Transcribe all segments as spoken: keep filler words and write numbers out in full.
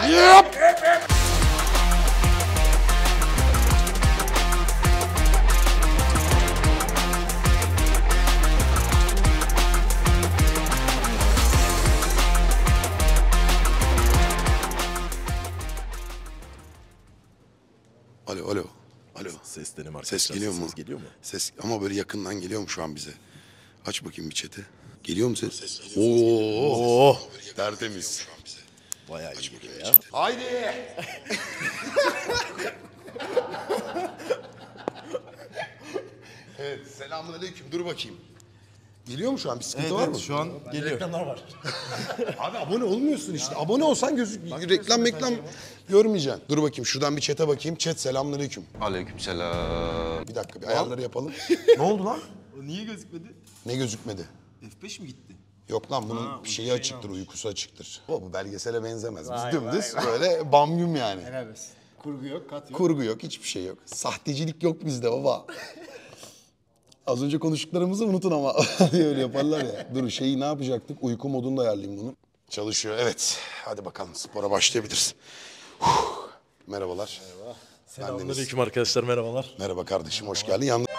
Yap. Alo, alo. Alo. Seslenim arkadaşlar. Ses geliyor mu? Ses geliyor mu? Ses ama böyle yakından geliyor mu şu an bize? Aç bakayım bir chat'i. Geliyor mu ses? ses geliyor, Oo. Oo. Tertemiz. Bayağı iyi geliyor ya. Haydi. Evet, selamünaleyküm. Dur bakayım. Geliyor mu şu an? Bir sıkıntı Evet, var evet, mı? şu an geliyor. Reklamlar var. Abi abone olmuyorsun işte. Abone olsan gözük reklam reklam görmeyeceksin. Dur bakayım şuradan bir chat'e bakayım. Chat selamünaleyküm. Aleykümselam. Bir dakika bir ayarları yapalım. Ne oldu lan? Niye gözükmedi? Ne gözükmedi? F beş mi gitti? Yok lan bunun Ha, şeyi uyku açıktır, şeyini uykusu açıktır. O bu belgesele benzemez. Biz Vay, dümdüz vay, böyle bamyum yani. Helal olsun. Kurgu yok, kat yok. Kurgu yok, hiçbir şey yok. Sahtecilik yok bizde baba. Az önce konuştuklarımızı unutun ama öyle yaparlar ya. Dur şeyi ne yapacaktık? Uyku modunu da ayarlayayım bunu. Çalışıyor evet. Hadi bakalım spora başlayabiliriz. Huh. Merhabalar. Merhaba. Selamünaleyküm arkadaşlar, merhabalar. Merhaba kardeşim, hoş geldin. Yalnız...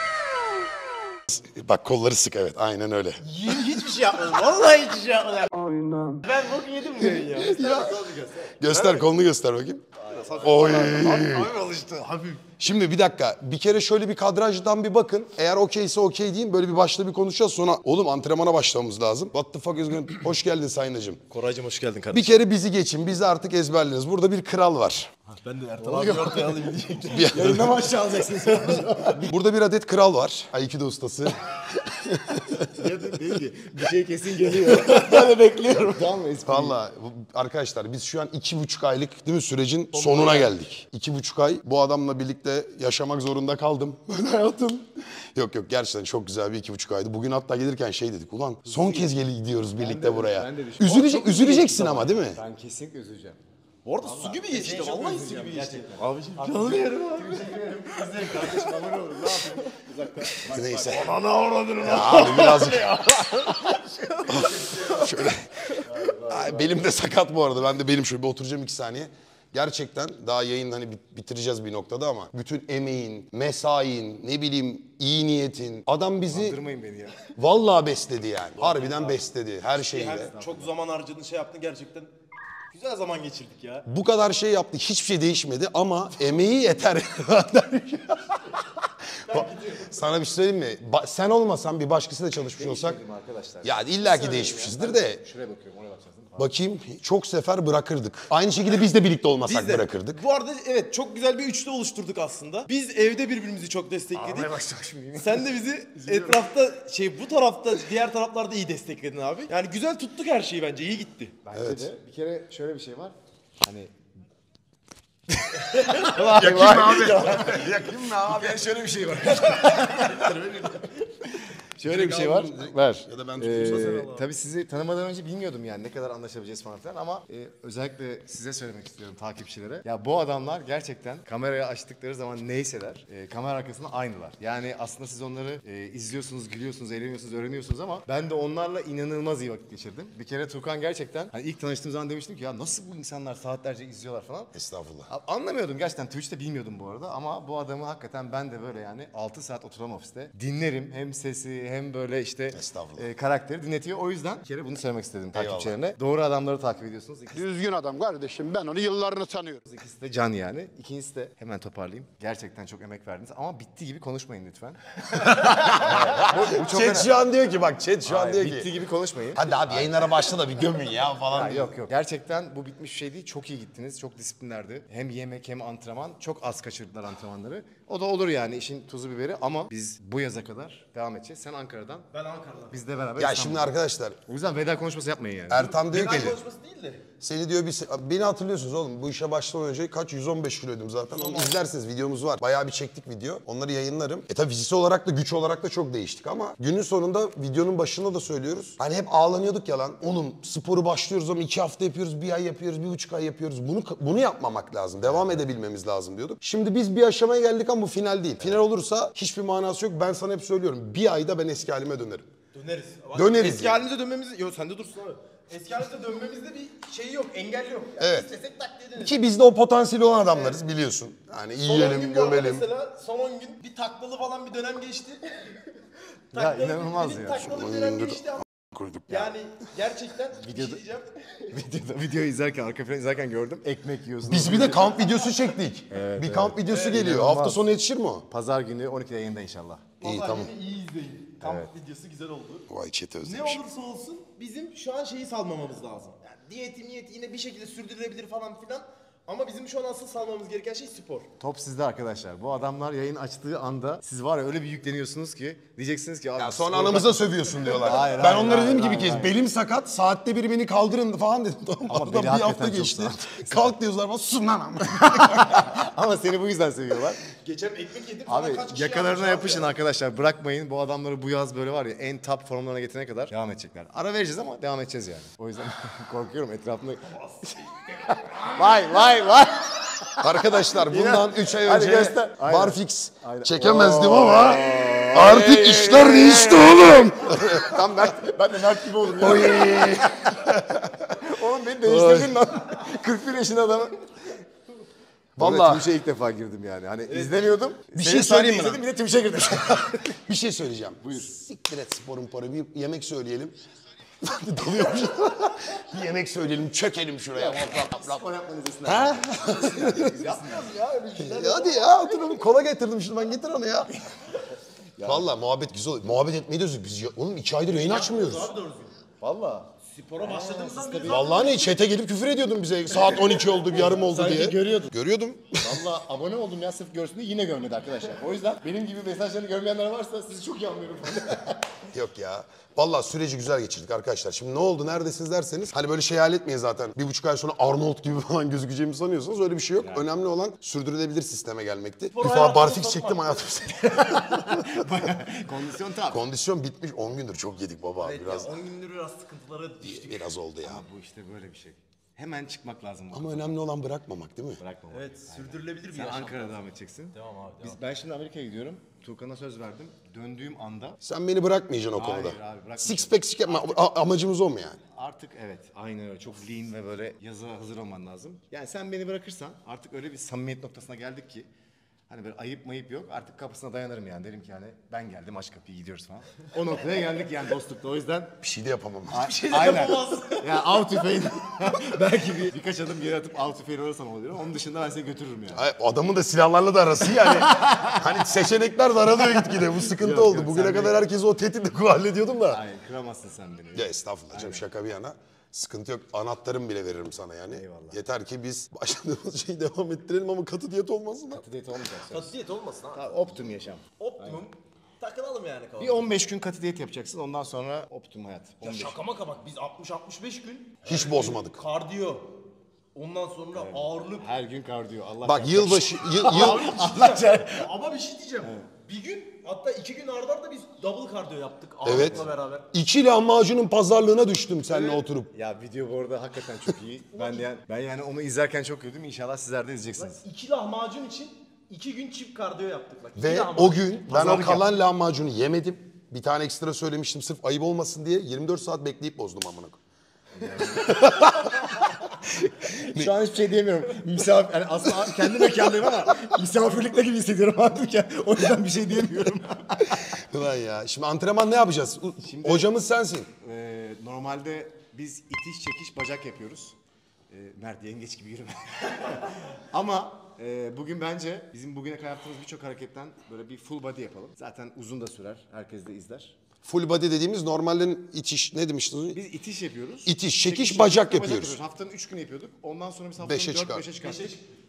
Bak kolları sık evet, aynen öyle. Hiçbir şey yapmadım. Vallahi hiçbir şey yapmadım. Aynen. Ben bok yedim mi ya? Ya. Göster kolunu göster bakayım. Oy. Hafif alıştı, hafif. Şimdi bir dakika. Bir kere şöyle bir kadrajdan bir bakın. Eğer okeyse okey deyin. Böyle bir başta bir konuşacağız. Sonra oğlum antrenmana başlamamız lazım. What the fuck is going on? Hoş geldin Sayınacığım. Koraycığım hoş geldin Bir kardeşim. kere bizi geçin. Bizi artık ezberlediniz. Burada bir kral var. Ben de Ertan abi ortaya alayım diyecektim. Yayında mı aşağı alacaksınız? Burada bir adet kral var. Aikido ustası. Ya da değil ki. Bir şey kesin geliyor. Ben de bekliyorum. Tamam mı? Espri. Valla arkadaşlar biz şu an iki buçuk aylık değil mi sürecin sonuna geldik. İki buçuk ay bu adamla birlikte yaşamak zorunda kaldım. Ben hayatım. Yok yok gerçekten çok güzel bir iki buçuk aydı. Bugün hatta gelirken şey dedik ulan son kez gel gidiyoruz birlikte buraya. ben de düşün- Üzülecek, Çok üzüleceksin ama değil mi? Ben kesinlikle üzüleceğim. Bu arada su gibi geçti. Çok Vallahi su üzüleceğim gibi geçti. gerçekten. Abiciğim canını yerim abi. İzleyin kardeşim, abone olun. Ne yapayım? Uzaktan. Neyse. Ana avradını lan. Ya abi birazcık. Şöyle. Ay, belim de sakat bu arada. Ben de benim şöyle bir oturacağım iki saniye. Gerçekten daha yayın hani bitireceğiz bir noktada ama bütün emeğin, mesain, ne bileyim iyi niyetin. Adam bizi Kandırmayın beni ya. vallahi besledi yani. Harbiden besledi her şeyle. Çok zaman harcadın şey yaptın gerçekten. Güzel zaman geçirdik ya. Bu kadar şey yaptı. Hiçbir şey değişmedi ama emeği yeter. Sana bir şey söyleyeyim mi? Ba- sen olmasan bir başkasıyla çalışmış olsak. Arkadaşlar. Ya illaki değişmişizdir de. Şuraya bakıyorum, oraya bakacağız değil mi? Bakayım çok sefer bırakırdık. Aynı şekilde biz de birlikte olmasak Biz de. bırakırdık. Bu arada evet çok güzel bir üçlü oluşturduk aslında. Biz evde birbirimizi çok destekledik. Ağlamaya başladım şimdi. Sen de bizi etrafta şey bu tarafta diğer taraflarda iyi destekledin abi. Yani güzel tuttuk her şeyi bence iyi gitti. Bence de bir kere şöyle bir şey var. Hani Yakayım abi. Yakayım mı abi? yani şöyle bir şey var. Şöyle bir şey var. Ver. Ya da ben Ee, tutayım. tabii sizi tanımadan önce bilmiyordum yani ne kadar anlaşabileceğiz falan filan ama e, özellikle size söylemek istiyorum takipçilere. Ya bu adamlar gerçekten kamerayı açtıkları zaman neyseler e, kamera arkasında aynılar. Yani aslında siz onları e, izliyorsunuz, gülüyorsunuz, eğleniyorsunuz, öğreniyorsunuz ama ben de onlarla inanılmaz iyi vakit geçirdim. Bir kere Tukan gerçekten hani ilk tanıştığım zaman demiştim ki ya nasıl bu insanlar saatlerce izliyorlar falan. Estağfurullah. A- Anlamıyordum gerçekten Twitch'te bilmiyordum bu arada ama bu adamı hakikaten ben de böyle yani altı saat oturamam ofiste. Dinlerim hem sesi hem böyle işte Estağfurullah. e, karakteri dinletiyor. O yüzden bir kere bunu söylemek istedim takipçilerine. Doğru adamları takip ediyorsunuz. İkisi, Düzgün adam kardeşim. Ben onu yıllarını tanıyorum. ikisi de can yani. İkincisi de hemen toparlayayım. Gerçekten çok emek verdiniz ama bitti gibi konuşmayın lütfen. bu, bu çok Chat önemli. şu an diyor ki bak chat şu an Hayır, diyor bitti ki. gibi konuşmayın. Hadi abi yayınlara başla da bir gömün ya falan. Ha, diyor. yok yok. Gerçekten bu bitmiş bir şey değil. Çok iyi gittiniz. Çok disiplinlerdi. Hem yemek hem antrenman. Çok az kaçırdılar antrenmanları. O da olur yani işin tuzu biberi ama biz bu yaza kadar devam edeceğiz. Sen Ankara'dan. Ben Ankara'dan. Biz de beraber Ya İstanbul'dan. şimdi arkadaşlar O yüzden veda konuşması yapmayın yani. Ertan diyor ki konuşması değil de. seni diyor bir beni hatırlıyorsunuz oğlum bu işe başlamadan önce kaç yüz on beş kiloydum zaten. Onu izlersiniz videomuz var. Bayağı bir çektik video. Onları yayınlarım. E tabii fiziksel olarak da güç olarak da çok değiştik ama günün sonunda videonun başında da söylüyoruz. Hani hep ağlanıyorduk ya lan. Oğlum sporu başlıyoruz ama iki hafta yapıyoruz, bir ay yapıyoruz, bir buçuk ay yapıyoruz. Bunu bunu yapmamak lazım. Devam edebilmemiz lazım diyorduk. Şimdi biz bir aşamaya geldik ama bu final değil. Final olursa hiçbir manası yok. Ben sana hep söylüyorum. Bir ayda ben eski halime dönerim. Döneriz. Döneriz Eski yani. halimize dönmemiz... Yok sen de dursun abi. Eski halimize dönmemizde bir şey yok, engel yok. Yani Evet. İstesek tak diye döneriz. Ki biz de o potansiyeli olan adamlarız biliyorsun. Yani Son on yiyelim, gün bu arada gömelim. mesela son on gün bir taklalı falan bir dönem geçti. Ya Taklalı- inanılmaz benim ya. Taklalı bir dönem geçti ama yani gerçekten bir şey diyeceğim. Videoda, videoyu izlerken, arka plan izlerken gördüm. Ekmek yiyorsunuz. Biz bir de kamp videosu çektik. bir kamp videosu geliyor. inanılmaz. Hafta sonu yetişir mi o? Pazar günü on ikide yayında inşallah. İyi Pazar tamam. günü iyi izleyin. Kamp videosu güzel oldu. Vay chat'i Ne özlemişim. olursa olsun bizim şu an şeyi salmamamız lazım. Yani diyeti miyeti yine bir şekilde sürdürülebilir falan filan. Ama bizim şu an asıl salmamız gereken şey spor. Top sizde arkadaşlar. Bu adamlar yayın açtığı anda siz var ya öyle bir yükleniyorsunuz ki diyeceksiniz ki abi Ya sonra spor- anamıza sövüyorsun diyorlar. Hayır, ben hayır, onlara hayır, dedim ki bir hayır, kez hayır. belim sakat saatte bir beni kaldırın falan dedim. Tamam, Ama aradan beli bir hafta hakikaten çok geçti. sağ- Kalk diyorlar bana susun lan ama. Ama seni bu yüzden seviyorlar. Geçen ekmek yedim sana Abi kaç kişi yakalarına yazmış abi yapışın ya. arkadaşlar. Bırakmayın. Bu adamları bu yaz böyle var ya en top formlarına getirene kadar devam edecekler. Ara vereceğiz ama devam edeceğiz yani. O yüzden korkuyorum etrafında. vay vay vay. Arkadaşlar bundan üç ay Hadi önce göster. Aynen. barfix Aynen. çekemezdim Oo. ama artık işler değişti oğlum. Tam Mert, ben de Mert gibi oldum ya. Oğlum beni değiştirdin lan. kırk bir yaşında adamı. Vallahi Vallahi. Twitch'e ilk defa girdim yani. Hani izlemiyordum. Bir Seni şey söyleyeyim mi sadece izledim, bir de Twitch'e girdim. Bir şey söyleyeceğim. Buyur. Siktir et sporun para. Bir yemek söyleyelim. Dalıyormuş. Bir yemek söyleyelim, çökelim şuraya. Spor yapmanızı istedim. Ha? Hadi ya oturalım. Kola getirdim şimdi ben getir onu ya. Vallahi muhabbet güzel oluyor. Muhabbet etmeyi de özledik. Biz ya, oğlum iki aydır yayın açmıyoruz. Abi doğru düzgün. Valla. Spora başladığımızdan beri Vallahi ne chat'e gelip küfür ediyordun bize. Saat on iki oldu, yarım oldu diye. görüyordun. Görüyordum. Valla abone oldum ya sırf görsün diye yine görmedi arkadaşlar. O yüzden benim gibi mesajlarını görmeyenler varsa sizi çok iyi anlıyorum. Yok ya. Vallahi süreci güzel geçirdik arkadaşlar. Şimdi ne oldu, neredesiniz derseniz hani böyle şey hayal etmeyin zaten. Bir buçuk ay sonra Arnold gibi falan gözükeceğimi sanıyorsanız öyle bir şey yok. Önemli olan sürdürülebilir sisteme gelmekti. Bir defa hayatını barfix satmak. çektim hayatımda. Kondisyon tam. Kondisyon bitmiş. on gündür çok yedik baba. Biraz on gündür biraz sıkıntılara düştük. biraz oldu ya. Bu işte böyle bir şey. Hemen çıkmak lazım. Ama önemli olan bırakmamak değil mi? Bırakma. Evet, sürdürülebilir bir Sen yaşam. Ankara'da devam edeceksin. Devam abi, Biz, ben şimdi Amerika'ya gidiyorum. Tuğkan'a söz verdim. Döndüğüm anda Sen beni bırakmayacaksın o Hayır konuda. abi, bırakmayacağım. Six pack six yapma. A- amacımız o mu yani? artık evet aynen öyle çok lean ve böyle yaza hazır olman lazım. Yani sen beni bırakırsan artık öyle bir samimiyet noktasına geldik ki hani böyle ayıp mayıp yok artık kapısına dayanırım yani derim ki hani ben geldim aç kapıyı gidiyoruz falan. O noktaya geldik yani dostlukta o yüzden Bir şey de yapamam. bir şey aynen. Yani av tüfeğin belki bir, birkaç adım geri atıp av tüfeğini alırsam oluyor. Onun dışında ben seni götürürüm yani. Ay, adamın da silahlarla da arası yani. Hani seçenekler daralıyor gitgide. Bu sıkıntı Yok, oldu. yok, Bugüne sen kadar herkesi o tehditle hallediyordum da. Hayır kıramazsın sen beni. Ya estağfurullah canım şaka bir yana. Sıkıntı yok. Anahtarım bile veririm sana yani. Eyvallah. Yeter ki biz başladığımız şeyi devam ettirelim ama katı diyet olmasın da. Katı diyet olmayacak. Katı diyet olmasın ha. Tabii, optimum yaşam. Optimum. Takılalım yani Bir kafamıza. on beş gün katı diyet yapacaksın ondan sonra optimum hayat. Ya on beş. şaka maka bak biz altmış altmış beş gün Hiç bozmadık. kardiyo. Ondan sonra ağırlık. Her gün kardiyo. Allah Bak çarpsın. yılbaşı, yıl, yıl, Allah çarpsın. Ama bir şey diyeceğim. Bir gün hatta iki gün arda arda biz double kardiyo yaptık ağırlıkla evet. beraber. İki lahmacunun pazarlığına düştüm seninle oturup. Ya video bu arada hakikaten çok iyi. ben de yani, ben yani onu izlerken çok güldüm. İnşallah sizler de izleyeceksiniz. İki lahmacun için iki gün çift kardiyo yaptık bak. İki Ve lahmacun. o gün ben o Pazarlık kalan lahmacunu yemedim. Bir tane ekstra söylemiştim sırf ayıp olmasın diye. yirmi dört saat bekleyip bozdum amına koyayım. Şu an hiçbir şey diyemiyorum. Misafir, yani aslında kendi mekandayım ama misafirlikte gibi hissediyorum artık ya. O yüzden bir şey diyemiyorum. Ulan ya. Şimdi antrenman ne yapacağız? Şimdi- Hocamız sensin. Ee, normalde biz itiş çekiş bacak yapıyoruz. Ee, Mert yengeç gibi yürüme. Ama e, bugün bence bizim bugüne kadar yaptığımız birçok hareketten böyle bir full body yapalım. Zaten uzun da sürer. Herkes de izler. Full body dediğimiz normalden itiş ne demiştiniz? Biz itiş yapıyoruz. İtiş, çekiş, bacak ve yapıyoruz. Haftanın üç günü yapıyorduk. Ondan sonra biz haftanın Beşe dört, çıkar. beşe çıkarttık.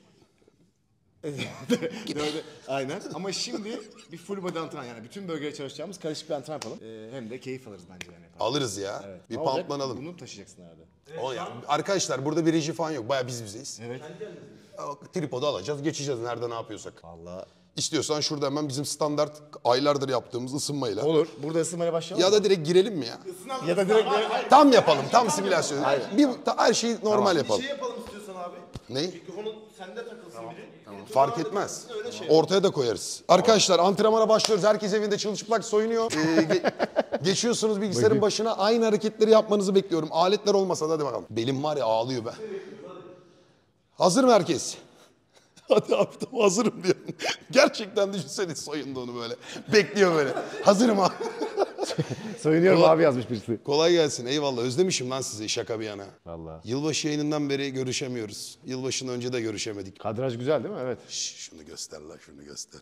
Dörde, aynen. Ama şimdi bir full body antrenman yani bütün bölgeye çalışacağımız karışık bir antrenman yapalım. Ee, hem de keyif alırız bence yani. Alırız ya. Bir Ne olacak? pumplanalım. Bunu taşıyacaksın herhalde. O ya. Arkadaşlar burada bir reji falan yok. Baya biz bizeyiz. Evet. O Tripodu alacağız, geçeceğiz nerede ne yapıyorsak. Vallahi. İstiyorsan şurada hemen bizim standart aylardır yaptığımız ısınmayla. Olur. Burada ısınmaya başlayalım. Ya da direkt girelim mi ya? ya da direkt böyle... Tam yapalım, tam simülasyon. Bir, ta- her şeyi normal Bir yapalım. şey yapalım istiyorsan abi. Ne? Mikrofonu sende takılsın biri. Fark etmez. Ortaya da koyarız. Arkadaşlar antrenmana başlıyoruz. Herkes evinde çılçıplak soyunuyor. Ee, ge- geçiyorsunuz bilgisayarın başına. Aynı hareketleri yapmanızı bekliyorum. Aletler olmasa da hadi bakalım. Belim var ya ağlıyor be. Hazır mı herkes? Hadi abi tamam hazırım diyor. Gerçekten düşünsene soyunduğunu böyle. Bekliyor böyle. Hazırım abi. Soyunuyorum Kolay- abi yazmış birisi. Kolay gelsin. Eyvallah. Özlemişim lan sizi şaka bir yana. Vallahi. Yılbaşı yayınından beri görüşemiyoruz. Yılbaşından önce de görüşemedik. Kadraj güzel değil mi? Evet. Şş, şunu göster lan şunu göster.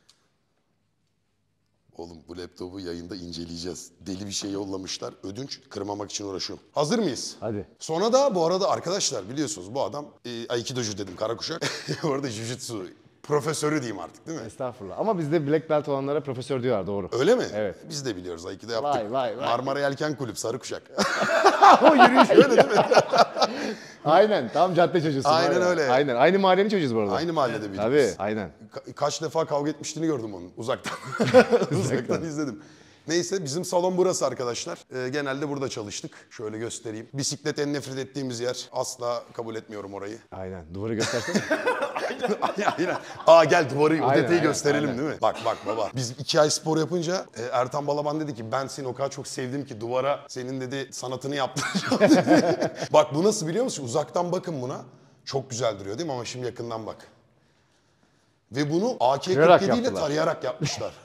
Oğlum bu laptopu yayında inceleyeceğiz. Deli bir şey yollamışlar. Ödünç kırmamak için uğraşıyorum. Hazır mıyız? Hadi. Sonra da bu arada arkadaşlar biliyorsunuz bu adam e, Aikidocu dedim kara kuşak. Bu arada Jiu-Jitsu profesörü diyeyim artık değil mi? Estağfurullah. Ama bizde black belt olanlara profesör diyorlar doğru. Öyle mi? Evet. Biz de biliyoruz Aikido yaptık. Vay, vay, vay. Marmara Yelken Kulüp sarı kuşak. O yürüyüş öyle değil mi? Aynen. Tam cadde çocuğusun. Aynen var ya. öyle. Aynen. Aynı mahallenin çocuğuyuz bu arada. Aynı mahallede biliyoruz. Tabii. Aynen. Ka- kaç defa kavga etmiştiğini gördüm onun uzaktan. uzaktan izledim. Neyse bizim salon burası arkadaşlar. Ee, genelde burada çalıştık. Şöyle göstereyim. Bisiklet en nefret ettiğimiz yer. Asla kabul etmiyorum orayı. Aynen. Duvarı göstersene. Aynen. Aa gel duvarı o Aynen, detayı aynen, gösterelim aynen. değil mi? Bak bak baba. Biz iki ay spor yapınca e, Ertan Balaban dedi ki ben seni o kadar çok sevdim ki duvara senin dedi sanatını yaptıracağım dedi. Bak bu nasıl biliyor musun? Uzaktan bakın buna. Çok güzel duruyor değil mi? Ama şimdi yakından bak. Ve bunu A K Kırarak kırk yedi ile yaptılar. tarayarak yapmışlar.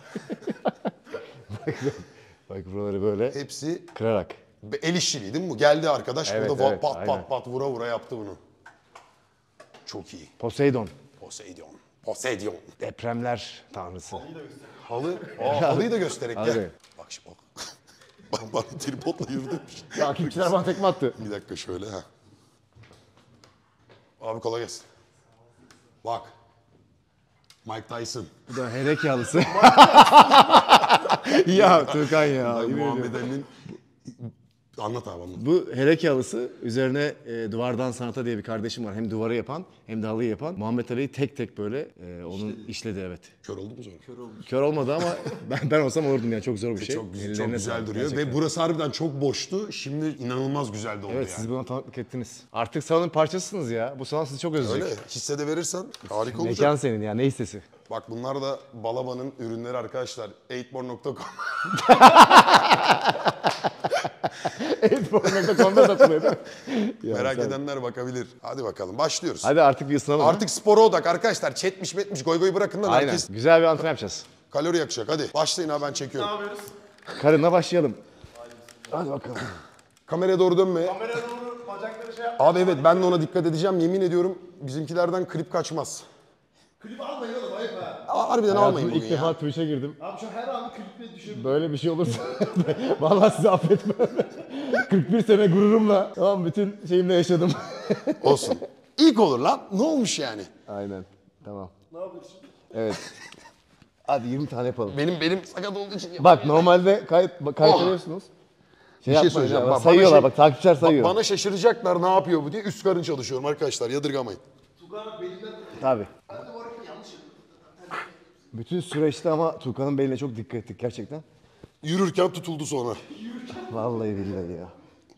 Bak buraları böyle Hepsi kırarak. el işçiliği değil mi bu? Geldi arkadaş Evet, burada evet, pat aynen. pat pat vura vura yaptı bunu. Çok iyi. Poseidon. Poseidon. Poseidon. Depremler tanrısı. Halı. Aa, halıyı da göstererek gel. Hadi. Bak şimdi bak. Bak bana tripodla yürüdüm. Takipçiler bana tekme attı. Bir dakika şöyle ha. Abi kolay gelsin. Bak. Mike Tyson. Bu da herek halısı. Ya Tuğkan ya. Ay, yemin ediyorum. Muhammed Ali'nin... Anlat abi anlat. Bu hereke halısı üzerine e, duvardan sanata diye bir kardeşim var. Hem duvarı yapan hem de halıyı yapan. Muhammed Ali'yi tek tek böyle e, onun işledi evet. Kör oldu mu sonra? Kör oldu. Kör olmadı ama ben ben olsam olurdum yani çok zor bir şey. Çok, güzel, çok Ellerine güzel sağlık duruyor gerçekten. ve burası harbiden çok boştu. Şimdi inanılmaz güzel de oldu Evet yani. siz buna tanıklık ettiniz. Artık salonun parçasısınız ya. Bu salon sizi çok özleyecek. Öyle hisse de verirsen harika olacak. Mekan senin ya ne hissesi. Bak bunlar da Balaban'ın ürünleri arkadaşlar. eightborn nokta com. Edborn nokta com'da satılıyor değil mi? Ya Merak sen- edenler bakabilir. Hadi bakalım başlıyoruz. Hadi artık bir ısınalım. Artık spora odak arkadaşlar. Chatmiş metmiş goy goy bırakın lan. Aynen. Herkes Güzel bir antrenman yapacağız. kalori yakacak. Hadi başlayın abi ben çekiyorum. Karınla başlayalım. Hadi bakalım. Kameraya doğru dönme. Kameraya doğru bacakları şey yap. Abi evet ben de ona dikkat edeceğim. Yemin ediyorum bizimkilerden klip kaçmaz. Klip almayın oğlum ayıp ha. Aa, harbiden almayın Hayatımda bugün ilk ya. defa Twitch'e girdim. Abi şu her an kliple düşebilir. Böyle bir şey olursa vallahi sizi affetmem. kırk bir sene gururumla tamam bütün şeyimle yaşadım. Olsun. İlk olur lan. Ne olmuş yani? Aynen. Tamam. Ne yapıyorsun? Evet. Hadi yirmi tane yapalım. Benim benim sakat olduğu için yap- Bak normalde kayıt kaydediyorsunuz. Şey, Bir şey yapmayın söyleyeceğim. ya, Bak, bana sayıyorlar şey- bak takipçiler sayıyor. Bana şaşıracaklar ne yapıyor bu diye üst karın çalışıyorum arkadaşlar yadırgamayın. Tabii. Bütün süreçte ama Tuğkan'ın beline çok dikkat ettik gerçekten. Yürürken tutuldu sonra. Vallahi billahi ya.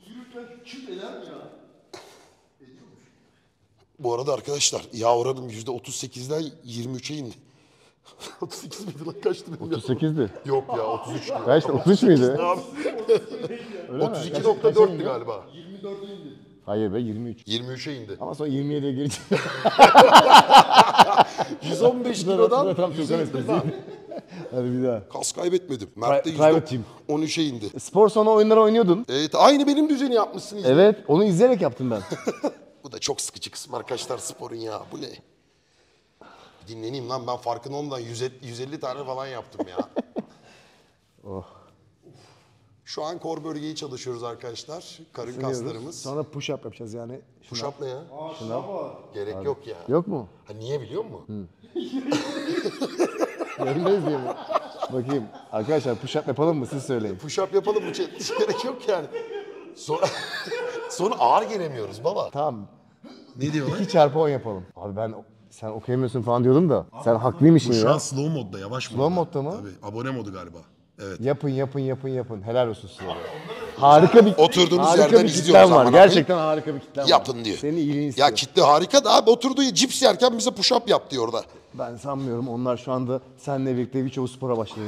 Bu arada arkadaşlar yağ oranım yüzde otuz sekizden yirmi üçe indi. otuz sekiz miydi lan kaçtı benim otuz ya? sekizdi. Yok ya otuz üç. Kaçtı? otuz üç müydü? Abi. otuz iki nokta dörttü galiba. Hayır be yirmi üç. yirmi üçe indi. Ama sonra yirmi yediye geri çıktı. yüz on beş kilodan Tam yüz Tuğkan elli esprisi. Hadi bir daha. kas kaybetmedim. Mert'te private gym. yüzde on üçe indi. Spor sonra oyunları oynuyordun. Evet aynı benim düzeni yapmışsın. izle. Evet onu izleyerek yaptım ben. Bu da çok sıkıcı kısım arkadaşlar sporun ya. Bu ne? Dinleneyim lan ben farkında olmadan yüz elli tane falan yaptım ya. Oh. Şu an kor bölgeyi çalışıyoruz arkadaşlar. Karın Isınıyoruz. kaslarımız. Sonra push up yapacağız yani. Push up ne ya? Gerek yok ya. Yok mu? Ha niye biliyor musun? Yayındayız diye mi? Bakayım. Arkadaşlar push up yapalım mı siz söyleyin. Push up yapalım mı? Hiç gerek yok yani. Sonra, sonra ağır gelemiyoruz baba. Tamam. Ne diyorlar? iki çarpı on yapalım. Abi ben sen okuyamıyorsun falan diyordum da. Sen haklıymışsın Bu şu ya. an slow modda, yavaş modda. Slow modda mı? Tabii, abone modu galiba. Evet. Yapın yapın yapın yapın. Helal olsun size. Harika bir Oturduğunuz harika yerden bir izliyoruz kitlen var. amına koyayım. Gerçekten harika bir kitlen var. Yapın diyor. Senin iyiliğini istiyor. Ya kitle harika da abi oturduğu cips yerken bize push up yap diyor orada. Ben sanmıyorum. Onlar şu anda seninle birlikte birçoğu spora başladı.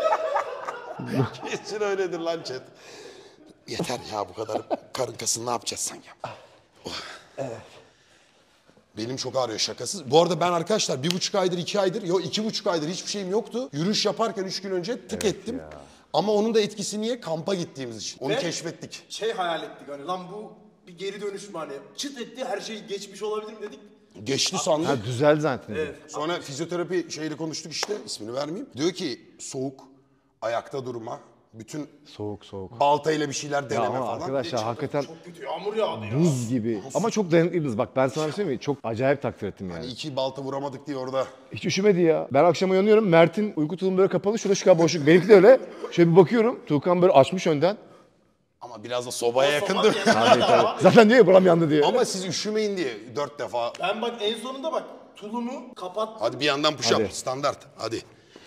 Kesin öyledir lan chat. Yeter ya bu kadar karın kasını ne yapacağız sen ya? Oh. Evet. Benim çok ağrıyor şakasız. Bu arada ben arkadaşlar bir buçuk aydır, iki aydır, yok iki buçuk aydır hiçbir şeyim yoktu. Yürüyüş yaparken üç gün önce tık Evet ettim. ya. Ama onun da etkisi niye? Kampa gittiğimiz için. Onu Ve keşfettik. Şey hayal ettik hani lan bu bir geri dönüş mü hani çıt etti her şey geçmiş olabilir mi dedik. Geçti sandık. Ha düzeldi zaten. Evet. Sonra fizyoterapi şeyle konuştuk işte, ismini vermeyeyim. Diyor ki soğuk, ayakta durma, bütün Soğuk soğuk. baltayla bir şeyler Ya deneme ama falan. arkadaşlar hakikaten Çok kötü yağmur yağdı ya. buz gibi. Ama çok dayanıklıydınız. Bak ben sana bir şey söyleyeyim mi? Çok acayip takdir ettim yani. İki balta vuramadık diye orada. Hiç üşümedi ya. Ben akşam uyanıyorum. Mert'in uyku tulumu böyle kapalı. Şurada şu kadar boşluk. Benimki de öyle. Şöyle bir bakıyorum. Tuğkan böyle açmış önden. Ama biraz da sobaya yakındı. Tabii, tabii. Zaten diyor ya buram yandı diye. Ama siz üşümeyin diye dört defa. Ben bak en sonunda bak tulumu kapat. Hadi bir yandan push Hadi. up standart. Hadi.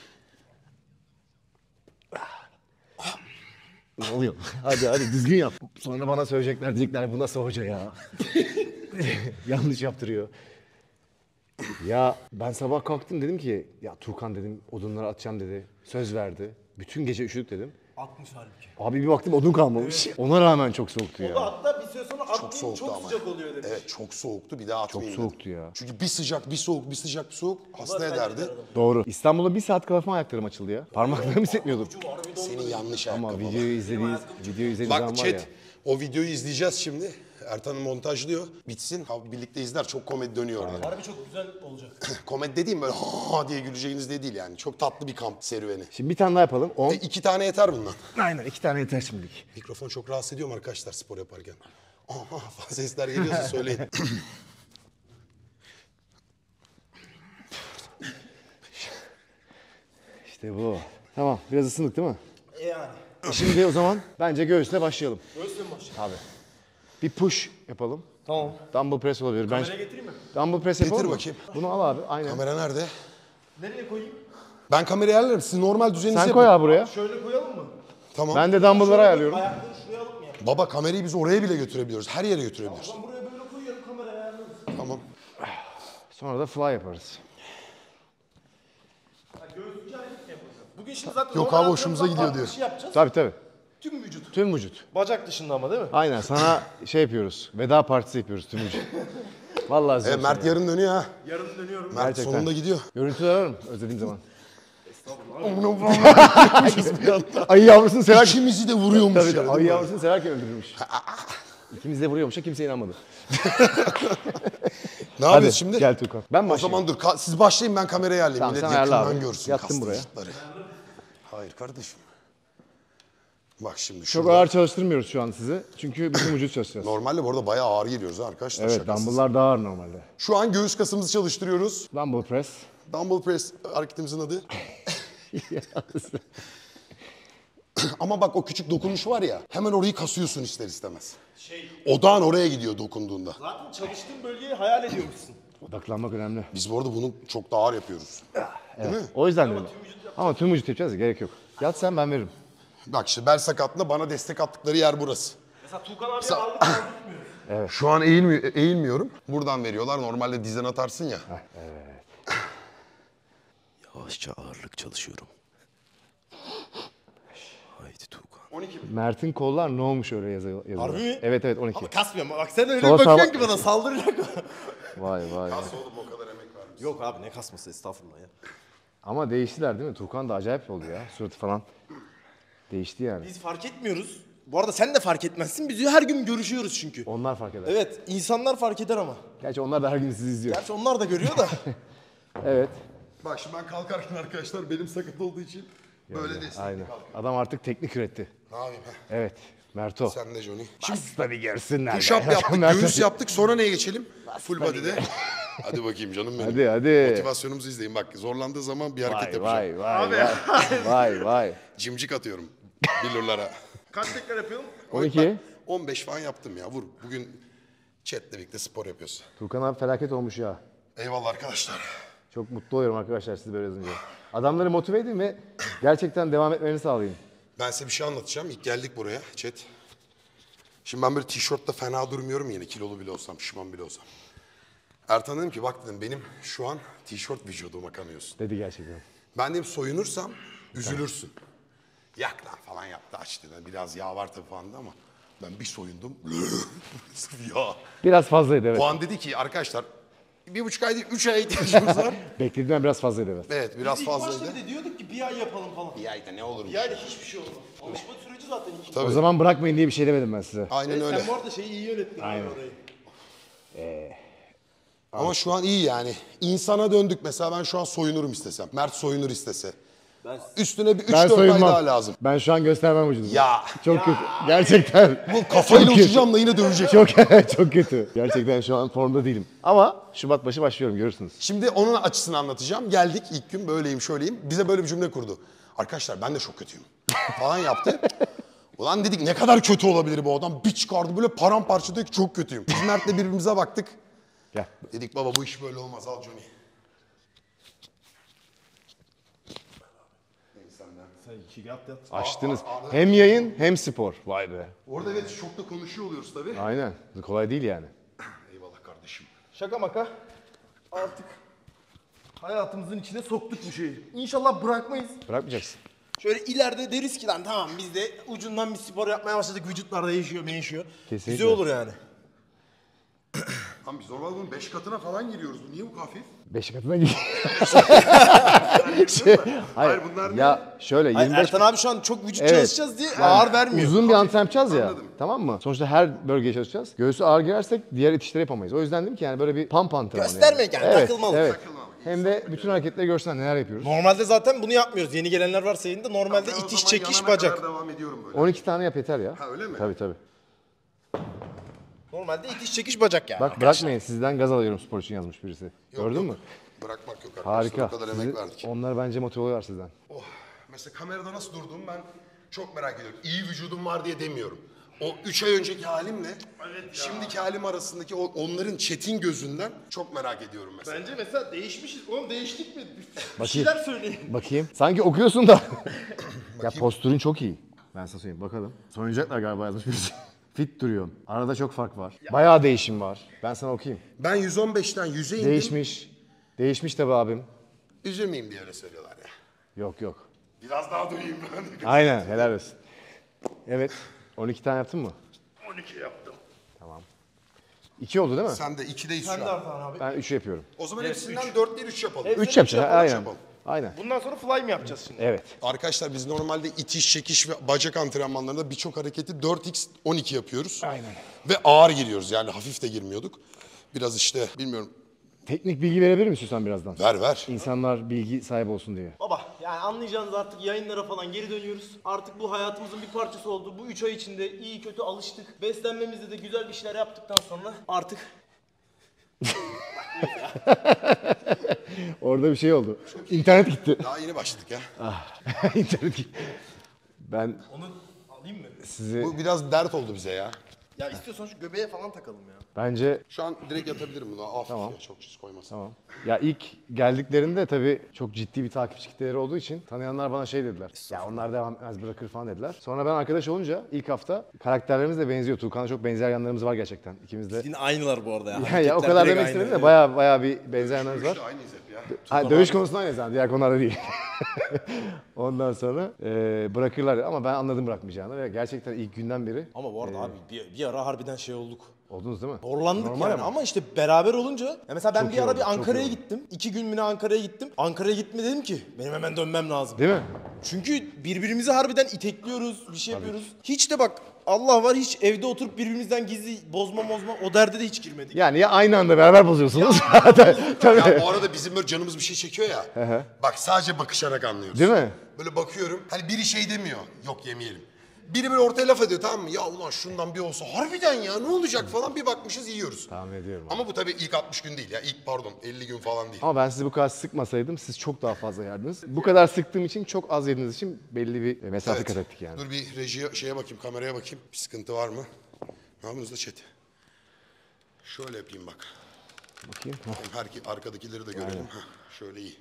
Ne oluyor? hadi hadi düzgün yap. Sonra bana söyleyecekler diyecekler bu nasıl hoca ya? Yanlış yaptırıyor. Ya ben sabah kalktım dedim ki ya Tuğkan dedim odunları atacağım dedi. Söz verdi. Bütün gece üşüdük dedim. altmış halbuki. Abi bir baktım odun kalmamış. Ona rağmen çok soğuktu O da ya. hatta bir süre sonra atmayın çok, soğuktu ama. sıcak oluyor demiş. Evet çok soğuktu bir daha atmayın. Çok dedim. soğuktu ya. Çünkü bir sıcak bir soğuk bir sıcak bir soğuk hasta ederdi. Doğru. İstanbul'da bir saat kala falan ayaklarım açıldı ya. Parmaklarımı hissetmiyordum. Senin yanlış Ama ayakkabı. videoyu izlediğiniz, videoyu izlediğiniz Bak zaman var ya. chat o videoyu izleyeceğiz şimdi. Ertan'ın montajlıyor. Bitsin. Ha, birlikte izler. Çok komedi dönüyor orada. Harbi çok güzel olacak. Komedi dediğim böyle ha diye güleceğiniz de değil yani. Çok tatlı bir kamp serüveni. Şimdi bir tane daha yapalım. on. E, iki tane yeter bundan. Aynen iki tane yeter şimdilik. Mikrofon çok rahatsız ediyor mu arkadaşlar spor yaparken? Aha fazla sesler geliyorsa söyleyin. İşte bu. Tamam biraz ısındık değil mi? E yani. Şimdi o zaman bence göğüsle başlayalım. Göğsle mi başlayalım? Abi. Bir push yapalım. Tamam. Dumbbell press olabilir. Ben Nereye getireyim mi? dumbbell press yapalım Getir mı? bakayım. Bunu al abi. Aynen. Kamera nerede? Nereye koyayım? Ben kamerayı ayarlarım. Siz normal düzeninizi Sen koy yapın. abi buraya. Şöyle koyalım mı? Tamam. Ben de dumbbell'ları ayarlıyorum. Ayakları şuraya alıp mı yapayım? Baba kamerayı biz oraya bile götürebiliyoruz. Her yere götürebiliyoruz. Ben buraya böyle koyuyorum kamerayı ayarlarız. Tamam. Sonra da fly yaparız. Ha, göğüs hareket mi yapacağız? Bugün şimdi zaten Yok normal abi, hoşumuza antrenman gidiyor farklı diyor. bir şey yapacağız. Tabii tabii. Tüm vücut. Tüm vücut. Bacak dışında ama değil mi? Aynen sana şey yapıyoruz. Veda partisi yapıyoruz tüm vücut. Vallahi Evet, zevkli Mert ya. yarın dönüyor ha. Yarın dönüyorum. Mert Gerçekten. sonunda gidiyor. Görüntüler ararım özlediğim zaman. Ayı yavrusunu severken... İkimizi de vuruyormuş Tabii ya. tabii. Ayı yavrusunu severken öldürürmüş. İkimiz de vuruyormuş da kimse inanmadı. Ne Hadi yapıyoruz şimdi? gel Tuğkan. Ben O başlayayım. zaman dur ka- siz başlayın ben kamerayı ayarlayayım. Tamam, Millet sen ayarla yakından abi. görsün. Yattım kas buraya. vücutları. Hayır kardeşim. Bak şimdi Çok şurada. ağır çalıştırmıyoruz şu an sizi. Çünkü bütün vücut çalışacağız. Normalde bu arada bayağı ağır geliyoruz ha arkadaşlar. Evet, şakasız. dumbbell'lar daha ağır normalde. Şu an göğüs kasımızı çalıştırıyoruz. Dumbbell press. Dumbbell press hareketimizin adı. Ama bak o küçük dokunuş var ya, hemen orayı kasıyorsun ister istemez. Şey, Odağın oraya gidiyor dokunduğunda. zaten çalıştığın bölgeyi hayal ediyormuşsun. Odaklanmak önemli. Biz bu arada bunu çok daha ağır yapıyoruz. Değil mi? O yüzden dedim. Ama tüm vücut yapacağız ya gerek yok. Yat sen ben veririm. Bak işte bel sakatlığında bana destek attıkları yer burası. Mesela Tuğkan abi aldık kaldırmıyor. Şu an eğilmi eğilmiyorum. Buradan veriyorlar. Normalde dizden atarsın ya. Yavaşça ağırlık çalışıyorum. Haydi Tuğkan. on iki. Mert'in kollar ne olmuş öyle yazıyor. yazıyor. Harbi mi? Evet evet on iki. Ama kasmıyorum. Bak sen öyle Sola bakıyorsun sağa- ki bana saldıracak mı? Vay vay. vay. Oğlum o kadar emek vermiş. Yok abi ne kasması estağfurullah ya. Ama değiştiler değil mi? Tuğkan da acayip oldu ya. Suratı falan. Değişti yani. Biz fark etmiyoruz. Bu arada sen de fark etmezsin. Biz her gün görüşüyoruz çünkü. Onlar fark eder. Evet insanlar fark eder ama. Gerçi onlar da her gün sizi izliyor. Gerçi onlar da görüyor da. Evet. Bak şimdi ben kalkarken arkadaşlar benim sakat olduğu için böyle destekli Aynen. kalkıyorum. Adam artık teknik üretti. Ne yapayım ha? Evet. Merto. Sen de Johnny. Şimdi tabii görsünler. Push up yaptık, göğüs yaptık. Sonra neye geçelim? Full body'de. Hadi bakayım canım benim. Hadi hadi. Motivasyonumuzu izleyin. Bak zorlandığı zaman bir hareket Vay yapacağım. vay vay vay. Vay vay. Cimcik atıyorum billurlara. Kaç tekrar yapıyorum? on iki. on beş falan yaptım ya. Vur. Bugün chatle birlikte spor yapıyoruz. Tuğkan abi felaket olmuş ya. Eyvallah arkadaşlar. Çok mutlu oluyorum arkadaşlar siz böyle yazınca. Adamları motive edin ve gerçekten devam etmelerini sağlayın. Ben size bir şey anlatacağım. İlk geldik buraya chat. Şimdi ben böyle tişörtte fena durmuyorum yine kilolu bile olsam, şişman bile olsam. Ertan dedim ki bak dedim benim şu an tişört vücuduma kanıyorsun. Dedi gerçekten. Ben dedim soyunursam üzülürsün. Yak lan falan yaptı açtı. Biraz yağ var tabii falan da ama ben bir soyundum. Sırf yağ. Biraz fazlaydı evet. O an dedi ki arkadaşlar bir buçuk ay değil üç aya ihtiyacımız var. Beklediğimden biraz fazlaydı evet. Evet biraz İlk fazlaydı. başta bir de diyorduk ki bir ay yapalım falan. Bir ayda ne olur? Bir ayda hiçbir şey olmaz. Alışma süreci zaten iki. Tabii. O zaman bırakmayın diye bir şey demedim ben size. Aynen öyle. Sen bu arada şeyi iyi yönettin. Aynen. Orayı. Ama şu an iyi yani. İnsana döndük mesela ben şu an soyunurum istesem. Mert soyunur istese. Üstüne bir üç Ben dört ay soyunmam. daha lazım. Ben şu an göstermem vücudumu. Ya. Çok kötü. Gerçekten. Bu kafayla Çok kötü. uçacağım da yine dövecek. Çok çok kötü. Gerçekten şu an formda değilim. Ama Şubat başı başlıyorum görürsünüz. Şimdi onun açısını anlatacağım. Geldik ilk gün böyleyim şöyleyim. Bize böyle bir cümle kurdu. Arkadaşlar ben de çok kötüyüm. Falan yaptı. Ulan dedik ne kadar kötü olabilir bu adam. Bir çıkardı böyle paramparça diyor ki çok kötüyüm. Biz Mert'le birbirimize baktık. Gel. Dedik baba bu iş böyle olmaz al Johnny. Sen iki yap yap. Açtınız. Hem yayın hem spor. Vay be. Orada evet çok da konuşuyor oluyoruz tabii. Aynen. Kolay değil yani. Eyvallah kardeşim. Şaka maka. Artık hayatımızın içine soktuk bu şeyi. İnşallah bırakmayız. Bırakmayacaksın. Şöyle ileride deriz ki lan tamam biz de ucundan bir spor yapmaya başladık. Vücutlar değişiyor, değişiyor. Kesinlikle. Güzel olur yani. Tamam biz normalde bunun beş katına falan giriyoruz. Bu niye bu hafif? Beş katına gidiyor. Hayır, Hayır. bunlar ne? Ya şöyle Hayır, yirmi beş Ertan abi şu an çok vücut Evet. çalışacağız diye ağır vermiyor. uzun bir antrenman yapacağız ya. Anladım. Tamam mı? Sonuçta her bölgeye çalışacağız. Göğsü ağır girersek diğer itişleri yapamayız. O yüzden dedim ki yani böyle bir pump antrenmanı. Göstermek yani, evet, takılmalık. Evet. Hem de bütün hareketleri görsünler neler yapıyoruz. Normalde zaten bunu yapmıyoruz. Yeni gelenler varsa yayında normalde Ben o itiş zaman çekiş yanana bacak. kadar devam ediyorum böyle. on iki tane yap yeter ya. Ha, öyle mi? Tabii tabii. Normalde itiş çekiş bacak yani. Bak bırakmayın sizden gaz alıyorum spor için yazmış birisi. Gördün yok. mü? Bırakmak yok arkadaşlar. Harika. O kadar Sizi- emek verdik. onlar bence motive oluyorlar sizden. Oh, mesela kamerada nasıl durduğumu ben çok merak ediyorum. İyi vücudum var diye demiyorum. O üç ay önceki halimle şimdiki halim arasındaki o onların çetin gözünden çok merak ediyorum mesela. Bence mesela değişmişiz. Oğlum değiştik mi? Bir Bakayım. şeyler söyleyin. Bakayım. Sanki okuyorsun da. Ya postürün çok iyi. Ben sana söyleyeyim bakalım. Soyunacaklar galiba yazmış birisi. Fit duruyorsun. Arada çok fark var. Bayağı değişim var. Ben sana okuyayım. Ben yüz on beşten yüze indim. Değişmiş. Değişmiş tabii abim. Üzülmeyeyim diye öyle söylüyorlar ya. Yok yok. Biraz daha durayım ben. Aynen helal olsun. Evet. on iki tane yaptın mı? on iki yaptım. iki oldu değil mi? Sen de ikideyiz Sen şu de an. Artan abi. Ben üç yapıyorum. O zaman hepsinden dört değil üç yapalım. üç yapacağız. yapalım, Aynen. yapalım. Aynen. Bundan sonra fly mı yapacağız şimdi? Evet. Arkadaşlar biz normalde itiş, çekiş ve bacak antrenmanlarında birçok hareketi dört x on iki yapıyoruz. Aynen. Ve ağır giriyoruz yani hafif de girmiyorduk. Biraz işte bilmiyorum Teknik bilgi verebilir misin sen birazdan? ver ver. İnsanlar bilgi sahibi olsun diye. Baba yani anlayacağınız artık yayınlara falan geri dönüyoruz. Artık bu hayatımızın bir parçası oldu. Bu üç ay içinde iyi kötü alıştık. Beslenmemizde de güzel bir şeyler yaptıktan sonra artık Orada bir şey oldu. İnternet gitti. Daha yeni başladık ya. İnternet gitti. Ben onu alayım mı? sizi Bu biraz dert oldu bize ya. Ya istiyorsan şu göbeğe falan takalım ya. bence Şu an direkt yatabilirim buna. Af Tamam. ya, çok çiz koymasın. tamam. Ya ilk geldiklerinde tabii çok ciddi bir takipçi kitleleri olduğu için tanıyanlar bana şey dediler. Ya onlar devam etmez bırakır falan dediler. Sonra ben arkadaş olunca ilk hafta karakterlerimiz de benziyor. Tuğkan'a çok benzer yanlarımız var gerçekten. İkimiz de. Yine aynılar bu arada ya. Ya, ya o kadar demek istedim de baya baya bir benzer yanlarımız var. İşte aynıyız hep ya. Ha, dövüş konusunda aynı zaten. Diğer konularda değil. Ondan sonra e, bırakırlar ama ben anladım bırakmayacağını ve gerçekten ilk günden beri Ama bu arada abi bir, bir ara harbiden şey olduk. oldunuz değil mi? Zorlandık Normal yani ama. ama. işte beraber olunca ya mesela ben Çok bir iyi ara oldu, bir çok iyi Ankara'ya oldu. gittim. İki gün mü ne Ankara'ya gittim. Ankara'ya gitme dedim ki benim hemen dönmem lazım. Değil mi? Çünkü birbirimizi harbiden itekliyoruz, bir şey yapıyoruz. Hiç de bak Allah var hiç evde oturup birbirimizden gizli bozma mozma o derde de hiç girmedik. Yani ya aynı anda beraber bozuyorsunuz. Tabii. Ya bu arada bizim böyle canımız bir şey çekiyor ya. Bak sadece bakışarak anlıyoruz. Değil mi? Böyle bakıyorum. Hani biri şey demiyor. Yok yemeyelim. Biri böyle ortaya laf ediyor tamam mı? Ya ulan şundan bir olsa harbiden ya ne olacak falan bir bakmışız yiyoruz. Tahmin ediyorum. Ama bu tabii ilk altmış gün değil ya. İlk pardon elli gün falan değil. Ama ben sizi bu kadar sıkmasaydım siz çok daha fazla yerdiniz. Bu kadar sıktığım için çok az yediğiniz için belli bir mesafe Evet. kat ettik yani. Dur bir rejiye şeye bakayım kameraya bakayım. Bir sıkıntı var mı? Ne yapıyorsunuz da chat? Şöyle yapayım bak. Bakayım. Hem her arkadakileri de görelim. Heh, şöyle iyi.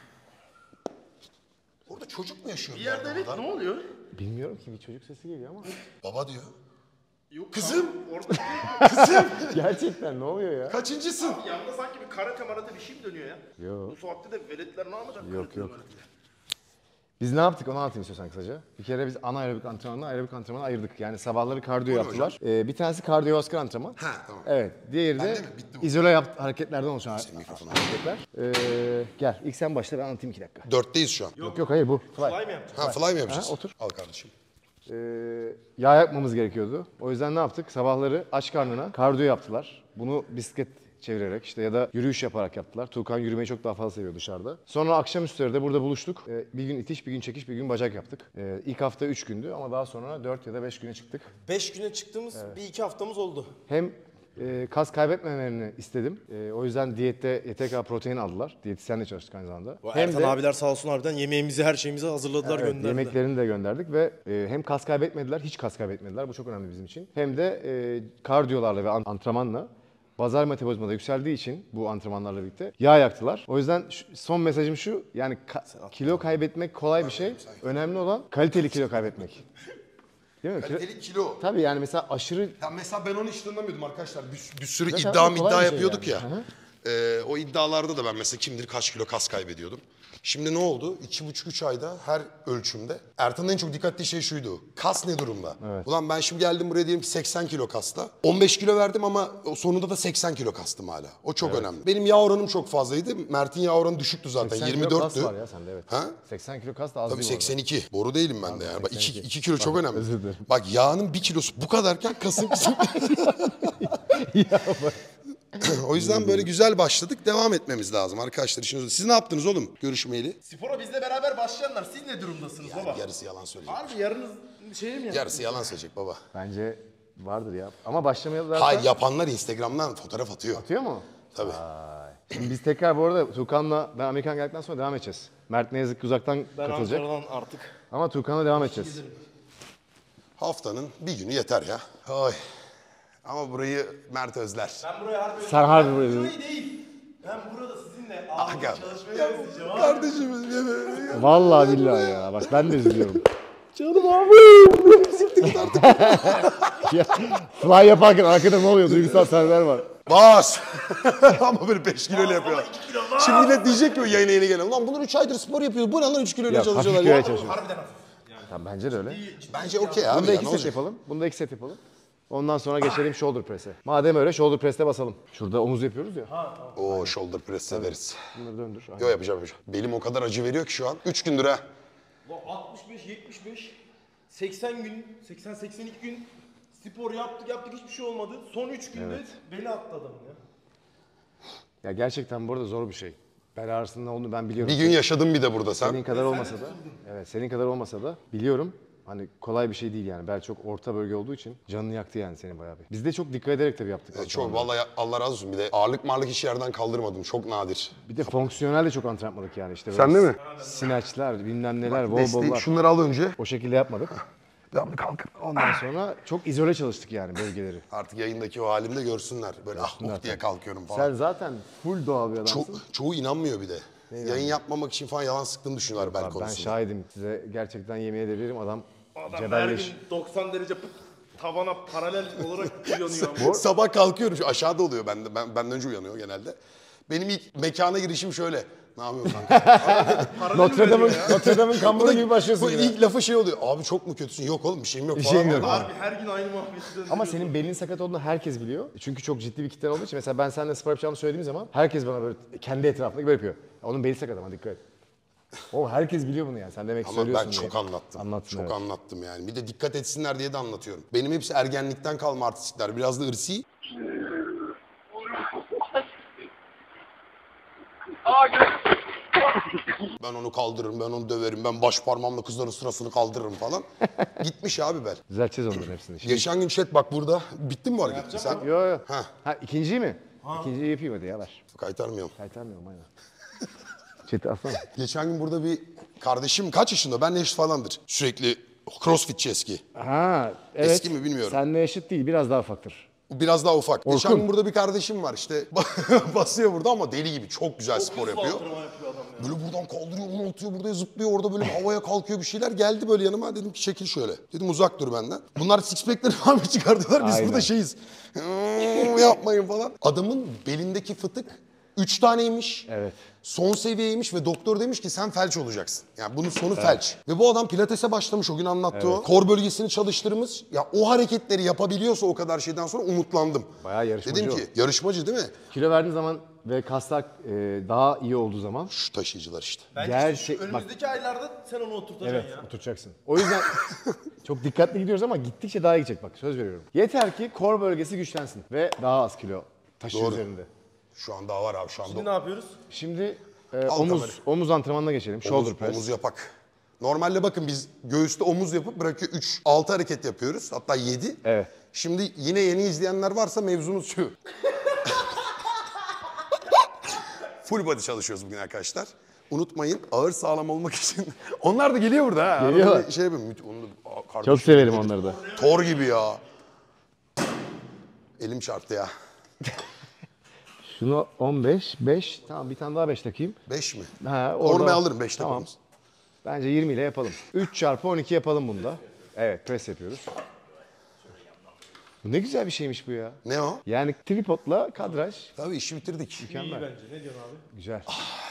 Orada çocuk mu yaşıyor? Bir yerde Ne oluyor? Bilmiyorum ki bir çocuk sesi geliyor ama. Baba diyor. Yok, Kızım! Orada Gerçekten ne oluyor ya? Kaçıncısın? yanında sanki bir karate marate bir şey mi dönüyor ya? Yok. Bu saatte de veletler ne yapacak? Yok, Karate yok. marate. Biz ne yaptık onu anlatayım istiyorsan kısaca. Bir kere biz ana aerobik antrenmanla aerobik antrenmanı ayırdık. Yani sabahları kardiyo yaptılar. Ee, bir tanesi kardiyovasküler antrenman. Ha tamam. Evet. Diğeri de Bende mi? Bitti bu. izole yap hareketlerden oluşan mikrofonu hareketler. Ee, gel ilk sen başla ben anlatayım iki dakika. Dörtteyiz şu an. Yok yok hayır bu. Fly. Fly mi yapacak? Ha fly mı yapacağız? Ha, otur. Al kardeşim. Ee, yağ yakmamız gerekiyordu. O yüzden ne yaptık? Sabahları aç karnına kardiyo yaptılar. Bunu bisiklet çevirerek işte ya da yürüyüş yaparak yaptılar. Tuğkan yürümeyi çok daha fazla seviyor dışarıda. Sonra akşamüstleri de burada buluştuk. Ee, bir gün itiş, bir gün çekiş, bir gün bacak yaptık. Ee, ilk hafta üç gündü ama daha sonra dört ya da beş güne çıktık. beş güne çıktığımız bir iki haftamız oldu. Hem e, kas kaybetmemelerini istedim. E, o yüzden diyette Y T K protein aldılar. Diyetisyenle çalıştık aynı zamanda. Bu Hem Ertan de abiler sağ olsun harbiden yemeğimizi her şeyimizi hazırladılar evet, gönderdiler. yemeklerini de gönderdik ve e, hem kas kaybetmediler, hiç kas kaybetmediler. Bu çok önemli bizim için. Hem de e, kardiyolarla ve antrenmanla bazal metabolizma da yükseldiği için bu antrenmanlarla birlikte yağ yaktılar. O yüzden şu- son mesajım şu, yani ka- kilo kaybetmek kolay bir şey. Önemli olan kaliteli kilo kaybetmek. Değil mi? Kilo- Kaliteli kilo. Tabii yani mesela aşırı Ya mesela ben onu hiç tanımıyordum arkadaşlar. Bir, bir sürü Zaten iddia o kolay iddia bir şey yapıyorduk yani. ya. Hı hı. Ee, o iddialarda da ben mesela kimdir kaç kilo kas kaybediyordum. Şimdi ne oldu? İki buçuk üç ayda her ölçümde Ertan'ın en çok dikkat ettiği şey şuydu. Kas ne durumda? Ulan ben şimdi geldim buraya diyelim ki seksen kilo kasla. on beş kilo verdim ama o sonunda da seksen kilo kastım hala. O çok önemli. Benim yağ oranım çok fazlaydı. Mert'in yağ oranı düşüktü zaten. seksen kilo yirmi dörttü. kas var ya sende evet. Ha? seksen kilo kas da az Tabii değil bu arada. seksen iki. Boru değilim ben de yani. Bak iki, seksen iki. iki kilo çok önemli. özür dilerim. Bak yağının bir kilosu bu kadarken kasın kısım. O yüzden böyle güzel başladık. Devam etmemiz lazım arkadaşlar. Şimdi siz ne yaptınız oğlum görüşmeyeli? Spora bizle beraber başlayanlar siz ne durumdasınız baba? Yarısı yalan söyleyecek. Harbi yarınız şey mi ya? Yarısı yalan söyleyecek baba. Bence vardır ya. Ama başlamayalı da Hayır yapanlar Instagram'dan fotoğraf atıyor. atıyor mu? Tabii. Şimdi biz tekrar bu arada Tuğkan'la ben Amerikan geldikten sonra devam edeceğiz. Mert ne yazık ki uzaktan Ben katılacak. Ankara'dan artık. Ama Tuğkan'la devam edeceğiz. Haftanın bir günü yeter ya. Ay. Ama burayı Mert özler. Ben buraya harbi... Sen harbi buraya- Burayı değil. Ben burada sizinle Aga. ağırlık çalışmayı özleyeceğim abi. Kardeşimiz yemeğe. Vallahi billahi ya. Bak ben de üzülüyorum. Canım abi. Ya, fly yaparken arkada ne oluyor? Duygusal sahneler var. Bas. Ama böyle beş kiloyla yapıyor. Şimdi millet diyecek ki o yayına yeni gelen. Ulan bunlar üç aydır spor yapıyor. Bu ne lan üç kiloyla Ya, çalışıyorlar hafif ya. kiloya çalışıyor. Harbiden hafif. Tamam, bence de öyle. Bence okey abi. Bunda ya, iki ne set olacak? yapalım. Bunda iki set yapalım. Ondan sonra geçelim shoulder press'e. Madem öyle shoulder press'te basalım. Şurada omuz yapıyoruz ya. Oo shoulder press severiz. Bunları döndür. Aynen. Yo yapacağım yapacağım. Belim o kadar acı veriyor ki şu an. üç gündür ha. Ulan altmış beş yetmiş beş seksen gün seksen seksen iki gün spor yaptık yaptık hiçbir şey olmadı. Son üç günde beni atladım ya. Ya gerçekten bu arada zor bir şey. Bel ağrısının ne olduğunu ben biliyorum. Bir gün yaşadım bir de burada sen. Senin kadar olmasa da, evet senin kadar olmasa da biliyorum. Hani kolay bir şey değil yani. Bel çok orta bölge olduğu için canını yaktı yani seni bayağı bir. Biz de çok dikkat ederek tabii yaptık. E, Çok antrenmanları. vallahi Allah razı olsun. Bir de ağırlık marlık hiç yerden kaldırmadım. Çok nadir. Bir de fonksiyonel de çok antrenman yapmadık yani işte. Sen böyle de mi? Snatch'ler, bilmem neler, Desteği- wall ball'lar. Şunları al önce. O şekilde yapmadık. Devamlı kalk. Ondan sonra çok izole çalıştık yani bölgeleri. Artık yayındaki o halimde görsünler. Böyle ah uh diye kalkıyorum falan. Sen zaten full doğa bir adamsın. Ço- çoğu inanmıyor bir de. Yayın yapmamak için falan yalan sıktığını düşünüyorlar bel Abi ben konusunda. şahidim. Size gerçekten yemin ederim adam, Adam her cebelleş. gün doksan derece pıt, tavana paralel olarak uyanıyor. Sabah kalkıyorum. Şu aşağıda oluyor bende. Ben, benden önce uyanıyor genelde. Benim ilk mekana girişim şöyle. Ne yapıyorsun kanka? Notre Dame'ın Notre Dame'ın kamburu gibi başlıyorsun Bu ya. ilk lafı şey oluyor. Abi çok mu kötüsün? Yok oğlum bir şeyim yok Bir falan. şeyim yok. oluyor. Harbi her gün aynı muhabbeti döndürüyor. Ama senin belin sakat olduğunu herkes biliyor. Çünkü çok ciddi bir kitlen olduğu için. Mesela ben seninle spor yapacağımı söylediğim zaman herkes bana böyle kendi etrafındaki böyle yapıyor. Ya onun beli sakat ama dikkat et. O herkes biliyor bunu yani. Sen demek ki Ama söylüyorsun ben diye. çok anlattım. Anlattın, çok evet. anlattım yani. Bir de dikkat etsinler diye de anlatıyorum. Benim hepsi ergenlikten kalma artistlikler. Biraz da ırsi. Ben onu kaldırırım, ben onu döverim, ben baş parmağımla kızların sırasını kaldırırım falan. Gitmiş abi bel. Düzelteceğiz onların hepsini. Şimdi... Geçen gün chat bak burada. Bitti mi bu hareket? Sen Yo yo. Ha. Ha ikinciyi mi? İkinciyi yapayım hadi ya ver. kaytarmıyorum. Kaytarmıyorum aynen. Chat'i alsana. Geçen gün burada bir kardeşim kaç yaşında? Benle eşit falandır. Sürekli crossfitçi eski. Ha evet. Eski mi bilmiyorum. Seninle eşit değil, biraz daha ufaktır. Biraz daha ufak. Geçen Orkun. gün burada bir kardeşim var işte basıyor burada ama deli gibi çok güzel spor yapıyor. Antrenman yapıyor adam ya. Böyle buradan kaldırıyor, onu atıyor, burada zıplıyor, orada böyle havaya kalkıyor bir şeyler. Geldi böyle yanıma, dedim ki çekil şöyle. Dedim uzak dur benden. Bunlar six pack'leri falan mı çıkardılar? Biz Aynen. burada şeyiz. Yapmayın falan. Adamın belindeki fıtık üç taneymiş. Evet. Son seviyeymiş ve doktor demiş ki sen felç olacaksın. Yani bunun sonu felç. Ve bu adam pilatese başlamış, o gün anlattı o. Kor bölgesini çalıştırmış. Ya o hareketleri yapabiliyorsa o kadar şeyden sonra umutlandım. Bayağı yarışmacı Dedim o. ki yarışmacı değil mi? Kilo verdiğin zaman ve kaslar e, daha iyi olduğu zaman Şu taşıyıcılar işte. Bence Gerçek- şu önümüzdeki aylarda sen onu oturtacaksın evet ya. oturacaksın. O yüzden çok dikkatli gidiyoruz ama gittikçe daha iyi gidecek bak söz veriyorum. Yeter ki kor bölgesi güçlensin ve daha az kilo taşı Doğru. üzerinde. Şu an daha var abi şu anda. Şimdi ne yapıyoruz? Şimdi e, Al omuz kamerayı. omuz antrenmanına geçelim. Shoulder Omuz, press. omuz yapak. Normalde bakın biz göğüste omuz yapıp bırakıyor üç altı hareket yapıyoruz. Hatta yedi. Evet. Şimdi yine yeni izleyenler varsa mevzumuz şu. Full body çalışıyoruz bugün arkadaşlar. Unutmayın ağır sağlam olmak için. Onlar da geliyor burada ha. Geliyorlar. Arada bir Şey yapayım. Onu da, Aa, kardeşim, Çok severim onları da. Thor gibi ya. Elim çarptı ya. Şunu on beş, beş. Tamam bir tane daha beş takayım. beş mi? Ha, orada- Ormayı alırım beş Tamam. takımız. Bence yirmi ile yapalım. üç çarpı on iki yapalım bunda. Evet press yapıyoruz. Bu ne güzel bir şeymiş bu ya. Ne o? Yani tripodla kadraj. Tabii işi bitirdik. İyi Mükemmel. bence. Ne diyorsun abi? Güzel.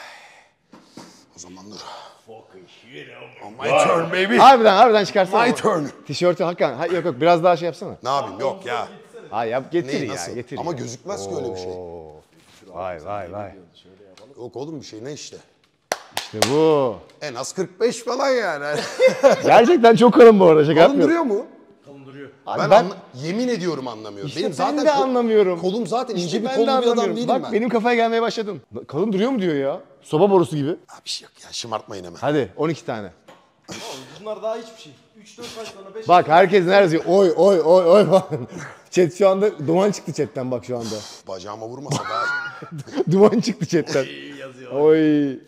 O zaman dur. Oh, my turn baby. Harbiden harbiden çıkarsana. My turn. Tişörtü hakikaten. Ha, yok yok biraz daha şey yapsana. Ne yapayım? Yok ya. Ha yap getir Neyi, ya nasıl? getir. Ama ya. gözükmez ki öyle bir şey. Vay vay vay. Yok oğlum bir şey ne işte. İşte bu. En az kırk beş falan yani. Gerçekten çok kalın bu arada şaka Kalın yapmıyorum. duruyor mu? Kalın duruyor. Abi Ben, ben, anla- yemin ediyorum anlamıyorum. İşte benim ben zaten de ko- anlamıyorum. Kolum zaten ince İşte bir ben kollu de bir adam anlamıyorum. değilim Bak ben. benim kafaya gelmeye başladın. Kalın duruyor mu diyor ya. Soba borusu gibi. Ha, bir şey yok ya şımartmayın hemen. Hadi on iki tane. Oğlum bunlar daha hiçbir şey. üç dört ay sonra beş Bak herkes neredeyse oy oy oy oy falan. Chat şu anda duman çıktı chatten bak şu anda. Bacağıma vurmasa daha iyi. Duman çıktı chatten. yazıyor. Oy.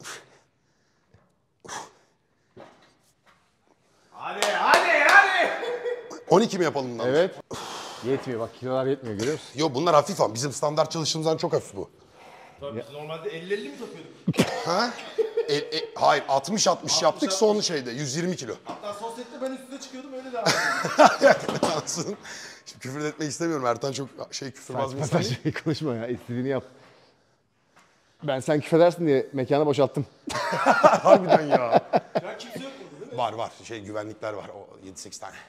Hadi hadi hadi. on iki mi yapalım bundan? Evet. Yetmiyor bak kilolar yetmiyor görüyor musun? Yok bunlar hafif ama bizim standart çalıştığımızdan çok hafif bu. Tabii biz normalde elli elli mi takıyorduk? Ha? E, e, hayır altmış altmış yaptık son şeyde yüz yirmi kilo. Hatta sosyette ben üstüne çıkıyordum öyle devam ediyordum. Anasını. Şimdi küfür etmek istemiyorum. Ertan çok şey küfürbaz bir Saçma insan. saçma konuşma ya istediğini yap. Ben sen küfredersin diye mekanı boşalttım. Harbiden ya. Şu an kimse yok burada değil mi? Var var. Şey güvenlikler var. O yedi sekiz tane.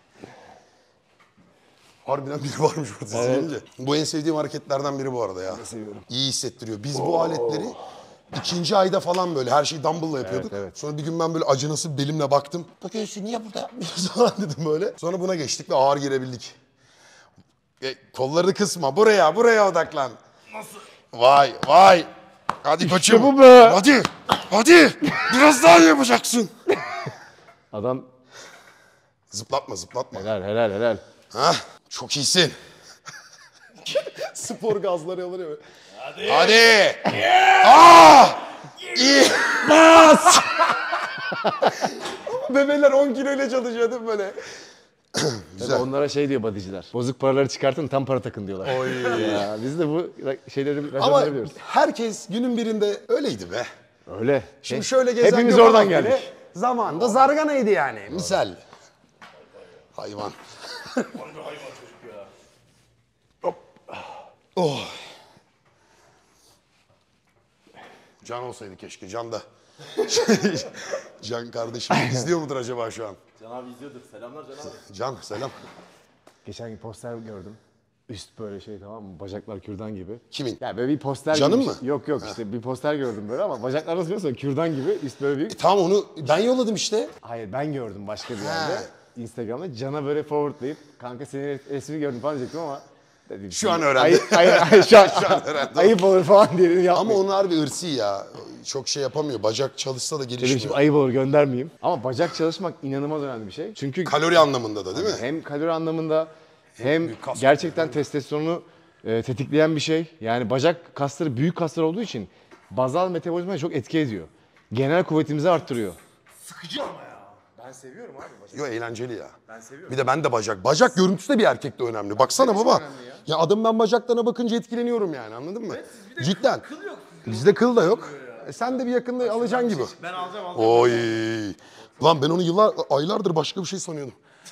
Harbiden biri varmış burada siz gelince. Bu en sevdiğim hareketlerden biri bu arada ya. seviyorum. İyi hissettiriyor. Biz bu aletleri ikinci ayda falan böyle her şeyi dumbbell'la yapıyorduk. Evet, evet. Sonra bir gün ben böyle acınası belimle baktım. Bakıyorsun niye burada yapmıyorsun falan dedim böyle. Sonra buna geçtik ve ağır girebildik. E, kollarını kısma. Buraya, buraya odaklan. Nasıl? Vay, vay. Hadi koçum. bu be. Hadi, hadi. Biraz daha iyi yapacaksın. Adam Zıplatma, zıplatma. helal helal helal. Ha, çok iyisin. Spor gazları alıyor. Hadi. Hadi. Aa! İyi. Bas. Bebeler on kilo ile çalışıyor değil mi böyle? Tabii onlara şey diyor bodyciler. Bozuk paraları çıkartın tam para takın diyorlar. Oy. Ya biz de bu şeyleri Ama rakamları biliyoruz. herkes günün birinde öyleydi be. Öyle. Şimdi Şey, şöyle gezen hepimiz gören oradan biri geldik. Zamanında zarganaydı yani. Misal. Hayvan. Hop. Oh. Can olsaydı keşke. Can da. Can kardeşim izliyor mudur acaba şu an? Can abi izliyordur. Selamlar Can abi. Can selam. Geçen gün poster gördüm. Üst böyle şey tamam mı? Bacaklar kürdan gibi. Kimin? Ya böyle bir poster Canım gibi bir mı? şey- Yok yok işte bir poster gördüm böyle ama bacaklar nasıl biliyorsun? Kürdan gibi üst böyle büyük. Tamam onu ben yolladım işte. Hayır ben gördüm başka bir Ha. yerde. Instagram'da Can'a böyle forwardlayıp kanka senin resmini gördüm falan diyecektim ama dedim, Şu an şimdi öğrendi. Ayıp, ayıp, ayıp, şu an, an öğrendi. ayıp olur falan diye dedim Ama yapmayayım. onun harbi ırsi ya. Çok şey yapamıyor. Bacak çalışsa da Dedim gelişmiyor. şimdi ayıp olur göndermeyeyim. Ama bacak çalışmak inanılmaz önemli bir şey. Çünkü Kalori anlamında da değil mi? hem kalori anlamında hem büyük kas gerçekten testosteronu e, tetikleyen bir şey. Yani bacak kasları büyük kaslar olduğu için bazal metabolizmaya çok etki ediyor. Genel kuvvetimizi arttırıyor. Sıkıcı ama ya. Ben seviyorum abi bacak. Yo eğlenceli ya. Ben seviyorum. Bir de ben de bacak. Bacak görüntüsü de bir erkekte önemli. Baksana baba. Ya. adam ben bacaklarına bakınca etkileniyorum yani anladın mı? Cidden. Bizde kıl da yok. E sen de bir yakında alacaksın gibi. Ben alacağım alacağım. Oy. Lan ben onu yıllar, aylardır başka bir şey sanıyordum.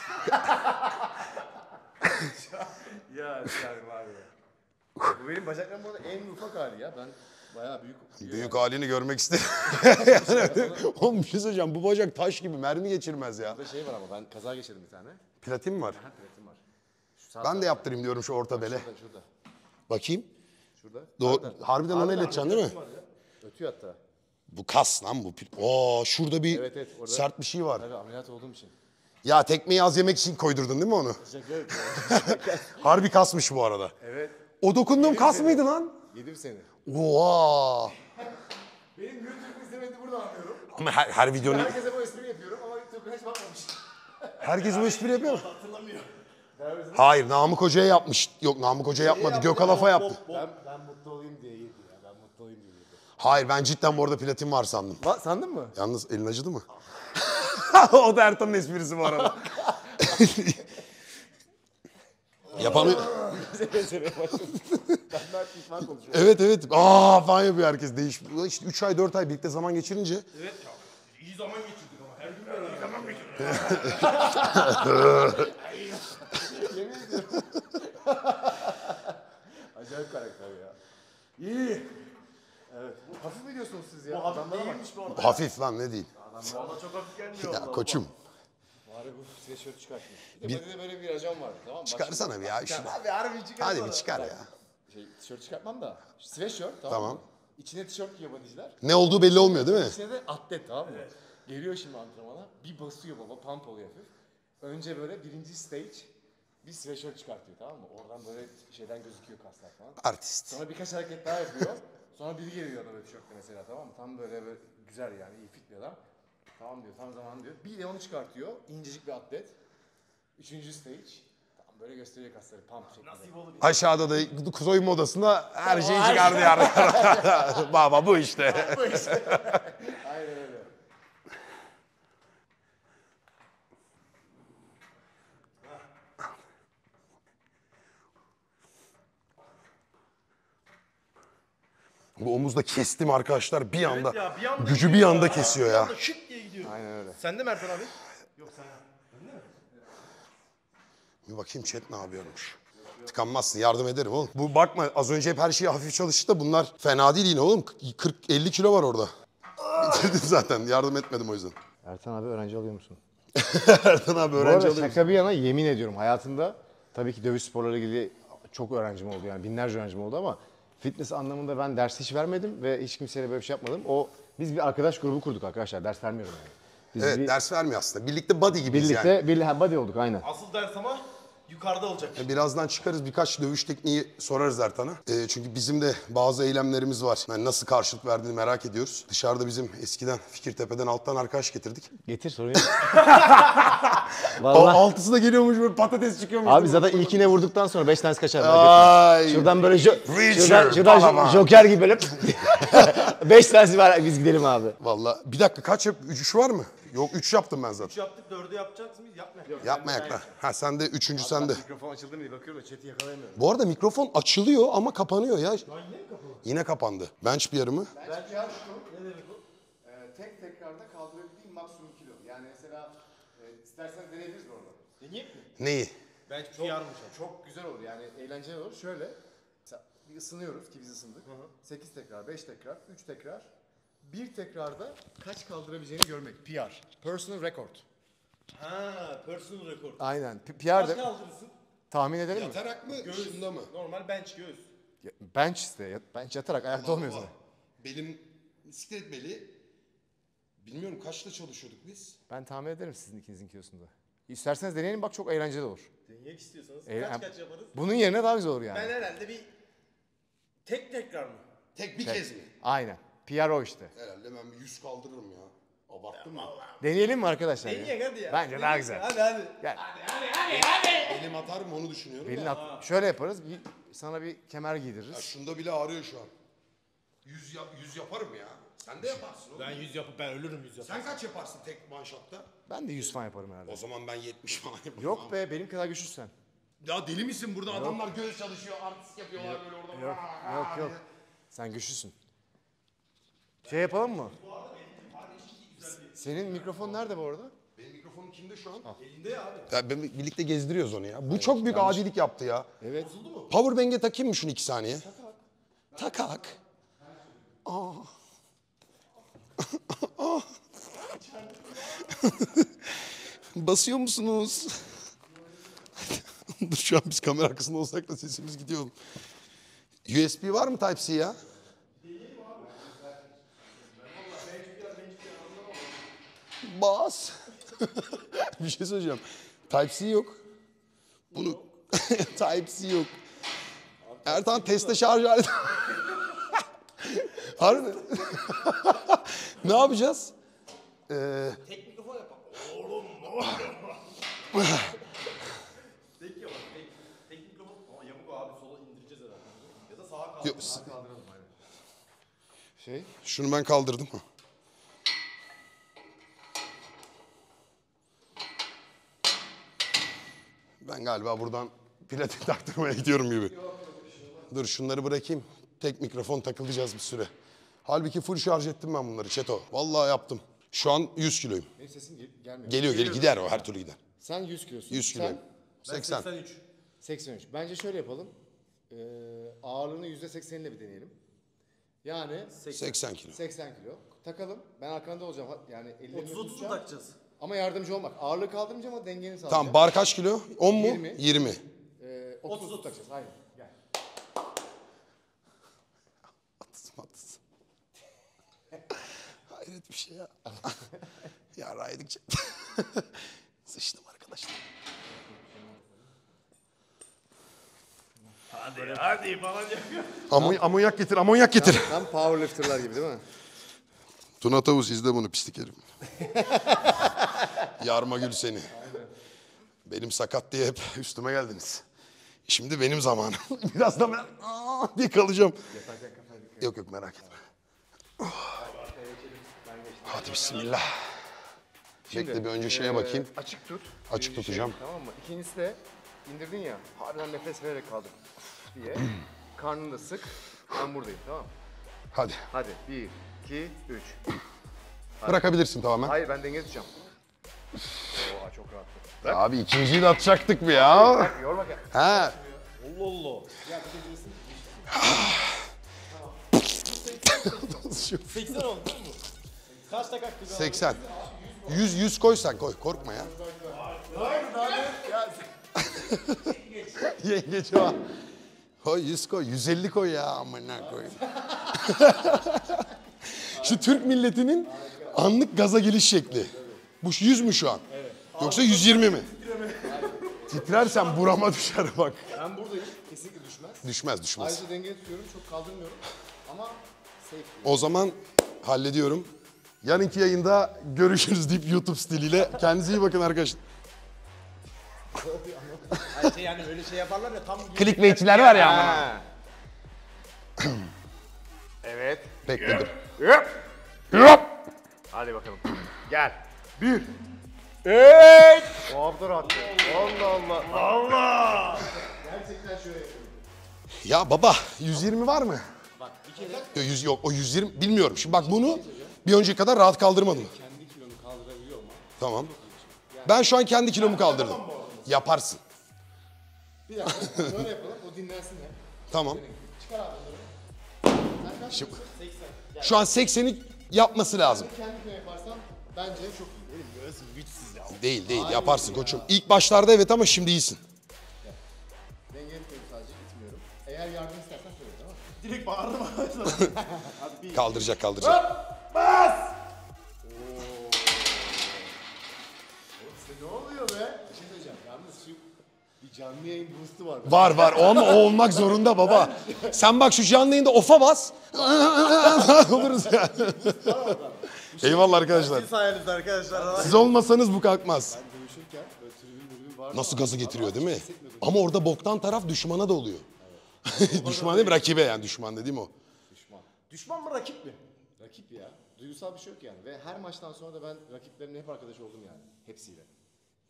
Ya sen var ya. Bu benim bacaklarım bu arada en ufak hali ya. Ben bayağı büyük. Büyük halini görmek istedim. Yani, oğlum bir şey söyleyeceğim. Bu bacak taş gibi mermi geçirmez ya. Burada şey var ama ben kaza geçirdim bir tane. Platin mi var? Ha platin var. Şu sağ Ben de yaptırayım diyorum şu orta bele. Şurada, şurada. Bakayım. Şurada. Doğru. Harbiden onu ileteceksin değil mi? Ötüyor hatta. Bu kas lan bu. Oo şurada bir Evet, evet, orada- sert bir şey var. Tabii ameliyat olduğum için. Ya tekmeyi az yemek için koydurdun değil mi onu? Harbi kasmış bu arada. Evet. O dokunduğum kas mıydı lan? Yedim seni. Oha. Benim YouTube'u izlemediğini buradan anlıyorum. Ama her, her videonun... Herkese bu espriyi yapıyorum ama YouTube'a hiç bakmamış. Herkes bu espri yapıyor mu? Hayır, Namık Hoca'ya yapmış. Yok, Namık Hoca yapmadı. Gökhan Afa yaptı. Ben, ben mutlu olayım diye yedi ya. Ben mutlu olayım diye yedi. Hayır, ben cidden bu arada platin var sandım. Va, sandın mı? Yalnız elin acıdı mı? O da Ertan'ın esprisi bu arada. Yapamıyor. Evet evet. Aa falan yapıyor herkes. Değiş. İşte üç ay dört ay birlikte zaman geçirince. Evet ya. İyi zaman geçirdik ama her gün böyle iyi zaman geçirdik. Yemin ediyorum. Acayip karakter ya. İyi. Evet. Bu hafif mi diyorsunuz siz ya? Bu hafif Adamlara bak. değilmiş bu arada. Hafif lan ne diyeyim. Valla çok hafif gelmiyor. Ya Allah koçum. Bari bu sweatshirt çıkartmış. Bir de bir... böyle bir racon vardı tamam mı? Çıkarsana bir ya. Şunu. Abi harbi çıkar. Hadi bir çıkar ya. Şey, tişört çıkartmam da. Sweatshirt tamam, Tamam. mı? İçine tişört giyiyor bodyciler. Ne olduğu belli olmuyor değil mi? İçine de atlet tamam mı? Geliyor şimdi antrenmana. Bir basıyor baba pump oluyor hafif. Önce böyle birinci stage bir sweatshirt çıkartıyor tamam mı? Oradan böyle şeyden gözüküyor kaslar falan. Artist. Sonra birkaç hareket daha yapıyor. Sonra biri geliyor adama tişörtle mesela tamam mı? Tam böyle, böyle güzel yani iyi fit bir adam. Tamam diyor tam zaman diyor. Bir de onu çıkartıyor. İncecik bir atlet. Üçüncü stage. Tam böyle gösteriyor kasları pump şeklinde. Nasip olur. Aşağıda da soyunma odasında her şeyi çıkardı yani. Baba bu işte. Aynen öyle. Bu omuzda kestim arkadaşlar bir anda. Evet ya, bir anda gücü bir gidiyor anda ya. kesiyor Bir ya. anda şık diye gidiyor. Aynen öyle. Sen de mi Ertan abi? Yok sen. Bir bakayım chat ne yapıyormuş. Tıkanmazsın yardım ederim oğlum. Bu bakma az önce hep her şey hafif çalıştı da bunlar fena değil yine oğlum. kırk elli kilo var orada. Bitirdim zaten yardım etmedim o yüzden. Ertan abi öğrenci alıyor musun? Ertan abi Bu öğrenci arada alıyor. şaka bir yana yemin ediyorum hayatımda tabii ki dövüş sporları ilgili çok öğrencim oldu yani binlerce öğrencim oldu ama fitness anlamında ben ders hiç vermedim ve hiç kimseyle böyle bir şey yapmadım. O biz bir arkadaş grubu kurduk arkadaşlar ders vermiyorum yani. Biz Evet bir, ders vermiyor aslında. Birlikte body gibiyiz birlikte yani. bir ha, body olduk aynen. Asıl ders ama yukarıda olacak. Birazdan çıkarız birkaç dövüş tekniği sorarız Ertan'a. Ee, çünkü bizim de bazı eylemlerimiz var. Yani nasıl karşılık verdiğini merak ediyoruz. Dışarıda bizim eskiden Fikirtepe'den alttan arkadaş getirdik. Getir sorun yok. O Vallahi. altısı da geliyormuş böyle patates çıkıyormuş. Abi zaten ilkine vurduktan sonra beş tanesi kaçar. merak Ay. etme. Şuradan böyle jo Richard, şuradan, şuradan Balaban. joker gibi böyle beş tanesi var biz gidelim abi. Vallahi bir dakika kaç yap? Üç var mı? Yok üç yaptım ben zaten. Üç yaptık, dördü yapacağız mıyız? Yapma. Yapma yakla. Ha sen de üçüncü sende. Mikrofon açıldı mı diye bakıyorum da chat'i yakalayamıyorum. Bu arada mikrofon açılıyor ama kapanıyor ya. Lan yine mi kapalı? Yine kapandı. Bench bir yarımı. Belki ya şu, ne demek bu? Ee, tek tekrarda kaldırabildiğim maksimum kilo. Yani mesela e, isterseniz deneyebiliriz bu arada. Deneyek mi? Neyi? Belki bir yarmış. Çok güzel olur yani eğlenceli olur. Şöyle mesela bir ısınıyoruz ki biz ısındık. sekiz tekrar, beş tekrar, üç tekrar. Bir tekrarda kaç kaldırabileceğini görmek. P R. Personal record. Ha, personal record. Aynen. P- P Kaç R de kaldırırsın? tahmin edelim mi? Yatarak mı? Şunda mı? Normal bench göğüs. Ya, bench işte. yat- Bench yatarak ayakta olmuyor zaten. Benim bisiklet beli. Bilmiyorum kaçta çalışıyorduk biz? Ben tahmin ederim sizin ikinizin kilosunda. İsterseniz deneyelim bak çok eğlenceli olur. Deneyek istiyorsanız Eğlen- kaç kaç yaparız? Bunun yerine daha güzel olur yani. Ben herhalde bir tek tekrar mı? Tek bir kez mi? Aynen. P R o işte. Herhalde ben bir yüz kaldırırım ya. Abarttım mı? Deneyelim mi arkadaşlar? ya? Deneyek hadi ya. Bence daha güzel. Hadi hadi. Gel. Elim atar mı onu düşünüyorum Elini da. at. Şöyle yaparız. Bir, sana bir kemer Ya giydiririz. şunda bile ağrıyor şu an. Yüz, yap, yüz yaparım ya. Sen de yaparsın oğlum. Ben yüz yapıp ben ölürüm yüz yapıp. Sen kaç yaparsın tek manşatta? Ben de yüz falan yaparım herhalde. O zaman ben yetmiş falan yaparım. Yok be benim kadar güçlüsün. Ya deli misin burada adamlar göğüs çalışıyor, artist yapıyorlar böyle orada. Yok yok yok. Sen güçlüsün. Şey yapalım mı? Senin mikrofon nerede bu arada? Benim mikrofonum kimde şu an? Elinde ya abi. Ya ben, birlikte gezdiriyoruz onu ya. Bu çok büyük adilik yaptı ya. Evet. Powerbank'e takayım mı şunu iki saniye? Takak. Aa. Aa. Basıyor musunuz? Dur şu an biz kamera arkasında olsak da sesimiz gidiyor. U S B var mı Type-C ya? Bas. Bir şey söyleyeceğim. Type-C yok. Bunu Type-C yok. Ertan teste şarj aleti. Harbi. Ne yapacağız? Ee... Tek mikrofon yapalım. Oğlum ne oluyor? Tek ya bak tek, tek mikrofon. Ama yamuk abi sola indireceğiz herhalde. Ya da sağa kaldıralım. Yok, Sağa kaldıralım aynen. Şey. şunu ben kaldırdım. Ben galiba buradan platin taktırmaya gidiyorum gibi. Dur şunları bırakayım. Tek mikrofon takılacağız bir süre. Halbuki full şarj ettim ben bunları Çeto. Vallahi yaptım. Şu an yüz kiloyum. Benim sesim gel- gelmiyor. Geliyor geliyor gider o her türlü gider. Sen yüz kilosun. yüz kiloyum. Sen seksen. seksen üç. seksen üç. Bence şöyle yapalım. Ee, ağırlığını yüzde seksenle bir deneyelim. Yani seksen kilo. seksen kilo. Takalım. Ben arkanda olacağım. Ha- Yani ellerimi otuz otuz mu tutacağım. takacağız? Ama yardımcı olmak. Ağırlığı kaldırmayacağım ama dengeni sağlayacağım. Tamam bar kaç kilo? on mu? yirmi. yirmi. Ee, otuz otuz takacağız. Aynen. Gel. Atısım atısım. Hayret bir şey ya. Ya raydıkça. Sıçtım arkadaşlar. Hadi hadi falan yapıyor. Amony amonyak getir, amonyak getir. Tam powerlifter'lar gibi değil mi? Tuna Tavus izle bunu pislik herif. Yarma gül seni. Benim sakat diye hep üstüme geldiniz. Şimdi benim zamanım. Biraz da ben aa diye kalacağım. Yok yok merak etme. Hadi bismillah. Bekle bir önce şeye bakayım. Ee, açık tut. Açık Bir şey, tutacağım. tamam mı? İkincisi de indirdin ya. Harbiden nefes vererek kaldır. diye. Karnını da sık. Ben buradayım, tamam mı? Hadi. Hadi. Bir, iki, üç. Bırakabilirsin tamamen. Hayır, ben denge tutacağım. Oha, çok rahat. Abi ikinciyi de atacaktık mı ya? Bak, yor bak ya. Ha. Allah Allah. seksen oldu değil mi? Kaç dakika kalktı? seksen. yüz yüz koy sen koy. Korkma ya. Yengeç o. Koy yüz koy. yüz elli koy ya. Amına koyayım. Şu Türk milletinin anlık gaza geliş şekli. Bu yüz mü şu an? Yoksa yüz yirmi mi? Titrersen burama düşer bak. Ben buradayım. Kesinlikle düşmez. Düşmez düşmez. Ayrıca denge tutuyorum. Çok kaldırmıyorum. Ama safe. O zaman hallediyorum. Yarınki yayında görüşürüz deyip YouTube stiliyle. Kendinize iyi bakın arkadaşlar. Her şey yani öyle şey yaparlar ya tam Clickbaitçiler var ya amına. Evet. Bekledim. Hadi bakalım. Gel. Bir. Evet. O hafta rahat. Allah Allah. Allah. Gerçekten şöyle yapıyorum. Ya baba yüz yirmi var mı? Bak bir kere Yok, yüz, yok o yüz yirmi bilmiyorum. Şimdi bak bunu bir önceki kadar rahat kaldırmadım. Kendi kilonu kaldırabiliyor mu? Tamam. Ben şu an kendi kilomu kaldırdım. Yaparsın. Bir dakika. Böyle yapalım. O dinlensin hep. Tamam. Çıkar abi onları. Sen kaç Şimdi, seksen. şu an sekseni yapması lazım. Kendi kilonu yaparsan bence çok iyi. Benim burası güçsüz ya. Değil değil yaparsın koçum. İlk başlarda evet ama şimdi iyisin. Denge tutuyorum sadece, gitmiyorum. Eğer yardım istersen söyle, tamam mı? direkt bağırdım ağzına. Hadi bir. Kaldıracak kaldıracak. Size ne oluyor be? Bir şey söyleyeceğim. Yalnız şu bir canlı yayın boost'u var. Var var o ama o olmak zorunda baba. Sen bak şu canlı yayında ofa bas. Oluruz yani. Eyvallah arkadaşlar. Sizin sayenizde arkadaşlar. Siz olmasanız bu kalkmaz. Dövüşürken böyle tribün tribün var. Nasıl gazı getiriyor değil mi? Ama orada boktan taraf düşmana da oluyor. Düşman değil mi? Rakibe yani düşman dediğim o. Düşman. Düşman mı rakip mi? Rakip ya. Duygusal bir şey yok yani. Ve her maçtan sonra da ben rakiplerimle hep arkadaş oldum yani. Hepsiyle.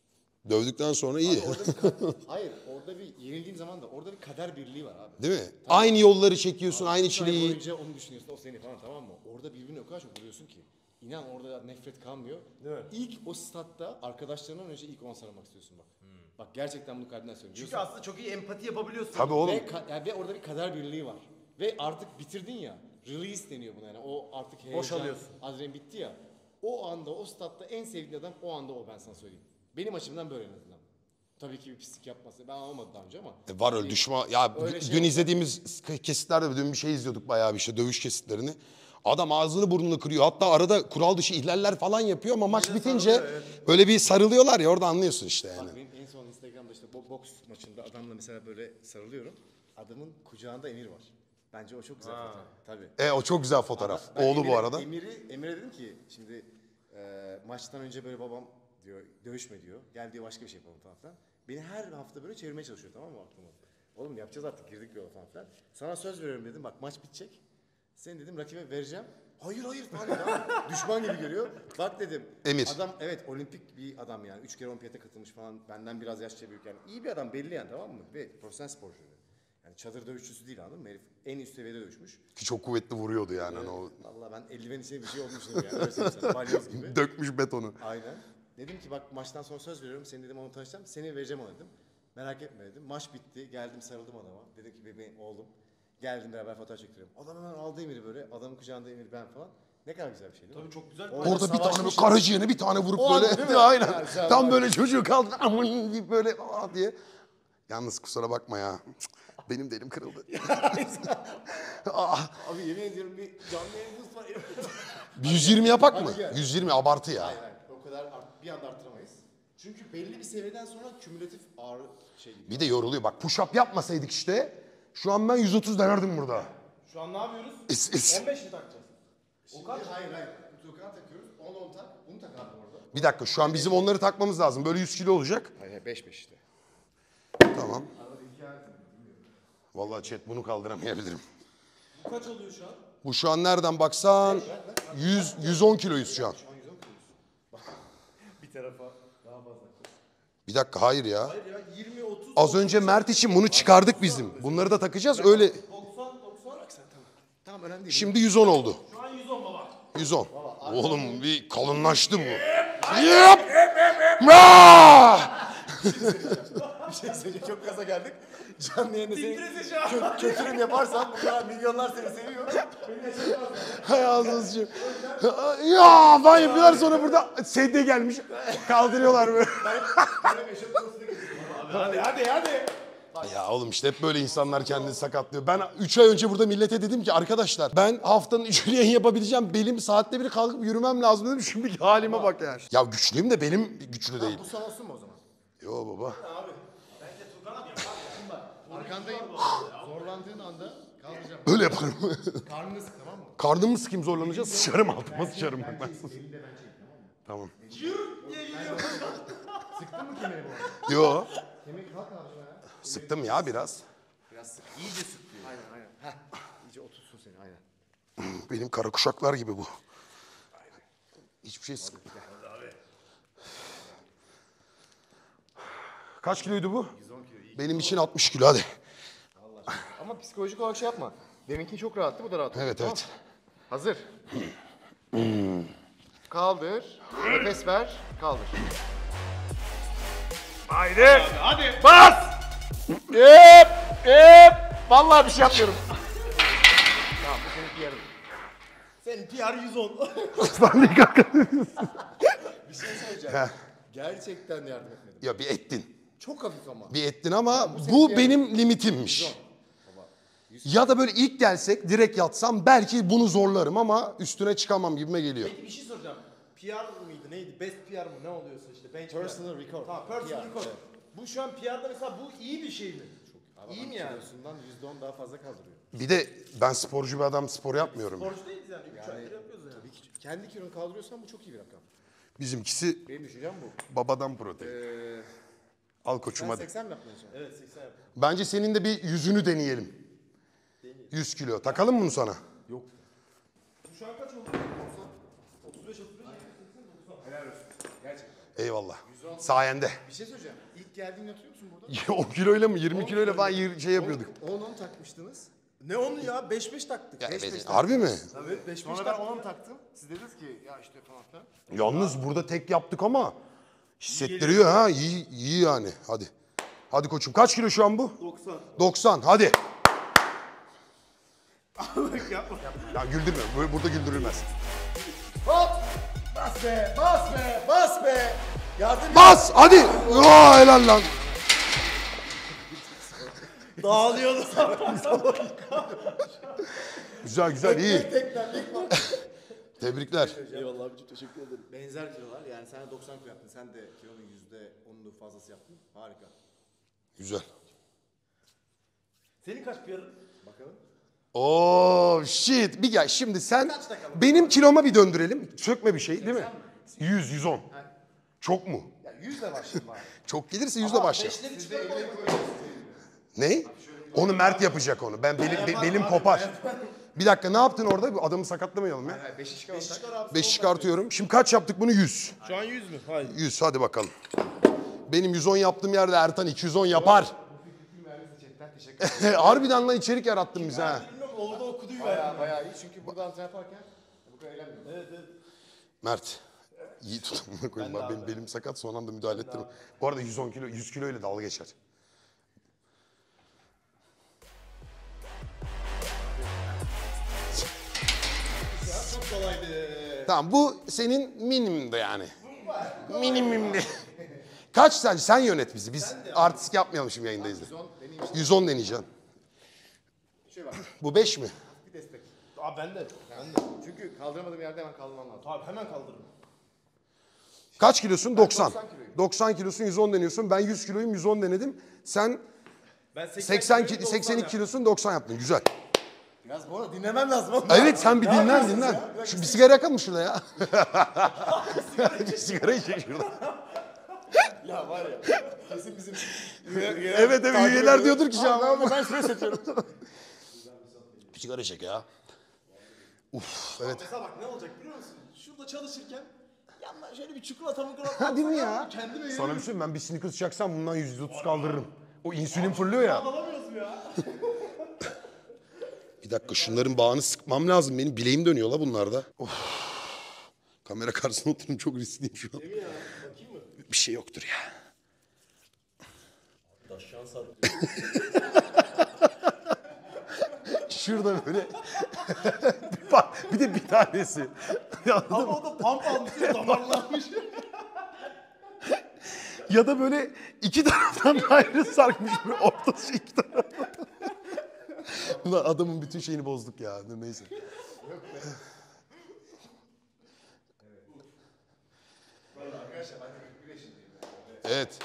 Dövdükten sonra iyi. Orada bir ka- Hayır, orada bir yenildiğin zaman da orada bir kader birliği var abi. Değil mi? Aynı yolları çekiyorsun, aynı Üç ay çileyi. boyunca onu düşünüyorsun, o seni falan, tamam mı? Orada birbirine o kadar çok vuruyorsun ki. İnan orada nefret kalmıyor. Değil mi? İlk o statta arkadaşlarından önce ilk onu sarılmak istiyorsun bak. Bak gerçekten bunu kalbimden söylüyorum. Çünkü Diyorsun- aslında çok iyi empati yapabiliyorsun. Tabii oğlum. Ve, ka- yani ve orada bir kader birliği var. Ve artık bitirdin ya, release deniyor buna yani. O artık heyecan, Boşalıyorsun. adrenalin bitti ya. O anda, o statta en sevdiğin adam o anda o, ben sana söyleyeyim. Benim açımdan böyle en azından. Tabii ki bir pislik yapması. Ben olmadı daha önce ama. E, Var öyle düşman. Ya Öyle dün şey yok. izlediğimiz kesitlerde dün bir şey izliyorduk bayağı bir işte dövüş kesitlerini. Adam ağzını burnunu kırıyor. Hatta arada kural dışı ihlaller falan yapıyor ama maç bitince böyle bir sarılıyorlar ya, orada anlıyorsun işte yani. Bak benim en son Instagram'da işte bo- boks maçında adamla mesela böyle sarılıyorum. Adamın kucağında Emir var. Bence o çok güzel fotoğraf. Tabii. E o çok güzel fotoğraf. Ben Oğlu Emir'e- bu arada. Emir'i, Emir'e dedim ki şimdi e, maçtan önce böyle babam diyor dövüşme diyor. Gel diyor başka bir şey yapalım falan filan. Beni her hafta böyle çevirmeye çalışıyor, tamam mı aklıma? Oğlum yapacağız artık, girdik bir yola falan filan. Sana söz veriyorum dedim, bak maç bitecek. Seni dedim rakibe vereceğim. Hayır hayır falan dedi abi. Düşman gibi görüyor. Bak dedim. Emir. Adam evet olimpik bir adam yani. Üç kere olimpiyata katılmış falan. Benden biraz yaşça büyük yani. İyi bir adam belli yani, tamam mı? Ve profesyonel sporcu. Yani çadır dövüşçüsü değil, anladın mı? Herif en üst seviyede dövüşmüş. Ki çok kuvvetli vuruyordu yani. hani o Vallahi ben eldiven içine bir şey olmuşum yani. Öyle söyleyeyim sana. Balyoz gibi. dökmüş betonu. Aynen. Dedim ki bak maçtan sonra söz veriyorum. Seni dedim onu tanışacağım. Seni vereceğim ona dedim. Merak etme dedim. Maç bitti. Geldim sarıldım adama. Dedim ki bebeğim oğlum. Geldim beraber fotoğraf çektiriyorum. Adam hemen aldı Emir'i böyle. Adamın kucağında Emir ben falan. Ne kadar güzel bir şey değil mi? Tabii çok güzel. Orada Orada bir tane böyle savaşmışız. karaciğerine bir tane vurup O böyle. anda değil mi? Aynen. Yani sen Tam var. böyle çocuğu kaldı. Aman deyip böyle aa diye. Yalnız kusura bakma ya. Benim de elim kırıldı. Aa, Abi yemin ediyorum bir canlı yayınımız var. bir yüz yirmi yapak mı? Hadi gel. yüz yirmi abartı ya. Hayır hayır. O kadar art- bir anda arttıramayız. Çünkü belli bir seviyeden sonra kümülatif ağrı şey gibi. Bir de yoruluyor. Bak push up yapmasaydık işte. Şu an ben yüz otuz denerdim burada. Şu an ne yapıyoruz? İs, is. on beş mi takacağız? O kaç? Hayır hayır. Tukan takıyoruz. on on tak. Bunu tak abi orada. Bir dakika şu an bizim onları takmamız lazım. Böyle yüz kilo olacak. Hayır hayır beş beş işte. Tamam. Vallahi chat bunu kaldıramayabilirim. Bu kaç oluyor şu an? Bu şu an nereden baksan yüz yüz on kiloyuz şu an. Bir tarafa daha fazla. Bir dakika hayır ya. Hayır ya yirmi otuz. Az önce Mert için bunu çıkardık bizim. Bunları da takacağız öyle. doksan doksan. Tamam önemli değil. Şimdi yüz on oldu. Şu an yüz on baba. yüz on. Oğlum bir kalınlaştı bu. Yap! Aa! Bir şey söyleyeceğim. Çok gaza geldik. Canlı yayında seni Titresi şu an. kö- kötürüm yaparsan bu kadar milyonlar seni seviyor. Beni yaşatmaz. Hay ağzına sıçayım. Ya falan yapıyorlar sonra burada sedye gelmiş. Kaldırıyorlar böyle. Benim yaşatmasını getiriyorum. Hadi hadi hadi. Ya oğlum işte hep böyle insanlar kendini sakatlıyor. Ben üç ay önce burada millete dedim ki arkadaşlar ben haftanın üçünü yayın yapabileceğim. Belim saatte bir kalkıp yürümem lazım dedim. Şimdiki halime bak yani. Ya güçlüyüm de belim güçlü değil. Bu son olsun mu o zaman? Yo baba. Bence Tukan abi yapar ya. Arkandayım. Zorlandığın anda kaldıracağım. Öyle yaparım. Karnını sık, tamam mı? Karnımı sıkayım zorlanacağız. Sıçarım altıma sıçarım bak ben sana. Elinde ben çekeyim, tamam mı? Tamam. Yürü diye geliyor. Sıktın mı kemeri bu arada? Yo. Kemeri kalk abi ya. Sıktım ya biraz. Biraz sık. İyice sık diyor. Aynen aynen. Heh. İyice otursun seni aynen. Benim kara kuşaklar gibi bu. Hiçbir şey sıkmıyor. Kaç kiloydu bu? Benim için altmış kilo hadi. Ama psikolojik olarak şey yapma. Deminki çok rahattı, bu da rahat. Evet Tamam. evet. Hazır. Kaldır. Nefes ver. Kaldır. Hadi. Bas! Hep! Hep! Vallahi bir şey yapmıyorum. Tamam bu senin P R'ın. Senin P R yüz on. Bir şey söyleyeceğim. Gerçekten yardım etmedim. Ya bir ettin. Çok hafif ama. Bir ettin ama bu bu senin benim limitimmiş. Ya da böyle ilk gelsek direkt yatsam belki bunu zorlarım ama üstüne çıkamam gibime geliyor. Peki bir şey soracağım. P R mıydı neydi? Best P R mı? Ne oluyorsa işte. Bench Personal P R. record. Tamam personal P R, record. evet. Bu şu an P R'da mesela bu iyi bir şey mi? İyi mi yani? Kilosundan yüzde on daha fazla kaldırıyor. Bir de ben sporcu bir adam spor yapmıyorum. Sporcu değiliz yani. üç aydır yapıyoruz yani. Tabii ki kendi kilonu kaldırıyorsan bu çok iyi bir rakam. Bizimkisi Benim düşüncem bu. babadan protein. Ee, Al koçum sen hadi. seksen mi yapmaya çalışıyorsun? Evet seksen yapıyor. Bence senin de bir yüzünü deneyelim. yüz kilo. Takalım mı bunu sana? Yok. Bu şu an kaç oldu? otuz beş otuz beş. Helal olsun. Gerçekten. Eyvallah. yüz Sayende. Bir şey söyleyeceğim. İlk geldiğini hatırlıyor musun burada? O kiloyla mı yirmi kiloyla falan yir- şey yapıyorduk. on on takmıştınız. Ne onu ya? beş beş taktık. Ya, beş evet, beş harbi mi? Evet beş beş Sonra ben taktık. on on taktım. Siz dediniz ki ya işte falan filan. Yalnız burada tek yaptık ama hissettiriyor ha. İyi, iyi yani. Hadi. Hadi koçum. Kaç kilo şu an bu? doksan. doksan. Hadi. Yapma. Ya güldürme. Böyle burada güldürülmez. Hop! Bas be! Bas be! Bas be! Yardım Bas! Hadi. Aa, helal lan. Dağılıyordu. Güzel güzel iyi. Tekrar ilk bak. Tebrikler. Eyvallah abicim teşekkür ederim. Benzer kilolar. Yani sen de doksan kilo yaptın. Sen de kilonun yüzde onunu fazlası yaptın. Harika. Güzel. Senin kaç bir yarın? Bakalım. Oh shit. Bir gel şimdi sen benim kiloma bir döndürelim. Sökme bir şey değil mi? yüz, yüz on. Çok mu? Ya yüzle başlayayım abi. Çok gelirse yüzle başla. Beşleri çıkarma. Ne? Onu Mert yapacak onu. Ben belim, be- belim kopar. Bir dakika ne yaptın orada? Adamı sakatlamayalım ya. Yani beşi çıkarırsak. beş çıkartıyorum. Şimdi kaç yaptık bunu? yüz. Şu an yüz mü? Hayır. yüz hadi bakalım. Benim yüz on yaptığım yerde Ertan iki yüz on yapar. Teşekkür ederim. Harbiden lan içerik yarattın bize ha. Bilmiyorum orada okuduğu ver. Bayağı bayağı iyi. Çünkü burada antrenman yaparken bu kadar eğlenmiyorum. Evet evet. Mert. İyi tutumuna koyayım. Ben benim belim sakat son anda müdahale ettim. Bu arada yüz on kilo, yüz kilo ile dalga geçer. Çok kolaydı. Tamam bu senin minimumda yani. Minimumda. Kaç sence? Sen yönet bizi. Biz artistik yapmayalım şimdi yayındayız. yüz on deneyim işte. yüz on deneyeceksin. Şey var. Bu beş mi? Bir destek. Abi ben de. Ben de. Çünkü kaldıramadığım yerde hemen kaldırmam lazım. Abi hemen kaldırın. Kaç kilosun? doksan. doksan kiloyum. doksan kilosun yüz on deniyorsun. Ben yüz kiloyum yüz on denedim. Sen Ben seksen, kiloyum, ki- seksen iki kilosun doksan yaptın. Güzel. Biraz bu arada dinlemem lazım oğlum. Evet sen bir Ne dinlen yapıyorsunuz dinlen. ya? Bir dakika. Şu bir sigara yakalım mı şurada ya? Sigara içecek şurada. Ya var ya. Kesin bizim Evet evet üyeler diyordur ki şu an. ben şuraya seçiyorum. Bir sigara çek ya. Uf evet. Mesela bak ne olacak biliyor musun? Şurada çalışırken yandan şöyle bir çikolata mıkılata Ha değil mi ya? Kendime Sana bir söyleyeyim ben bir Snickers çaksam bundan yüzde otuz kaldırırım. O insülin fırlıyor ya. alamıyoruz ya. Bir dakika şunların bağını sıkmam lazım. Benim bileğim dönüyor la bunlarda. Of. Kamera karşısına oturuyorum çok riskliyim şu an. Değil mi ya? Bakayım mı? Bir şey yoktur ya. Daşşan sarıyor. Şurada böyle. Bak bir de bir tanesi. Ama o da pump almış ya damarlanmış. Ya da böyle iki taraftan da ayrı sarkmış böyle ortası iki taraftan. Ulan adamın bütün şeyini bozduk ya. Neyse. Evet.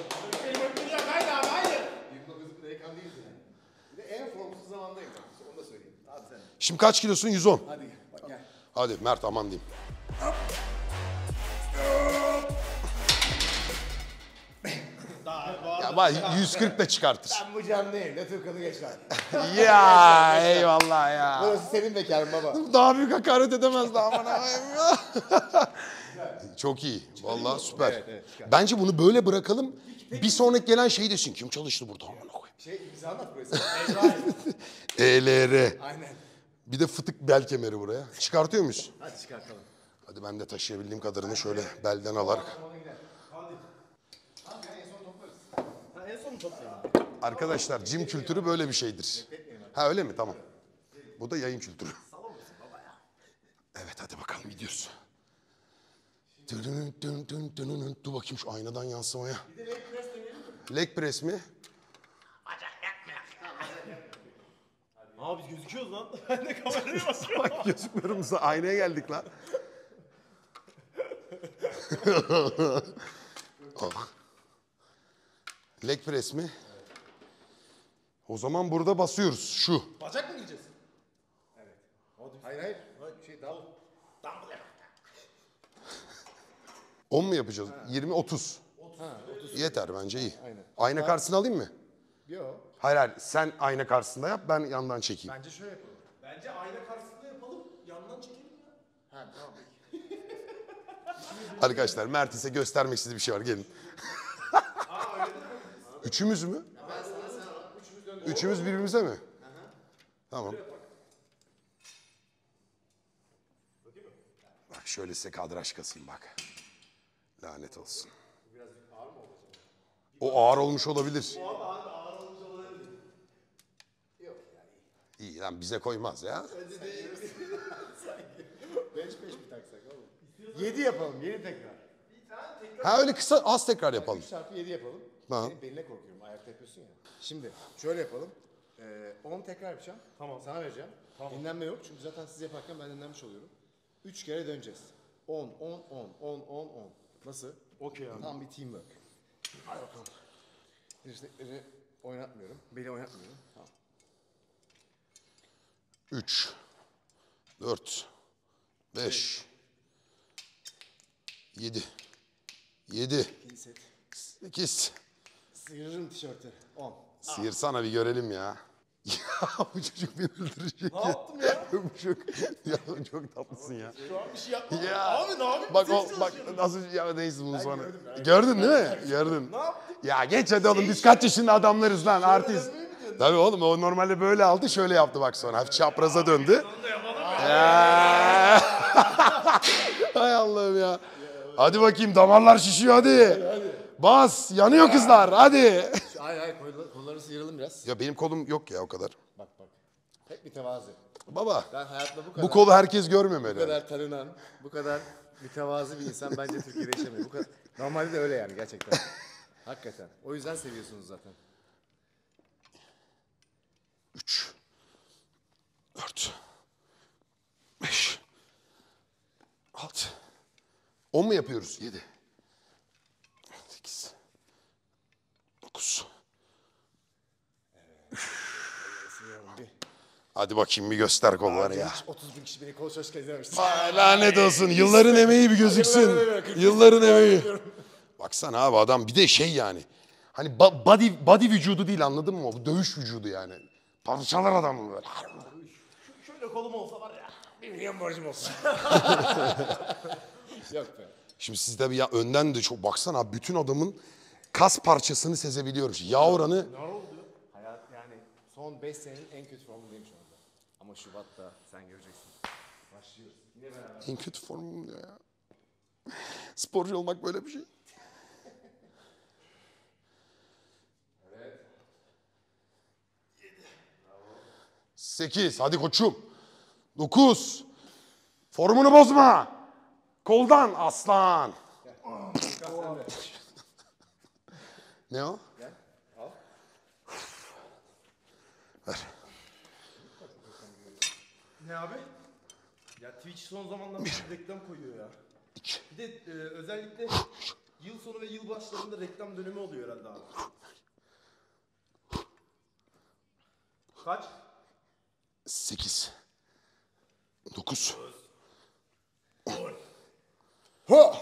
yirmi dokuzluk bir delikanlı değiliz yani. Bir de en formsuz zamandayım. Onu da söyleyeyim. Hadi sen. Şimdi kaç kilosun? yüz on. Hadi bak gel. Hadi Mert aman diyeyim. Ya bak yüz kırk da çıkartır. Ben bu canlı yayında Türkan'ı geç lan. Ya eyvallah ya. Burası senin bekarın baba. Daha büyük hakaret edemez daha bana. Çok iyi. Vallahi süper. Evet, evet, çıkar. Bence bunu böyle bırakalım. Bir sonraki gelen şey desin. Kim çalıştı burada? Amına koyayım. Şey bize anlat burası. E L R. Aynen. Bir de fıtık bel kemeri buraya. Çıkartıyor muyuz? Hadi çıkartalım. Hadi ben de taşıyabildiğim kadarını şöyle belden alarak. Ona gider. Hadi. Tamam ya en son toplarız. Ha, en son toplayalım. Arkadaşlar jim kültürü böyle bir şeydir. Ha öyle mi? Tamam. Bu da yayın kültürü. Evet hadi bakalım gidiyoruz. Dün dün dün dün dur bakayım şu aynadan yansımaya. Bir de leg press deneyelim mi? Leg press mi? Aa biz gözüküyoruz lan. Ben de kameraya basıyorum. Bak gözükmüyoruz da aynaya geldik lan. Ah. Leg press mi? O zaman burada basıyoruz şu. Bacak mı gireceğiz? Hayır hayır. Şey dal. on mu yapacağız? yirmi otuz. Ha otuz. Yeter bence iyi. Aynen. Ayna karşısına alayım mı? Yok. Hayır hayır sen ayna karşısında yap ben yandan çekeyim. Bence şöyle yapalım. Bence ayna karşısında yapalım. Yandan çekelim ya. Ha tamam peki. Arkadaşlar Mert ise göstermek istediği bir şey var. Gelin. Üçümüz mü? Üçümüz birbirimize mi? Tamam. Bak şöyle size kadraj kasayım bak. Lanet olsun. O ağır olmuş olabilir. İyi lan bize koymaz ya. beş beş mi taksak oğlum? yedi yapalım, yedi tekrar. Ha öyle kısa az tekrar yapalım. üç çarpı yedi yapalım. Tamam. Senin beline korkuyorum, ayakta yapıyorsun ya. Şimdi şöyle yapalım. Ee, on tekrar yapacağım. Tamam. Sana vereceğim. Tamam. Dinlenme yok çünkü zaten siz yaparken ben dinlenmiş oluyorum. üç kere döneceğiz. on, on, on, on, on, on. Nasıl? Okey abi. Tam bir teamwork. Hadi bakalım. Dirsekleri oynatmıyorum. Beni oynatmıyorum. Tamam. Üç. Dört. Beş. Yedi. Yedi. İkinci set. Sekiz. Sıyırırım tişörtü. on. Sıyırsana bir görelim ya. Ya bu çocuk beni öldürecek. Ne yaptım ya? Bu çok, ya çok tatlısın ya. Şu an bir şey yapmadım. Ya. Abi ne yapayım? Bak Ses o bak çalışıyorum. nasıl ya neyse bunu sonra. Gördün değil mi? Gördün. Ne yaptım? Ya geç hadi oğlum biz kaç yaşında adamlarız lan artist. Tabii oğlum o normalde böyle aldı şöyle yaptı bak sonra hafif çapraza döndü. Ya. Hay Allah'ım ya. Hadi bakayım damarlar şişiyor hadi. Bas yanıyor kızlar hadi. Hayır hayır kolları, kolları sıyıralım biraz. Ya benim kolum yok ya o kadar. Bak bak. Hep bir tevazu. Baba Ben hayatımda bu kadar, bu kolu herkes bu görmemeli. kadar tanınan, bu kadar mütevazı bir insan bence Türkiye'de yaşamıyor. Bu kadar, normalde de öyle yani gerçekten. Hakikaten. O yüzden seviyorsunuz zaten. Üç. Dört. Beş. Altı. On mu yapıyoruz? Yedi. Sekiz. Dokuz. Hadi bakayım bir göster kolları ya. Hiç otuz bin kişi beni kol çalışkan izlememişti. Ay, lanet olsun. Yılların emeği bir gözüksün. Yılların emeği. Baksana abi adam bir de şey yani. Hani ba- body, body vücudu değil anladın mı? Bu dövüş vücudu yani. Parçalar adamı böyle. Şöyle kolum olsa var ya. Bir milyon borcum olsun. Yok be. Şimdi siz tabii ya önden de çok baksana abi bütün adamın kas parçasını sezebiliyorum. Yağ oranı Hayat yani son beş senenin en kötü formundayım şu anda. Ama Şubat'ta sen göreceksin. Başlıyoruz. Yine beraber. en kötü formum diyor ya. Sporcu olmak böyle bir şey. Sekiz. Hadi koçum. Dokuz. Formunu bozma. Koldan aslan. Ne o? Gel. Al. Ver. Ne abi? Ya Twitch son zamanlarda bir reklam koyuyor ya. İki. Bir de e, özellikle yıl sonu ve yıl başlarında reklam dönemi oluyor herhalde abi. Kaç? Sekiz. Dokuz. Ho!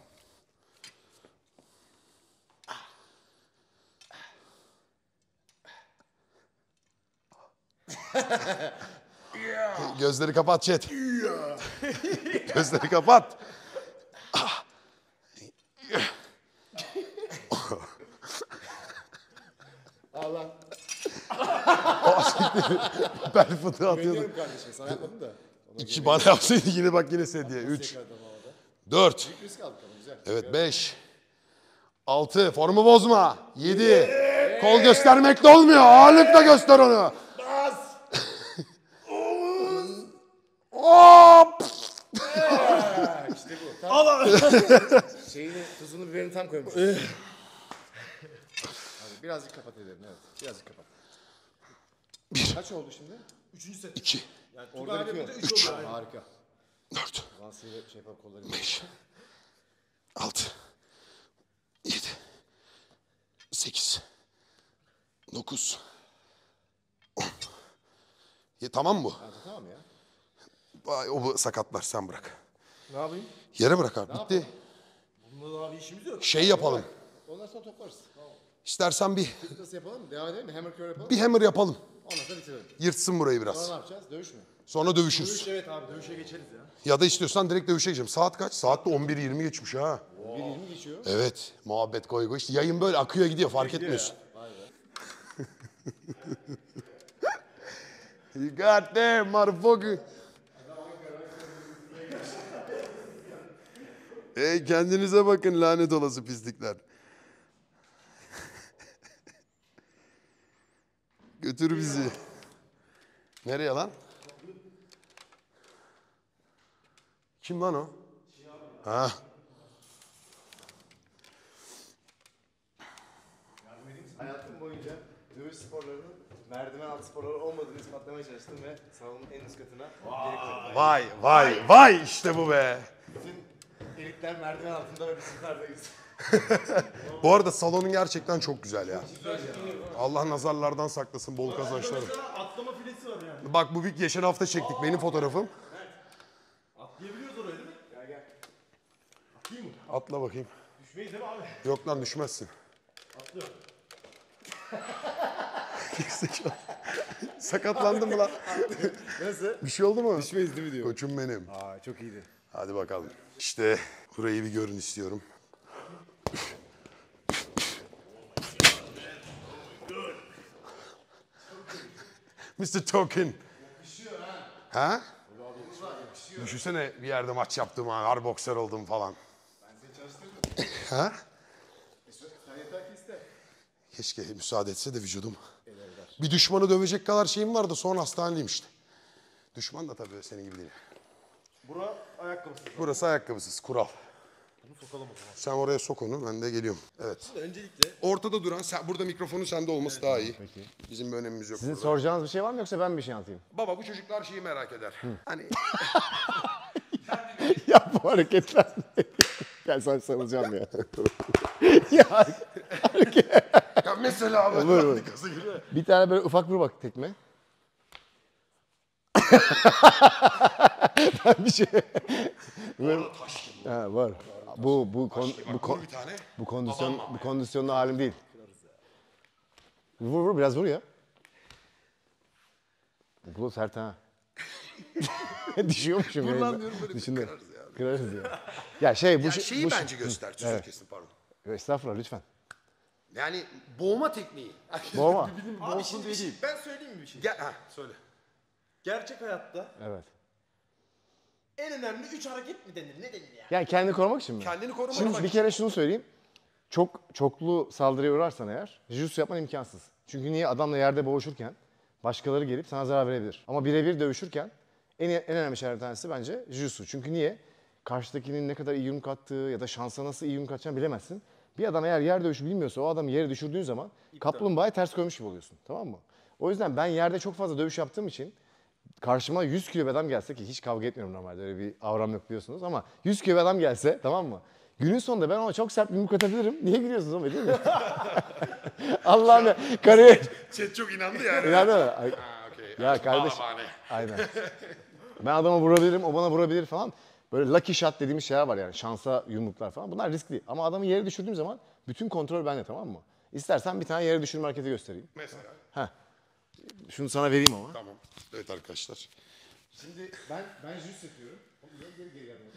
Gözleri kapat chat. Gözleri kapat. Allah. Bel fıtığı atıyordum. Biliyorum kardeşim sana yapmadım da. Ona İki bana yapsaydı yine bak yine sedye. Üç. tekrardan havada. Dört. Risk aldık ama güzel. Evet beş. Altı. Formu bozma. Yedi. Kol göstermekle olmuyor. Ağırlıkla göster onu. Bas! Hop. Ha, işte bu. Tam Al abi! şeyini, tuzunu, biberini tam koymuşuz. Hadi birazcık kapat edelim evet. Birazcık kapat. Bir. Kaç oldu şimdi? Üçüncü set. İki. Yani Orada Orada bitiyor. üç oluyor. yani. Harika. Dört. Lansıyla şey yapalım kolları. Beş. Altı. Yedi. Sekiz. Dokuz. On. Ya, tamam mı bu? Hadi tamam ya. Vay, o bu sakatlar sen bırak. Ne yapayım? Yere bırak abi bitti. Bunda da abi işimiz yok. Şey yapalım. Ondan sonra toplarız. Tamam. İstersen bir Nasıl yapalım? Devam edelim mi? Hammer curl yapalım. bir hammer yapalım. Ondan sonra bitirelim. Yırtsın burayı Sonra biraz. ne yapacağız? Dövüş mü? Sonra dövüşürüz. Evet abi dövüşe geçeriz ya. Ya da istiyorsan direkt dövüşe geçelim. Saat kaç? Saat de on bir yirmi geçmiş ha. on bir yirmi geçiyor. Evet. Muhabbet koy koy. İşte yayın böyle akıyor gidiyor fark etmiyorsun. You got there motherfucker. Hey kendinize bakın lanet olası pislikler. Götür bizi. Nereye lan? Kim lan o? Ha. Hayatım boyunca dövüş sporlarının merdiven altı sporları olmadığını ispatlamaya çalıştım ve salonun en üst katına geri koydum. Vay vay vay işte bu be. Bütün elitler merdiven altında ve biz yukarıdayız. Bu arada salonun gerçekten çok güzel ya. Allah nazarlardan saklasın bol kazançlar. Atlama filesi var yani. Bak bu bir geçen hafta çektik benim fotoğrafım. Atlayabiliyoruz oraya değil mi? Gel gel. Atlayayım mı? Atla bakayım. Düşmeyiz değil mi abi? Yok lan düşmezsin. Atlıyorum. Sakatlandın mı lan? Nasıl? Bir şey oldu mu? Düşmeyiz değil mi diyor. Koçum benim. Aa çok iyiydi. Hadi bakalım. İşte burayı bir görün istiyorum. mister Token. Ha? Düşünsene bir yerde maç yaptım, ağır boksör oldum falan. Ben seni çalıştırdım. Ha? Sen yeter ki iste. Keşke müsaade etse de vücudum. Bir düşmanı dövecek kadar şeyim vardı, sonra hastaneliyim işte. Düşman da tabii senin gibi değil. Bura ayakkabısı. Burası ayakkabısız, kural. Bunu sokalım o zaman. Sen oraya sok onu, ben de geliyorum. Evet. Öncelikle Ortada duran, sen, burada mikrofonu sende olması daha iyi. Bizim bir önemimiz yok Sizin burada. soracağınız bir şey var mı yoksa ben bir şey anlatayım? Baba bu çocuklar şeyi merak eder. Hani Ya bu hareketler. Gel sana sarılacağım ya. ya ya mesela abi. Buyur, buyur. bir tane böyle ufak vur bak tekme. ben bir şey. Böyle... Ha, var. Bu bu kon, bu kon, bir tane. bu kondisyon bu kondisyonlu halim değil. Vur vur biraz vur ya. Bu sert ha. Düşüyormuşum Vur yayında. lan diyorum böyle bir Düşündüm. kırarız ya. Kırarız ya. Ya şey bu Ya şey- şeyi bu şey- bence göster. Sözü Evet. kesin pardon. Estağfurullah lütfen. Yani boğma tekniği. Boğma. abi şimdi bir şey, ben söyleyeyim mi bir şey? Gel ha söyle. Gerçek hayatta Evet. en önemli üç hareket mi denir? Ne denir ya? Yani kendini korumak için mi? Kendini korumak Şimdi için. bir kere şunu söyleyeyim. Çok çoklu saldırıya uğrarsan eğer jiu-jitsu yapman imkansız. Çünkü niye? Adamla yerde boğuşurken başkaları gelip sana zarar verebilir. Ama birebir dövüşürken en, en önemli şeylerden tanesi bence jiu-jitsu. Çünkü niye? Karşıdakinin ne kadar iyi yumruk attığı ya da şansa nasıl iyi yumruk atacağını bilemezsin. Bir adam eğer yer dövüşü bilmiyorsa o adamı yere düşürdüğün zaman kaplumbağayı ters koymuş gibi oluyorsun. Tamam mı? O yüzden ben yerde çok fazla dövüş yaptığım için karşıma yüz kilo bir adam gelse ki hiç kavga etmiyorum normalde öyle bir avram yok biliyorsunuz ama yüz kilo bir adam gelse tamam mı? Günün sonunda ben ona çok sert bir yumruk atabilirim. Niye gülüyorsunuz ama değil mi? Allah'ım ya. Karıya... Chat çok inandı yani. İnandı mı? Ay- Ha, okey. Ya kardeş. Bahane. Aynen. Ben adama vurabilirim, o bana vurabilir falan. Böyle lucky shot dediğimiz şeyler var yani. Şansa yumruklar falan. Bunlar riskli. Ama adamı yere düşürdüğüm zaman bütün kontrol bende tamam mı? İstersen bir tane yere düşürme hareketi göstereyim. Mesela. Heh. Şunu sana vereyim ama. Tamam. Evet arkadaşlar. Şimdi ben ben jiu yapıyorum. Geri geri geldim.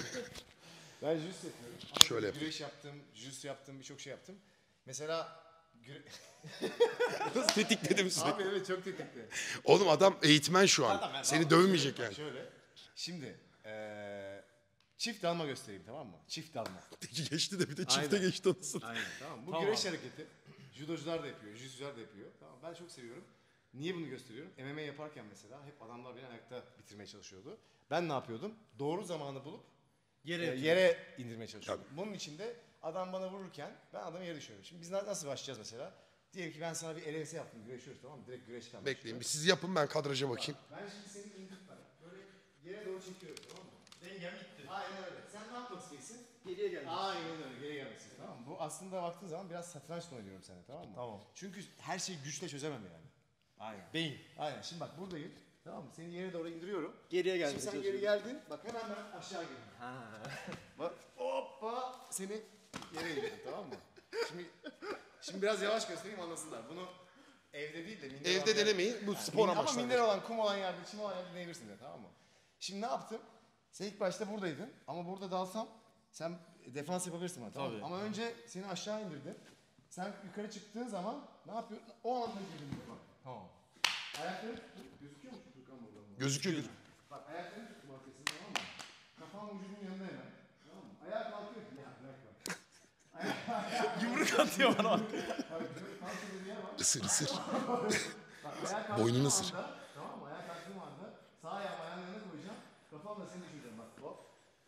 Ben jiu yapıyorum. Şöyle yapayım. Güreş yaptım, jiu yaptım, birçok şey yaptım. Mesela güre... Nasıl tetikledim sizi? Abi evet çok tetikli. Oğlum adam eğitmen şu an. Seni dövmeyecek yani. Şöyle. Şimdi eee çift dalma göstereyim tamam mı? Çift dalma. Peki geçti de bir de çifte Aynen. geçti anasını. Aynen tamam. Bu güreş hareketi. Judocular da yapıyor, jiu-jitsucular da yapıyor. Tamam ben çok seviyorum. Niye bunu gösteriyorum? M M A yaparken mesela hep adamlar beni ayakta bitirmeye çalışıyordu. Ben ne yapıyordum? Doğru zamanı bulup Yere e, yere indirmeye çalışıyordum. Bunun için de adam bana vururken ben adamı yere düşürüyorum. Şimdi biz na- nasıl başlayacağız mesela? Diyelim ki ben sana bir el ense yaptım, güreşiyoruz tamam mı? Direkt güreşten Bekleyin bir siz yapın ben kadraja bakayım. ben şimdi seni indirtmem. Böyle yere doğru çekiyorum tamam mı? Dengem gitti. Aynen öyle. Sen ne yapmak istiyorsun? Geriye geldik. Aynen öyle. Geri gelmesin. Tamam mı? Bu aslında baktığın zaman biraz satrançla oynuyorum sana tamam mı? Tamam. Çünkü her şeyi güçle çözemem yani. Aynen. Beyin. Aynen. Şimdi bak buradayım. Tamam mı? Seni yere doğru indiriyorum. Geriye geldik. Şimdi sen geri geldin. Bak hemen ben aşağı geldim. Bak hoppa seni yere indirdim tamam mı? Şimdi şimdi biraz yavaş göstereyim anlasınlar. Bunu Evde değil de minder Evde olan yer- denemeyin. Bu Yani spor minder- amaçlı. Ama minder olan, kum olan yerde, çim olan yerde deneyebilirsin de, tamam mı? Şimdi ne yaptım? Sen ilk başta buradaydın ama burada dalsam sen defans yapabilirsin bana, tamam mı? Tabii. Ama önce seni aşağı indirdim. Sen yukarı çıktığın zaman ne yapıyorsun? O anda girdin. Bak. Tamam. Ayakları tuttum. Gözüküyor mu Furkan buradan? Gözüküyor gözüküyor. Bak ayaklarını tuttum arkasını, tamam mı? Kafam vücudun yanında hemen. Tamam mı? Ayağa kalkıyor. Ya bırak bak. Yumruk atıyor bana. Bak yumruk kalkıyor bir yer var. Isır ısır. Bak ayağa kalktığım Boynunu anda, ısır. tamam mı? Ayağa kalktığım anda sağ ayağımı ayağımın yanına koyacağım. Kafamla seni düşüreceğim bak. Hop.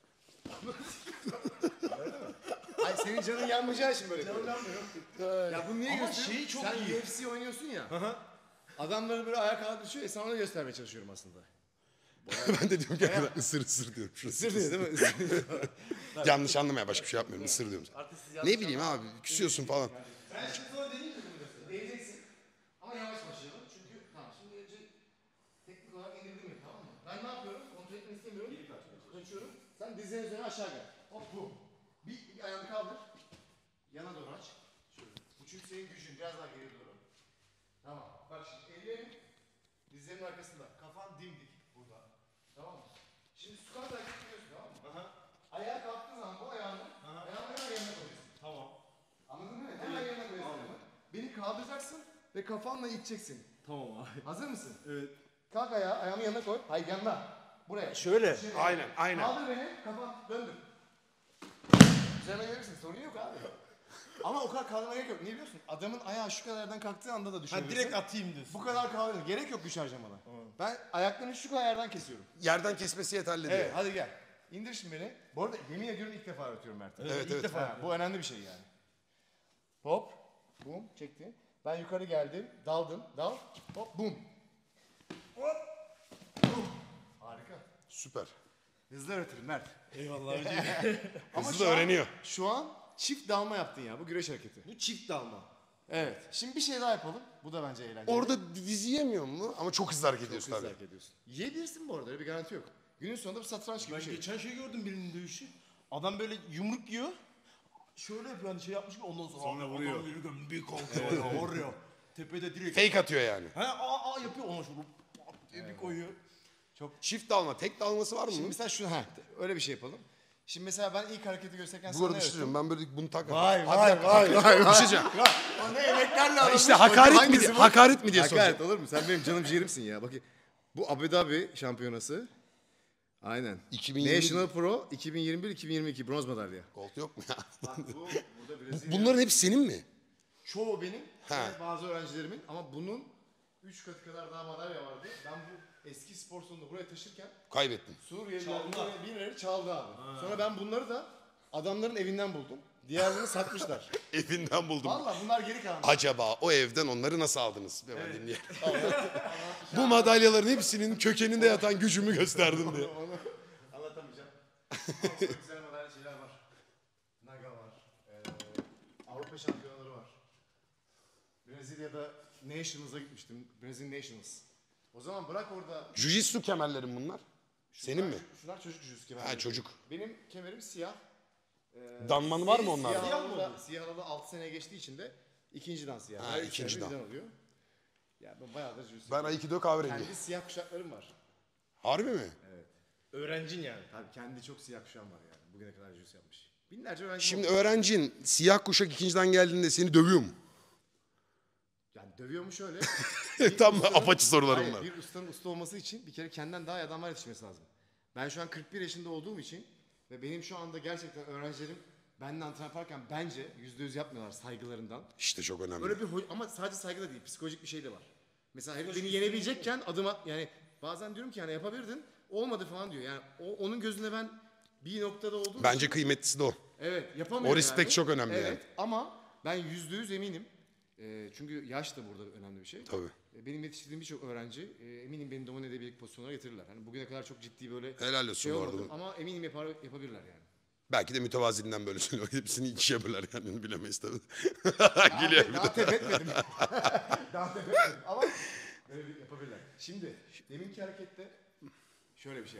Ay senin canın yanmayacağı için böyle. Canım yanmıyor. Ya bunu niye Ama gösteriyorsun? şeyi çok Sen iyi. U F C oynuyorsun ya. Adamları böyle ayağa kalkıp düşüyor. E sana onu göstermeye çalışıyorum aslında. Ben de diyorum ki arkadaşlar ısır ısır diyorum. Isır diyor değil mi? Isır. Yanlış anlamaya başka bir şey yapmıyorum. Isır diyorum. Ne bileyim abi küsüyorsun falan. Ben şimdi sana deneyeyim mi bunu? Değeceksin. Ama yavaş başlayalım. Çünkü tamam şimdi önce teknik olarak indirdim ya, tamam mı? Ben ne yapıyorum? Kontrol etmek istemiyorum. Kaçıyorum. Sen dizlerin üzerine aşağı gel. Hop bu. Bir, bir ayağını kaldır. Yana doğru aç. Şöyle. Bu çünkü senin gücün. Biraz daha geri doğru. Tamam. Bak şimdi ellerin dizlerin arkasında. Kafan dimdik burada. Tamam mı? Şimdi squat hareket ediyorsun, tamam mı? Aha. Ayağa kalktığın zaman bu ayağını ayağını hemen yanına koyuyorsun. Tamam. Anladın mı? Hemen yanına koyacaksın. Beni kaldıracaksın ve kafanla iteceksin. Tamam abi. Hazır mısın? Evet. Kalk ayağı, ayağımı yanına koy. Hayır yanına. Buraya. Şöyle. Şöyle. Aynen, aynen. Kaldır beni, kafan döndür. Üzerine gelirsin, sorun yok abi. Ama o kadar kaldırmaya gerek yok. Niye biliyorsun? Adamın ayağı şu kadardan kalktığı anda da Ha düşebilirsin. direkt atayım diyorsun. Bu kadar kaldırır. Gerek yok güç harcamana. Ben ayaklarını şu kadar yerden kesiyorum. Yerden kesmesi yeterli diyor. Evet, hadi gel. İndir şimdi beni. Bu arada yemin ediyorum ilk defa öğretiyorum Mert'e. Evet, ilk evet. defa. Ha, bu önemli bir şey yani. Hop. Bum. Çekti. Ben yukarı geldim. Daldım. Dal. Hop. Bum. Hop. Bum. Harika. Süper. Hızlı öğretirim Mert. Eyvallah abi. Ama Hızlı şu da an- öğreniyor. Şu an çift dalma yaptın ya. Bu güreş hareketi. Bu çift dalma. Evet. Şimdi bir şey daha yapalım. Bu da bence eğlenceli. Orada dizi yemiyor mu? Ama çok hızlı hareket ediyorsun hızlı tabii. hareket ediyorsun. Yiyebilirsin bu arada. Öyle bir garanti yok. Günün sonunda bir satranç gibi Ben bir şey. geçen şey gördüm birinin dövüşü. Adam böyle yumruk yiyor. Şöyle yapıyor hani şey yapmış gibi ondan sonra, sonra vuruyor. Adam yürürken bir kalkıyor ya vuruyor. Tepede direkt. Fake atıyor yani. He aa aa yapıyor ondan sonra pat diye bir koyuyor. Çift dalma, tek dalması var mı? Şimdi mesela şu ha öyle bir şey yapalım. Şimdi mesela ben ilk hareketi gösterirken Bu sana arada ne bir şey öğrettim? söyleyeyim. Ben böyle bunu takmam. Vay, Hadi vay, bir dakika, vay, hakaret- vay, Bir vay. şey diyeceğim. O ne emeklerle alınmış. İşte hakaret mi Hangisi diye, bu? hakaret mi diye soracağım. Hakaret olur mu? Sen benim canım ciğerimsin ya. Bak bu Abu Dhabi şampiyonası. Aynen. iki bin yirmi National Pro iki bin yirmi bir iki bin yirmi iki bronz madalya. Gold yok mu ya? Bak bu burada Brezilya. Bunların hepsi senin mi? Çoğu benim. Ha. evet, bazı öğrencilerimin ama bunun üç katı kadar daha madalya vardı. Ben bu eski spor salonunu buraya taşırken Kaybettin. Suriyelilerin buraya birileri çaldı abi. Sonra ben bunları da adamların evinden buldum. Diğerlerini satmışlar. Evinden buldum. Valla bunlar geri kalan. Acaba o evden onları nasıl aldınız? Ben dinleyelim. Bu madalyaların hepsinin kökeninde yatan gücümü gösterdim diye. Onu anlatamayacağım. Ama çok güzel madalya şeyler var. Naga var. Ee, Avrupa şampiyonaları var. Brezilya'da Nationals'a gitmiştim. Brazil Nationals. O zaman bırak orada. Jiu-jitsu kemerlerin bunlar. Senin mi? Şunlar çocuk jüzü kemerleri. Ha çocuk. Benim kemerim siyah. Danman var mı onlarda? Siyah alalı, siyah alalı altı sene geçtiği için de ikinci dan siyah. Ha, Her üç ikinci senede dan. birden oluyor. Ya ben bayağıdır jüzü. Ben Aikido kahverengi. Kendi siyah kuşaklarım var. Harbi mi? Öğrencin yani. Tabii kendi çok siyah kuşağım var yani. Bugüne kadar jüz yapmış. Binlerce öğrenci Şimdi oldu. öğrencin siyah kuşak ikinciden geldiğinde seni dövüyor mu? Yani dövüyor mu şöyle? Tam ustanın- apaçı sorular Hayır, bunlar. Bir ustanın usta olması için bir kere kendinden daha iyi adamlar yetişmesi lazım. Ben şu an kırk bir yaşında olduğum için ve benim şu anda gerçekten öğrencilerim benimle antrenman yaparken bence yüzde yüz yapmıyorlar saygılarından. İşte çok önemli. Öyle bir ho- ama sadece saygı da değil, psikolojik bir şey de var. Mesela herif beni yenebilecekken adım at, yani bazen diyorum ki yani yapabilirdin, olmadı falan diyor. Yani o, onun gözünde ben bir noktada olduğum Bence için, kıymetlisi de o. evet yapamıyorum O respect yani. çok önemli evet, yani. ama ben yüzde yüz eminim. Ee, çünkü yaş da burada önemli bir şey. Tabii. Ee, Benim yetiştirdiğim birçok öğrenci e, eminim beni domine edebilecek pozisyonlara getirirler. Hani bugüne kadar çok ciddi böyle Helal olsun şey bu olmadı arada. ama eminim yapar, yapabilirler yani. Belki de mütevaziliğinden böyle söylüyor. Hepsini ikiye böler yani bilemeyiz tabii. Daha, Gülüyor bir daha de. tep etmedim. daha tep etmedim ama böyle bir yapabilirler. Şimdi deminki harekette şöyle bir şey yaptık.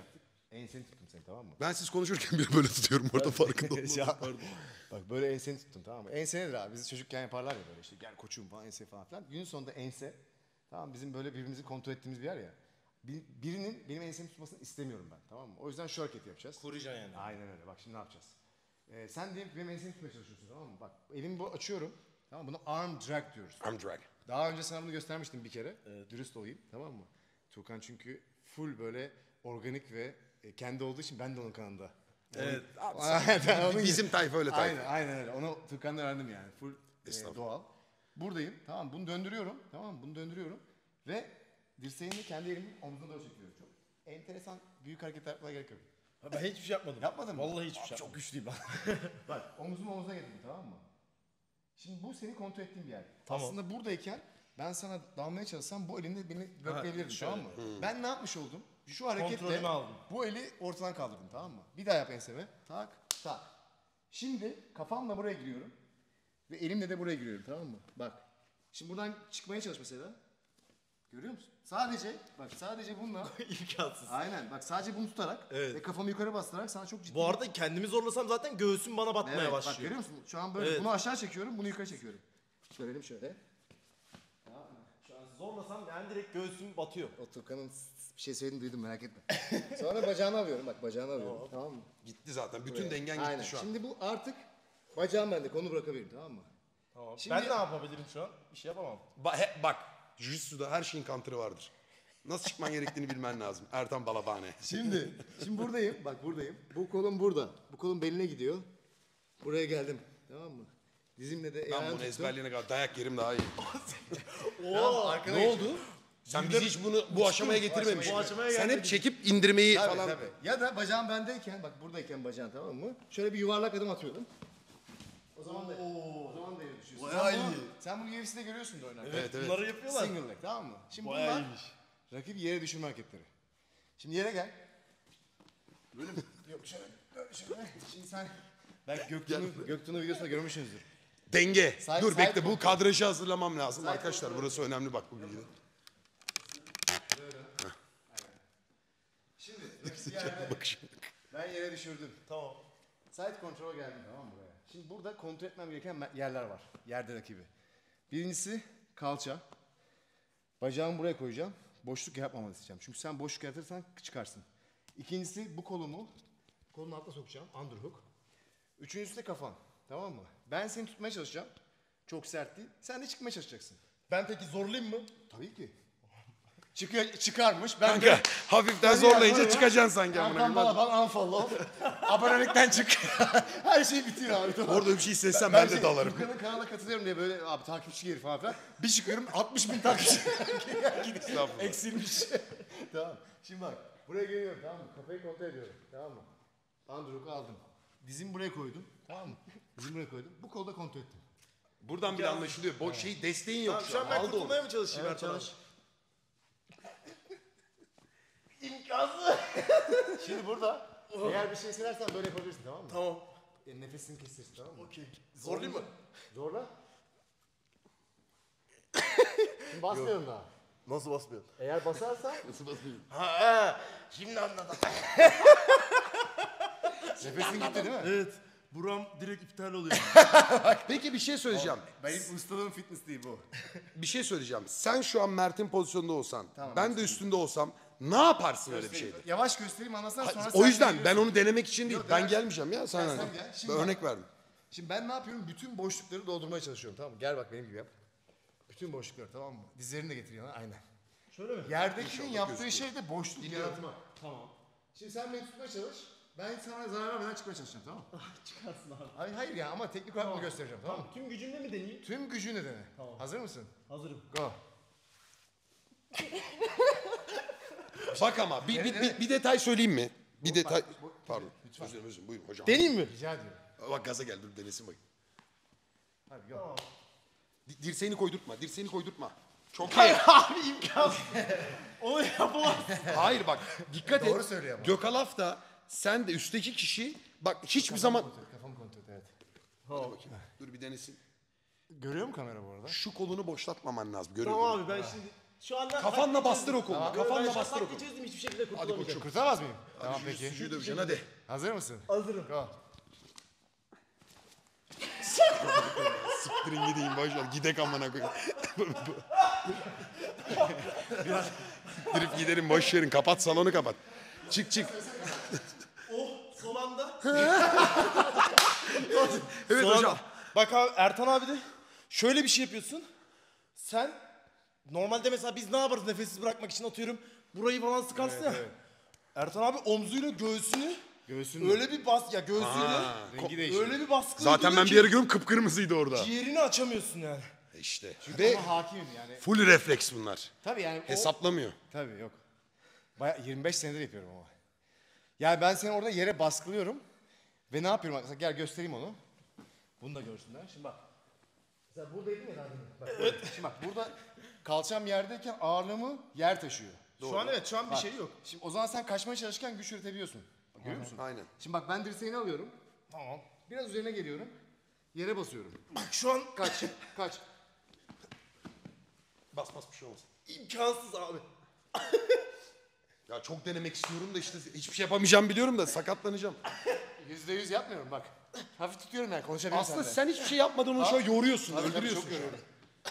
Enseni tuttum seni, tamam mı? Ben siz konuşurken bir böyle tutuyorum orada farkında olmadım. Ya, bak böyle enseni tuttum, tamam mı? Ense nedir abi? Bizi çocukken yaparlar ya böyle işte gel koçum falan ense falan filan. Günün sonunda ense, tamam mı? Bizim böyle birbirimizi kontrol ettiğimiz bir yer ya. Bir- birinin benim ensemi tutmasını istemiyorum ben, tamam mı? O yüzden şu hareketi yapacağız. Koruyacaksın yani. Aynen öyle. Bak şimdi ne yapacağız? Ee, sen diyelim ki benim ensemi tutmaya çalışıyorsun, tamam mı? Bak elimi bu açıyorum. Tamam mı? Buna arm drag diyoruz. I'm drag. Daha önce sana bunu göstermiştim bir kere. Dürüst olayım, tamam mı? Tuğkan çünkü full böyle organik ve e, kendi olduğu için ben de onun kanında. Evet. Aynen, onun gibi. Bizim tayfa öyle tayfa. Aynen, aynen öyle. Onu Tuğkan'dan öğrendim yani. Full e, Estağfurullah. doğal. Buradayım, tamam mı? Bunu döndürüyorum, tamam mı? Bunu döndürüyorum ve dirseğimi kendi elimin omzuna doğru çekiyorum. Çok enteresan büyük hareketler yapmaya gerek yok. Ben hiçbir şey yapmadım. Yapmadın mı? Vallahi hiçbir şey Abi yapmadım. çok güçlüyüm ben. Bak omuzumu omuzuna getirdim, tamam mı? Şimdi bu seni kontrol ettiğin bir yer. Tamam. Aslında buradayken ben sana dalmaya çalışsam bu elinde beni bökleyebilirdin, şöyle. tamam mı? Ben ne yapmış oldum? Şu hareketle Kontrolünü aldım. bu eli ortadan kaldırdım, tamam mı? Bir daha yap enseme. Tak, tak. Şimdi kafamla buraya giriyorum. Ve elimle de buraya giriyorum, tamam mı? Bak. Şimdi buradan çıkmaya çalış mesela. Görüyor musun? Sadece, bak sadece bununla. İmkansız. Aynen, bak sadece bunu tutarak Evet. ve kafamı yukarı bastırarak sana çok ciddi. Bu arada kendimi zorlasam zaten göğsüm bana batmaya Evet, başlıyor. bak görüyor musun? Şu an böyle Evet. bunu aşağı çekiyorum, bunu yukarı çekiyorum. Görelim şöyle. Şu an zorlasam yani direkt göğsüm batıyor. O Tukan'ın bir şey söylediğini duydum, merak etme. Sonra bacağını alıyorum, bak bacağını alıyorum. Tamam mı? Gitti zaten. Bütün dengen gitti Aynen. şu an. Şimdi bu artık bacağım bende, konu bırakabilirim, tamam mı? Tamam. Şimdi- Ben ne yapabilirim şu an? Bir şey yapamam. Ba- he- bak, Jiu-Jitsu'da her şeyin counter'ı vardır. Nasıl çıkman gerektiğini bilmen lazım. Ertan Balabane. Şimdi, şimdi buradayım, bak buradayım. Bu kolum burada. Bu kolum beline gidiyor. Buraya geldim, tamam mı? Dizimle de Ben ayağını bunu tuttum. ezberleyene kadar dayak yerim daha iyi. Oo, arkana ne geçiyor. oldu? Sen bizi hiç bunu bu aşamaya getirmemişsin. Bu aşamaya Sen hep gelmedik. çekip indirmeyi Tabii, falan. tabii. Ya da bacağım bendeyken, bak buradayken bacağın, tamam mı? Şöyle bir yuvarlak adım atıyordum. O zaman da, o zaman da yere düşüyorsun. Bayağı sen bunu, iyi. sen bunu U F C'de görüyorsun da oynarken. Evet, evet. bunları yapıyorlar. Single leg, tamam mı? Şimdi Bayağı bunlar iyiymiş. rakip yere düşürme hareketleri. Şimdi yere gel. Böyle mi? Yok şöyle, böyle şöyle. Şimdi sen belki Göktuğ'un Göktuğ'un videosunda görmüşsünüzdür. Denge. Side- Dur side bekle bu control. kadrajı hazırlamam lazım. Side Arkadaşlar control. burası önemli bak bu videoda. Şimdi rakip yerde Bakışım. ben yere düşürdüm. Tamam. Side control'a geldim, tamam mı buraya? Şimdi burada kontrol etmem gereken me- yerler var. Yerde rakibi. Birincisi kalça. Bacağımı buraya koyacağım. Boşluk yapmamanı isteyeceğim. Çünkü sen boşluk yaratırsan çıkarsın. İkincisi bu kolumu kolun altına sokacağım. Underhook. Üçüncüsü de kafan. Tamam mı? Ben seni tutmaya çalışacağım. Çok sert değil. Sen de çıkmaya çalışacaksın. Ben peki zorlayayım mı? Tabii ki. Çıkıyor, çıkarmış. Ben Kanka hafiften zorlayınca çıkacaksın sanki amına Erkan koyayım. Balaban unfollow. Abonelikten çık. Her şey bitiyor abi. Tamam. Orada bir şey hissetsem ben de şey, dalarım. Furkan'ın kanalına katılıyorum diye böyle abi takipçi gelir falan filan. Bir çıkıyorum altmış bin takipçi. Estağfurullah. Eksilmiş. Tamam. Şimdi bak buraya geliyorum, tamam mı? Kafayı kontrol ediyorum, tamam mı? Underhook'u aldım. Dizimi buraya koydum, tamam mı? Dizimi buraya koydum. Bu kolda kontrol ettim. Buradan bile anlaşılıyor. Bu şey desteğin yok Tamam, şu şu an. an ben Aldı onu. kurtulmaya mı çalışayım Evet, Ertan abi? çalış. İmkansız. Şimdi burada eğer bir şey söylersen böyle yapabilirsin, tamam mı? Tamam. E, nefesini kesersin, tamam mı? Okey. Zorlayayım mı? Zorla. Şimdi basmıyorum daha. Nasıl basmıyorsun? Eğer basarsan Ha, şimdi anladım. nefesin gitti değil mi? Evet. Buram direkt iptal oluyor. Peki bir şey söyleyeceğim. Benim ustalığım fitness değil bu. Bir şey söyleyeceğim. Sen şu an Mert'in pozisyonunda olsan, Tamam, ben de üstünde olsam ne yaparsın öyle bir şeyde? Yavaş göstereyim anlasana sonra O sen yüzden de ben görürsün. onu denemek için değil. Yok, Ben ya. gelmeyeceğim ya. Sen, Ya hani- sen gel. Şimdi Ben bak. örnek verdim. Şimdi ben ne yapıyorum? Bütün boşlukları doldurmaya çalışıyorum, tamam mı? Gel bak benim gibi yap. Bütün boşlukları, tamam mı? Dizlerini de getiriyorsun, aynen. Şöyle mi? Yerdekinin yaptığı gözüküyor. şey de boşluk yaratmak. Tamam. Şimdi sen beni tutmaya çalış. Ben sana zarar vermeden çıkmaya çalışacağım, tamam mı? Çıkarsın abi. Hayır, hayır ya ama teknik olarak bunu göstereceğim, tamam mı? Tüm gücümle mi deneyeyim? Tüm gücünle dene. Tamam. Hazır mısın? Hazırım. Go. Bak ama bir, bir, bir, bir detay söyleyeyim mi? Bir detay. bu- Pardon. lütfen. Özür dilerim, özür dilerim. Buyurun hocam. Deneyeyim mi? Rica ediyorum. Bak gaza gel dur denesin bak. Hadi go. Di- Dirseğini koydurtma. Dirseğini koydurtma. Çok iyi. Hayır abi imkansız. Onu yapamaz. Hayır bak dikkat et. Doğru söylüyor ama. Gökalaf da sen de üstteki kişi bak hiçbir zaman... Kontrol et, kafamı kontrol et, evet. Hadi bakayım. Dur bir denesin. Görüyor mu kamera bu arada? Şu kolunu boşlatmaman lazım. Görüyor Tamam musun? abi ben şimdi Şu anda Kafanla taktiği bastır çözdüm. o kolunu. Ben Kafanla şu an bastır o taktiği kolunu. çözdüm, hiçbir şekilde Hadi kurtulamayacağım. koçum. Kurtaramaz mıyım? Tamam peki. Sucuğu döveceksin hadi. Hazır mısın? Hazırım. Go. Siktirin gideyim boşver. Gidek amına koyayım. Siktirip gidelim boş verin. Kapat salonu kapat. Çık çık. Oh son anda. Evet Son hocam. anda. Bak abi Ertan abi de şöyle bir şey yapıyorsun. Sen normalde mesela biz ne yaparız nefessiz bırakmak için atıyorum. Burayı falan sıkarsın ya. Ertan abi omzuyla göğsünü Göğsünü. öyle bir bas ya göğsüyle Rengi değişiyor. öyle bir baskı Zaten ben uyguluyor bir ki yere görüyorum kıpkırmızıydı orada. ciğerini açamıyorsun yani. İşte. Çünkü Ve ama hakimim yani. full refleks bunlar. Tabii yani o... Hesaplamıyor. Tabii yok. Baya yirmi beş senedir yapıyorum ama. Yani ben seni orada yere baskılıyorum. Ve ne yapıyorum? Mesela gel göstereyim onu. Bunu da görsünler. Şimdi bak. Mesela buradaydın ya daha demin. Bak, evet. Şimdi bak burada kalçam yerdeyken ağırlığımı yer taşıyor. Şu an evet şu an bir Bak, şey yok. Şimdi o zaman sen kaçmaya çalışırken güç üretebiliyorsun. Bak, görüyor musun? Aynen. Şimdi bak ben dirseğini alıyorum. Tamam. Biraz üzerine geliyorum. Yere basıyorum. Bak şu an Kaç, kaç. Bas bas bir şey olmaz. imkansız abi. Ya çok denemek istiyorum da işte hiçbir şey yapamayacağım biliyorum da sakatlanacağım. Yüzde yüz yapmıyorum bak. Hafif tutuyorum yani konuşabilirim Aslında seninle. sen hiçbir şey yapmadan onu şu an yoruyorsun, Tabii, tabii, öldürüyorsun çok şu an. yoruyorum.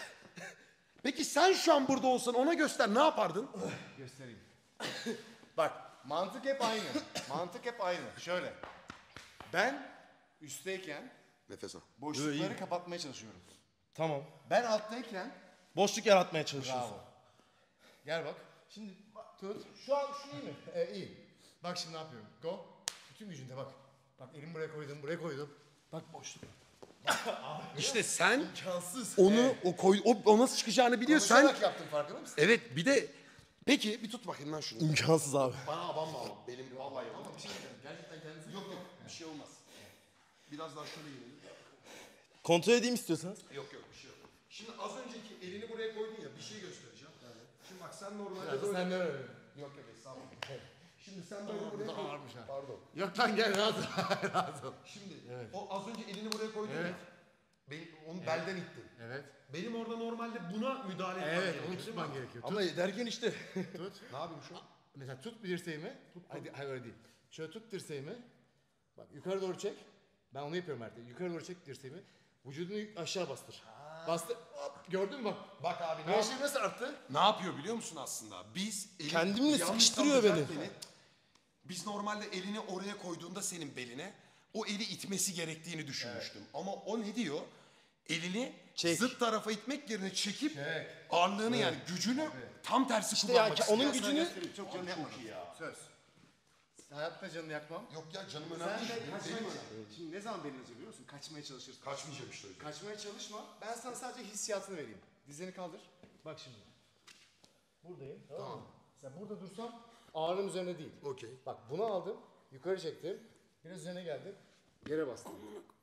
Peki sen şu an burada olsan ona göster ne yapardın? Göstereyim. Bak mantık hep aynı. Mantık hep aynı. Şöyle. Ben üstteyken Nefes al. boşlukları kapatmaya çalışıyorum. Tamam. Ben alttayken Boşluk yaratmaya çalışıyorsun. bravo. Gel bak. Şimdi bak, tut. Şu an şu iyi mi? Ee, iyi. Bak şimdi ne yapıyorum? Go. Bütün gücünde bak. Bak elimi buraya koydum, buraya koydum. Bak boşluk. İşte sen İmkansız. onu o koy o, o nasıl çıkacağını biliyor sen. Konuşarak yaptım farkında mısın? Evet bir de peki bir tut bakayım lan şunu. İmkansız abi. Bana abanma ama benim vallahi ama bir şey gerçekten kendisi yok yok bir şey olmaz. Biraz daha şöyle gelelim. Kontrol edeyim istiyorsanız. Yok yok bir şey yok. Şimdi az önceki elini buraya koydun ya bir şey göstereceğim. Şimdi bak sen normalde böyle. Sen de öyle. Yok yok estağfurullah. Şimdi sen böyle buraya koy. Ağırmış ha. Pardon. Yok lan gel rahat ol. Rahat ol. Şimdi o az önce elini buraya koydun Evet. ya. Benim, onu belden ittin. Evet. Benim orada normalde buna müdahale etmem Evet gerekiyor, onu değil tutman mi? gerekiyor. Ama derken işte. Tut. Ne yapayım şu an? Mesela tut bir dirseğimi. Tut. Hadi hayır öyle değil. Şöyle tut dirseğimi. Bak yukarı doğru çek. Ben onu yapıyorum artık. Yukarı doğru çek dirseğimi. Vücudunu aşağı bastır. Bastır. Hop, gördün mü bak. Bak abi ne, Her yap- şey nasıl arttı? ne yapıyor biliyor musun aslında? Biz eli- Kendimle yanlış sıkıştırıyor tam düzelt beni. Biz normalde elini oraya koyduğunda senin beline o eli itmesi gerektiğini düşünmüştüm. Ama o ne diyor? Elini Çek. zıt tarafa itmek yerine çekip Çek. ağırlığını yani gücünü tam tersi ya, kullanmak ki onun istiyor. gücünü- Çok canını yakmadım. Söz. Hayatta canını yakmam. Yok ya canım Sen önemli de değil. Benim kaçmaya, belim önemli. şimdi ne zaman belini acıyor biliyor musun? Kaçmaya çalışırsın. Kaçmayacağım işte o yüzden. Kaçmaya çalışma. Ben sana sadece hissiyatını vereyim. Dizlerini kaldır. Bak şimdi. Buradayım. Tamam mı? Sen burada dursam ağırlığım üzerine değil. Okey. Bak bunu aldım. Yukarı çektim. Biraz üzerine geldim. Yere bastım.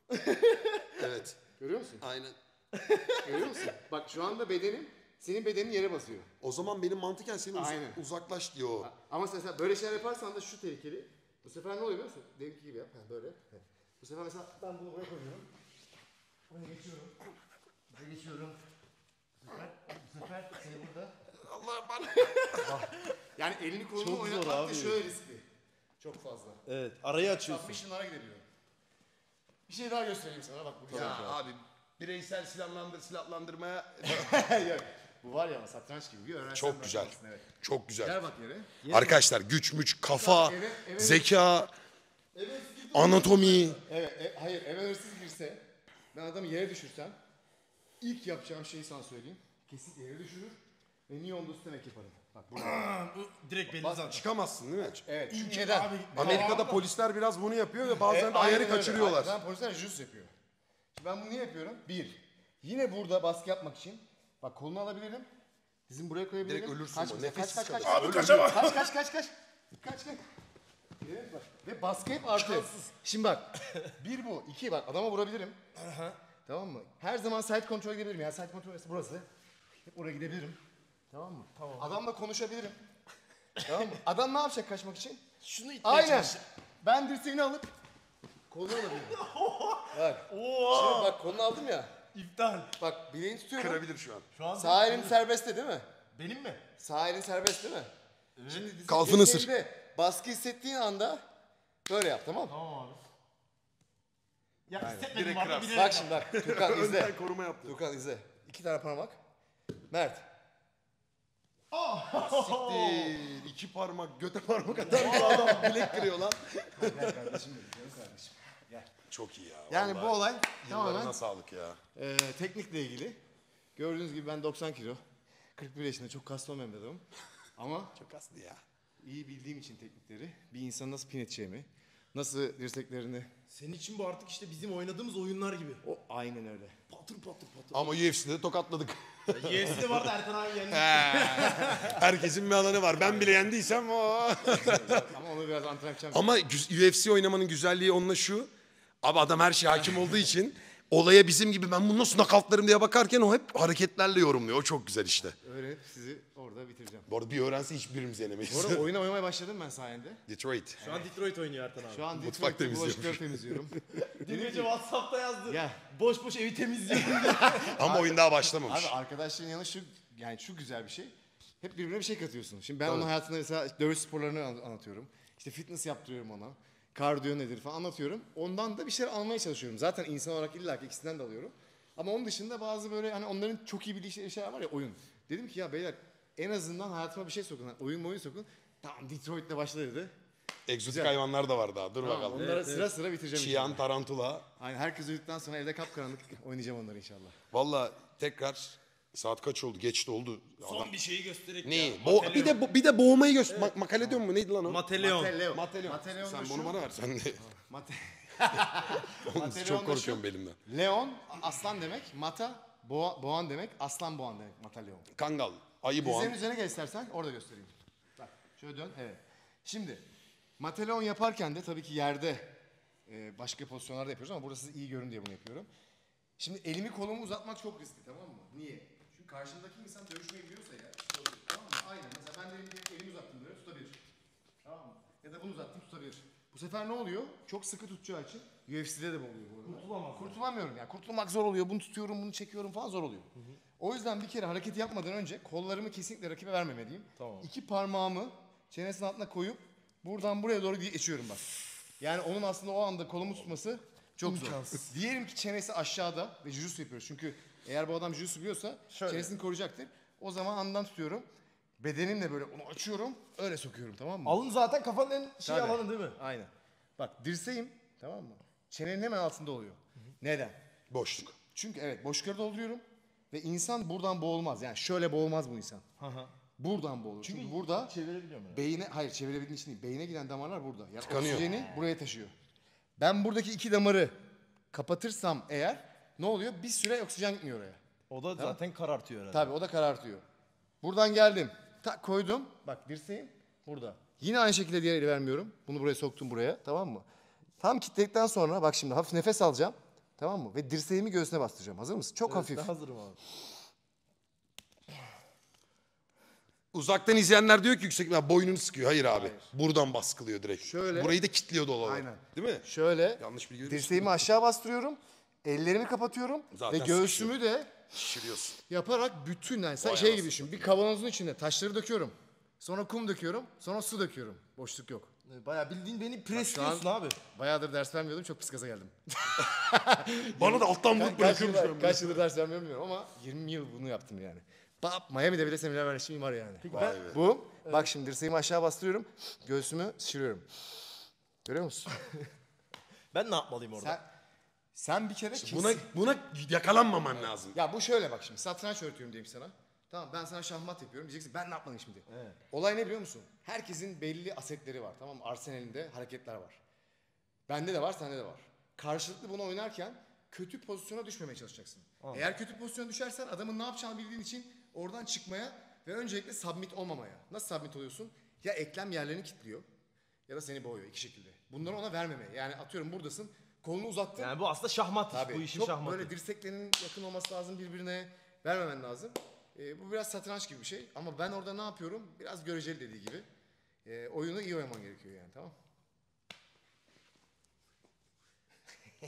Evet. Görüyor musun? Aynen. Görüyor musun? Bak şu anda bedenim senin bedenin yere basıyor. O zaman benim mantıken seni uz- Aynen. uzaklaş diyor. Ama mesela böyle şeyler yaparsan da şu tehlikeli. Bu sefer ne oluyor biliyor musun? Deminki gibi yap. Ha, böyle. Ha. Bu sefer mesela ben bunu buraya koyuyorum. Buraya geçiyorum. Buraya geçiyorum. Bu sefer, bu sefer seni burada. Allah bana. Yani elini kolunu Çok zor oynatmak da abi. şöyle riskli. Çok fazla. Evet arayı açıyorsun. Submission'lara gidebiliyor. Bir şey daha göstereyim sana bak bu güzel. Ya abi bireysel silahlandır silahlandırmaya Yok. Bu var ya satranç gibi. Bir öğrensen çok güzel. bakarsın, Evet. Çok güzel. Gel bak yere. Arkadaşlar güç müç, kafa, Evet, evet. zeka, anatomi. Evet, e, hayır eve hırsız girse ben adamı yere düşürsem ilk yapacağım şeyi sana söyleyeyim. Kesinlikle yere düşürür ve niye olduğu demek yaparım. Bak burada. Bu direkt belli Bas, zaten. çıkamazsın değil mi? Evet. Çünkü neden? Abi, Amerika'da polisler biraz bunu yapıyor ve bazen de aynen ayarı öyle. kaçırıyorlar. Aynen, polisler jus yapıyor. Şimdi ben bunu niye yapıyorum? Bir. Yine burada baskı yapmak için bak kolunu alabilirim. Dizimi buraya koyabilirim. Direkt ölürsün Kaç, bu, kaç, nefessiz kaç, kaç, kalırsın. kaç, kaç, kaç, kaç, kaç, kaç. Kaç, kaç. Evet, bak. Ve baskı hep artıyor. Şimdi bak. Bir bu. iki bak. Adama vurabilirim. Tamam mı? Her zaman side kontrol gidebilirim. Yani side kontrol burası. Hep oraya gidebilirim. Tamam mı? Tamam. Adamla konuşabilirim. Tamam mı? Adam ne yapacak kaçmak için? Şunu itmeye Aynen. çalışacak. Ben dirseğini alıp kolunu alabilirim. Bak. Şimdi bak kolunu aldım ya. İptal. Bak bileğini tutuyorum. Kırabilir şu an. Şu an Sağ elim serbestte değil mi? Benim mi? Sağ elin serbest değil mi? Şimdi dizi Kalfını ısır. dirseğinde baskı hissettiğin anda böyle yap, tamam mı? Tamam abi. Ya hissetmedim var da bilerek Bak şimdi bak. Tukan izle. Önden koruma yaptı. Tukan izle. İki tane parmak. Mert. Siktir. İki parmak göte parmak atar mı adam bilek kırıyor lan. Gel kardeşim benim, canım kardeşim. Çok iyi ya. Yani vallahi. bu olay Yıllarına tamamen sağlık ya. e, teknikle ilgili. Gördüğünüz gibi ben doksan kilo. kırk bir yaşında, çok kaslı olmayan bir adamım. Ama Çok aslı ya. iyi bildiğim için teknikleri, bir insanı nasıl pin edeceğimi, nasıl dirseklerini, Senin için bu artık işte bizim oynadığımız oyunlar gibi. o aynen öyle. Patır patır patır. Ama U F C'de tokatladık. U F C'de vardı Ertan abi yendi. Herkesin bir alanı var. Ben bile yendiysem o. Ama onu biraz antrenman yapacağım. Ama güz- U F C oynamanın güzelliği onunla şu. Abi adam her şeye hakim olduğu için olaya bizim gibi ben bunu nasıl nakavtlarım diye bakarken o hep hareketlerle yorumluyor. O çok güzel işte. Öğrenip sizi orada bitireceğim. Bu arada bir öğrense hiçbirimiz yenemeyiz. Bu arada oyuna oynamaya başladım ben sayende. Detroit. Şu an Detroit oynuyor Ertan abi. Şu an Mutfak Detroit'te temizliyormuş. bulaşıkları temizliyorum. Dün gece WhatsApp'ta yazdı. Gel. Boş boş evi temizliyorum. Ama oyun daha başlamamış. Abi arkadaşların yanı şu, yani şu güzel bir şey. Hep birbirine bir şey katıyorsun. Şimdi ben onun hayatında mesela dövüş sporlarını an- anlatıyorum. İşte fitness yaptırıyorum ona. Kardiyo nedir falan anlatıyorum. Ondan da bir şeyler almaya çalışıyorum. Zaten insan olarak illa ki ikisinden de alıyorum. Ama onun dışında bazı böyle hani onların çok iyi bildiği şeyler var ya, oyun. Dedim ki ya beyler en azından hayatıma bir şey sokun. Yani oyun oyun sokun. Tamam Detroit'le başla dedi. Egzotik hayvanlar da var daha. Dur Tamam, bakalım. onları sıra sıra bitireceğim Çiyan, inşallah. tarantula. Aynen, herkes uyuduktan sonra evde kapkaranlık oynayacağım onları inşallah. Valla tekrar saat kaç oldu? Geç de oldu. Son bir şeyi göstererek Neyi? ya. Bo- bir de bo- bir de boğmayı göster. Ma- Makaleon mu neydi lan o? Mateleon. Mateleon. Mateleon. Mateleon Sen da bunu şu- bana ver. Sen de. Mate Oğlum, Mateleon çok da korkuyorum şu. belimden. Leon aslan demek, mata boğa, boğan demek, aslan boğan demek Mataleon. Kangal. Ayı Dizlerin boğan. üzerine gel istersen orada göstereyim. Bak şöyle dön, evet. Şimdi Mataleon yaparken de tabii ki yerde e, başka pozisyonlarda yapıyoruz ama burada siz iyi görün diye bunu yapıyorum. Şimdi elimi kolumu uzatmak çok riskli, tamam mı? Niye? Çünkü karşımdaki insan dövüşmeye gidiyorsa ya, tutabilir, tamam mı? Aynen, mesela ben de elimi, elimi uzattım böyle tutabilir. Tamam mı? Ya da bunu uzattım tutabilir. Bu sefer ne oluyor? Çok sıkı tutacağı için U F C'de de bu oluyor bu arada. Kurtulamaz. Kurtulamıyorum yani. Kurtulmak zor oluyor. Bunu tutuyorum, bunu çekiyorum falan zor oluyor. O yüzden bir kere hareketi yapmadan önce kollarımı kesinlikle rakibe vermemeliyim. Tamam. İki parmağımı çenesinin altına koyup buradan buraya doğru geçiyorum bak. Yani onun aslında o anda kolumu tutması çok zor. Diyelim ki çenesi aşağıda ve jiu-jitsu yapıyoruz. Çünkü eğer bu adam jiu-jitsu biliyorsa Şöyle. çenesini koruyacaktır. O zaman andan tutuyorum. Bedenimle böyle onu açıyorum. Öyle sokuyorum, tamam mı? Alın zaten kafanın en şey Tabii. alanı değil mi? Aynen. Bak dirseğim, tamam mı? Çenenin hemen altında oluyor. Neden? Boşluk. Çünkü evet boşlukları dolduruyorum ve insan buradan boğulmaz. Yani şöyle boğulmaz bu insan. Buradan boğulur. Çünkü, burada Çevirebiliyorum yani. beyine, hayır çevirebildiğin için değil. Beyine giden damarlar burada. Yani Tıkanıyor. oksijeni buraya taşıyor. Ben buradaki iki damarı kapatırsam eğer ne oluyor? Bir süre oksijen gitmiyor oraya. O da zaten karartıyor herhalde. Tabii o da karartıyor. Buradan geldim. Tak koydum. Bak dirseğim burada. Yine aynı şekilde diğer eli vermiyorum. Bunu buraya soktum buraya. Tamam mı? Tam kilitledikten sonra bak şimdi hafif nefes alacağım. Tamam mı? Ve dirseğimi göğsüne bastıracağım. Hazır mısın? Çok hafif. Ben hazırım abi. Uzaktan izleyenler diyor ki yüksek ya boynunu sıkıyor. Hayır abi. Buradan baskılıyor direkt. Şöyle. Burayı da kilitliyor dolabı. Aynen. Değil mi? Şöyle Yanlış bilgi veriyorsun. dirseğimi aşağı bastırıyorum. Ellerimi kapatıyorum. Zaten ve göğsümü de Şişiriyorsun. yaparak bütün yani sen Vay şey anasını gibi düşün. Bir kavanozun içinde taşları döküyorum. Sonra kum döküyorum. Sonra su döküyorum. Boşluk yok. Bayağı bildiğin beni Şu an presliyorsun abi. bayağıdır ders vermiyordum. Çok pis gaza geldim. Bana da alttan vurup Kaç bırakıyormuş. yıldır, kaç yıldır ders vermiyorum bilmiyorum ama yirmi yıl bunu yaptım yani. Bap, Miami'de bile seminer vermişim var yani. Vay be. Bu, bak şimdi dirseğimi aşağı bastırıyorum. Göğsümü şişiriyorum. Görüyor musun? Ben ne yapmalıyım orada? sen, sen bir kere kesin... Buna, buna yakalanmaman lazım. Ya bu şöyle bak şimdi satranç öğretiyorum diyeyim sana. Tamam ben sana şahmat yapıyorum. Diyeceksin ben ne yapmalıyım şimdi? Olay ne biliyor musun? Herkesin belli asetleri var, tamam mı? Arsenalinde hareketler var. Bende de var, sende de var. Karşılıklı bunu oynarken kötü pozisyona düşmemeye çalışacaksın. Eğer kötü pozisyona düşersen adamın ne yapacağını bildiğin için oradan çıkmaya ve öncelikle submit olmamaya. Nasıl submit oluyorsun? Ya eklem yerlerini kilitliyor ya da seni boğuyor iki şekilde. Bunları ona vermemeye. Yani atıyorum buradasın, kolunu uzattın. Yani bu aslında şahmat iş. Tabii. Bu işin Çok şahmatı. böyle dirseklerin yakın olması lazım birbirine. Vermemen lazım. Ee, bu biraz satranç gibi bir şey. Ama ben orada ne yapıyorum? Biraz göreceli dediği gibi. Ee, oyunu iyi oynaman gerekiyor yani, tamam.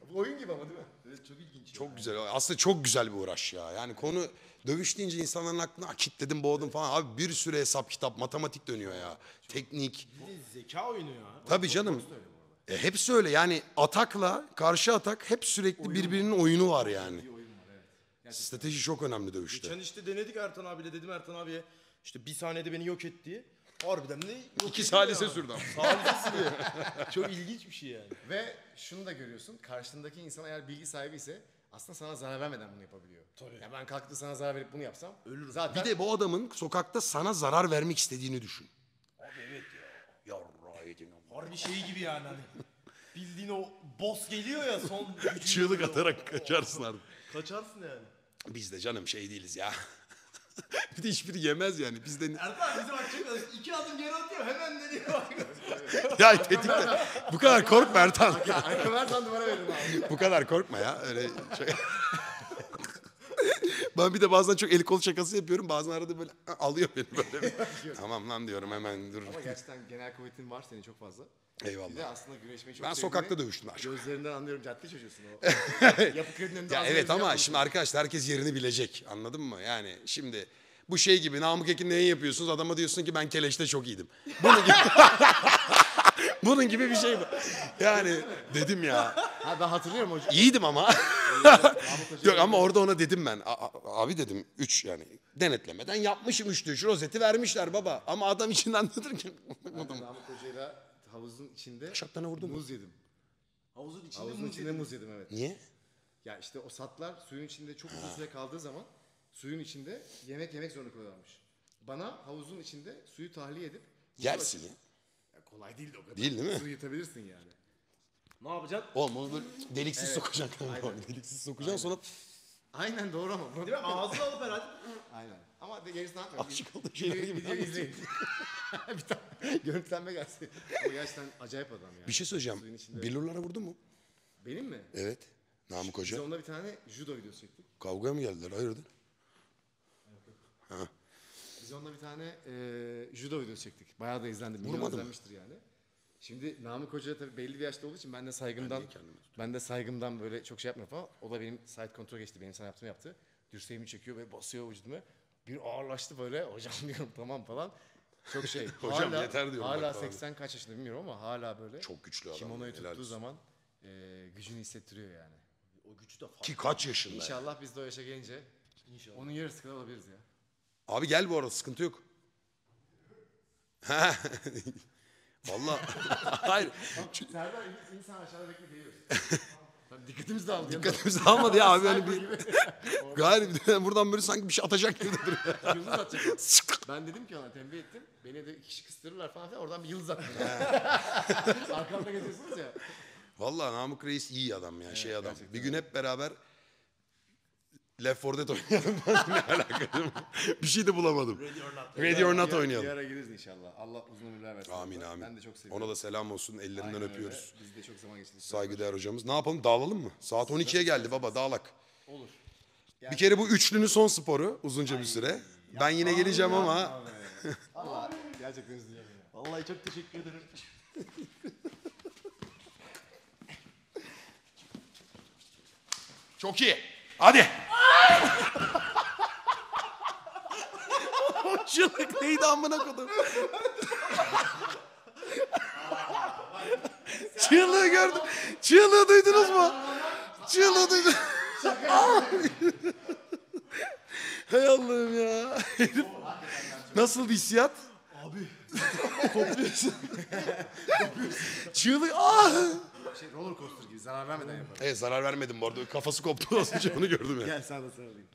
Oyun gibi ama değil mi? Evet çok ilginç. Çok güzel. Aslında çok güzel bir uğraş ya. Yani konu dövüş deyince insanların aklına "Ah, kitledim boğdum falan. Abi bir sürü hesap kitap, matematik dönüyor ya. Teknik. Bir de zeka oyunu ya. Tabii canım. E, hepsi öyle yani atakla karşı atak hep sürekli birbirinin oyunu var yani. Strateji çok önemli dövüşte. Geçen işte denedik Ertan abiyle, dedim Ertan abiye işte bir saniyede beni yok etti. Harbiden de yok İki ediyor salise ya. sürdü ama. Salise sürüyor. Çok ilginç bir şey yani. Ve şunu da görüyorsun. Karşındaki insan eğer bilgi sahibi ise aslında sana zarar vermeden bunu yapabiliyor. Tabii. Ya ben kalktı sana zarar verip bunu yapsam ölürüm. Zaten Bir de bu adamın sokakta sana zarar vermek istediğini düşün. Abi evet ya. Yarrağı yedin ama. Harbi şey gibi yani hani. Bildiğin o boss geliyor ya son gücünü Çığlık yapıyor. atarak kaçarsın abi. Kaçarsın yani. Biz de canım şey değiliz ya. Bir de hiçbiri yemez yani. Biz de Ertan bize bak çok az. İki adım geri atıyor hemen deniyor. ya tetikle. Bu kadar korkma Ertan. arka versen duvara veririm abi. Bu kadar korkma ya. Öyle şey. Ben bir de bazen çok el kol şakası yapıyorum. Bazen arada böyle alıyor beni böyle. Bir. Tamam lan diyorum hemen dur. Ama gerçekten genel kuvvetin var senin çok fazla. Bir de Eyvallah. aslında güreşmeyi çok Ben sevdiğini sokakta dövüştüm daha çok. Gözlerinden anlıyorum, cadde çocuğusun o. Yapı kredinin önünde Ya az evet önce ama yapmadın. şimdi arkadaşlar herkes yerini bilecek. Anladın mı? Yani şimdi bu şey gibi Namık Ekin neyi yapıyorsunuz? Adama diyorsun ki ben keleşte çok iyiydim. Bunun gibi. Bunun gibi bir şey bu. Yani dedim ya. Ha ben hatırlıyorum hocam. İyiydim ama. Yok ama orada ona dedim ben. A- a- abi dedim üç yani denetlemeden yapmışım üç düş. Rozeti vermişler baba. Ama adam içinden dedir ki. Ben de Namık Hoca'yla havuzun içinde Şapkana vurdun mu? muz yedim. Havuzun içinde Havuzun muz içinde yedin. muz yedim evet. Niye? Ya işte o satlar suyun içinde çok uzun süre kaldığı zaman suyun içinde yemek yemek zorunda kalıyorlarmış. Bana havuzun içinde suyu tahliye edip muzu Yersin açıp- ya. Ya kolay değil de o kadar. Değil, değil mi? Su yutabilirsin yani. Ne yapacaksın? Oğlum onu böyle deliksiz sokacaksın. Deliksiz sokacaksın sonra Aynen doğru ama. Değil mi? Ağzına alıp herhalde. Aynen. Ama de gerisini atmıyorum. aşık olduğum şeyler Videoyu gibi. video izleyin. Bir tane görüntülenme gelsin. O gerçekten acayip adam yani. Bir şey söyleyeceğim. Suyun içinde. Billurlara vurdun mu? Benim mi? Evet. Namık Biz Hoca. onunla bir tane judo videosu çektik. Kavgaya mı geldiler? Hayırdır? Biz onunla bir tane e, judo videosu çektik. Bayağı da izlendi. Milyon Vurmadı mı? izlenmiştir yani. Şimdi Namık Hoca tabii belli bir yaşta olduğu için ben de saygımdan ben de saygımdan böyle çok şey yapmıyorum falan. O da benim side kontrol geçti. Benim sana yaptığımı yaptı. Dirseğimi çekiyor ve basıyor vücuduma. Bir ağırlaştı böyle. Hocam diyorum tamam falan. Çok şey. Hocam hala, yeter diyorum Hala bak falan. seksen kaç yaşında bilmiyorum ama hala böyle. Çok güçlü adam. Kimonoyu helal tuttuğu olsun. zaman e, gücünü hissettiriyor yani. O gücü de farklı. Ki kaç yaşında? ya? İnşallah biz de o yaşa gelince İnşallah. onun yarısı kadar olabiliriz ya. Abi gel bu arada sıkıntı yok. Ha. Vallahi hayır. Serdar insan aşağıda bekle geliyoruz. Tabii dikkatimiz dağıldı. Dikkatimizi almadı ya abi hani bir gayri buradan böyle sanki bir şey atacak gibi duruyor. Yıldız atacak o. Ben dedim ki ona tembih ettim. Beni de iki kişi kıstırırlar falan filan. Oradan bir yıldız attım. Arkamda geziyorsunuz ya. Vallahi Namık Reis iyi adam ya şey adam. gerçekten Bir gün hep beraber Left four Dead oynayalım. Ne alaka? Bir şey de bulamadım. Ready or Not Bir- oynayalım. Bir ara geliriz inşallah. Allah uzun ömürler versin. Amin orada. amin. Ben de çok seviyorum. Ona da selam olsun. Ellerinden Aynen öyle. öpüyoruz. Biz de çok zaman geçirdik. Saygıdeğer hocamız. Ne yapalım? Dağılalım mı? Saat on ikiye geldi baba. Dağılak. Olur. Bir kere bu üçlünün son sporu uzunca bir süre. Ben yine geleceğim ama Allah gerçekten üzülüyorum ya. Vallahi çok teşekkür ederim. çok iyi. Hadi. O çığlık neydi amına kodum? Çığlığı gördüm. Çığlığı duydunuz mu? Çığlığı duydum. Hay Allah'ım ya. Herif- Nasıl bir hissiyat? Abi. Topluyorsun. Çığlık. Ah! Şey roller coaster gibi zarar vermeden yaparım. Evet zarar vermedim bu arada. Kafası koptu az önce onu gördüm ya. Gel sana da sarılayım.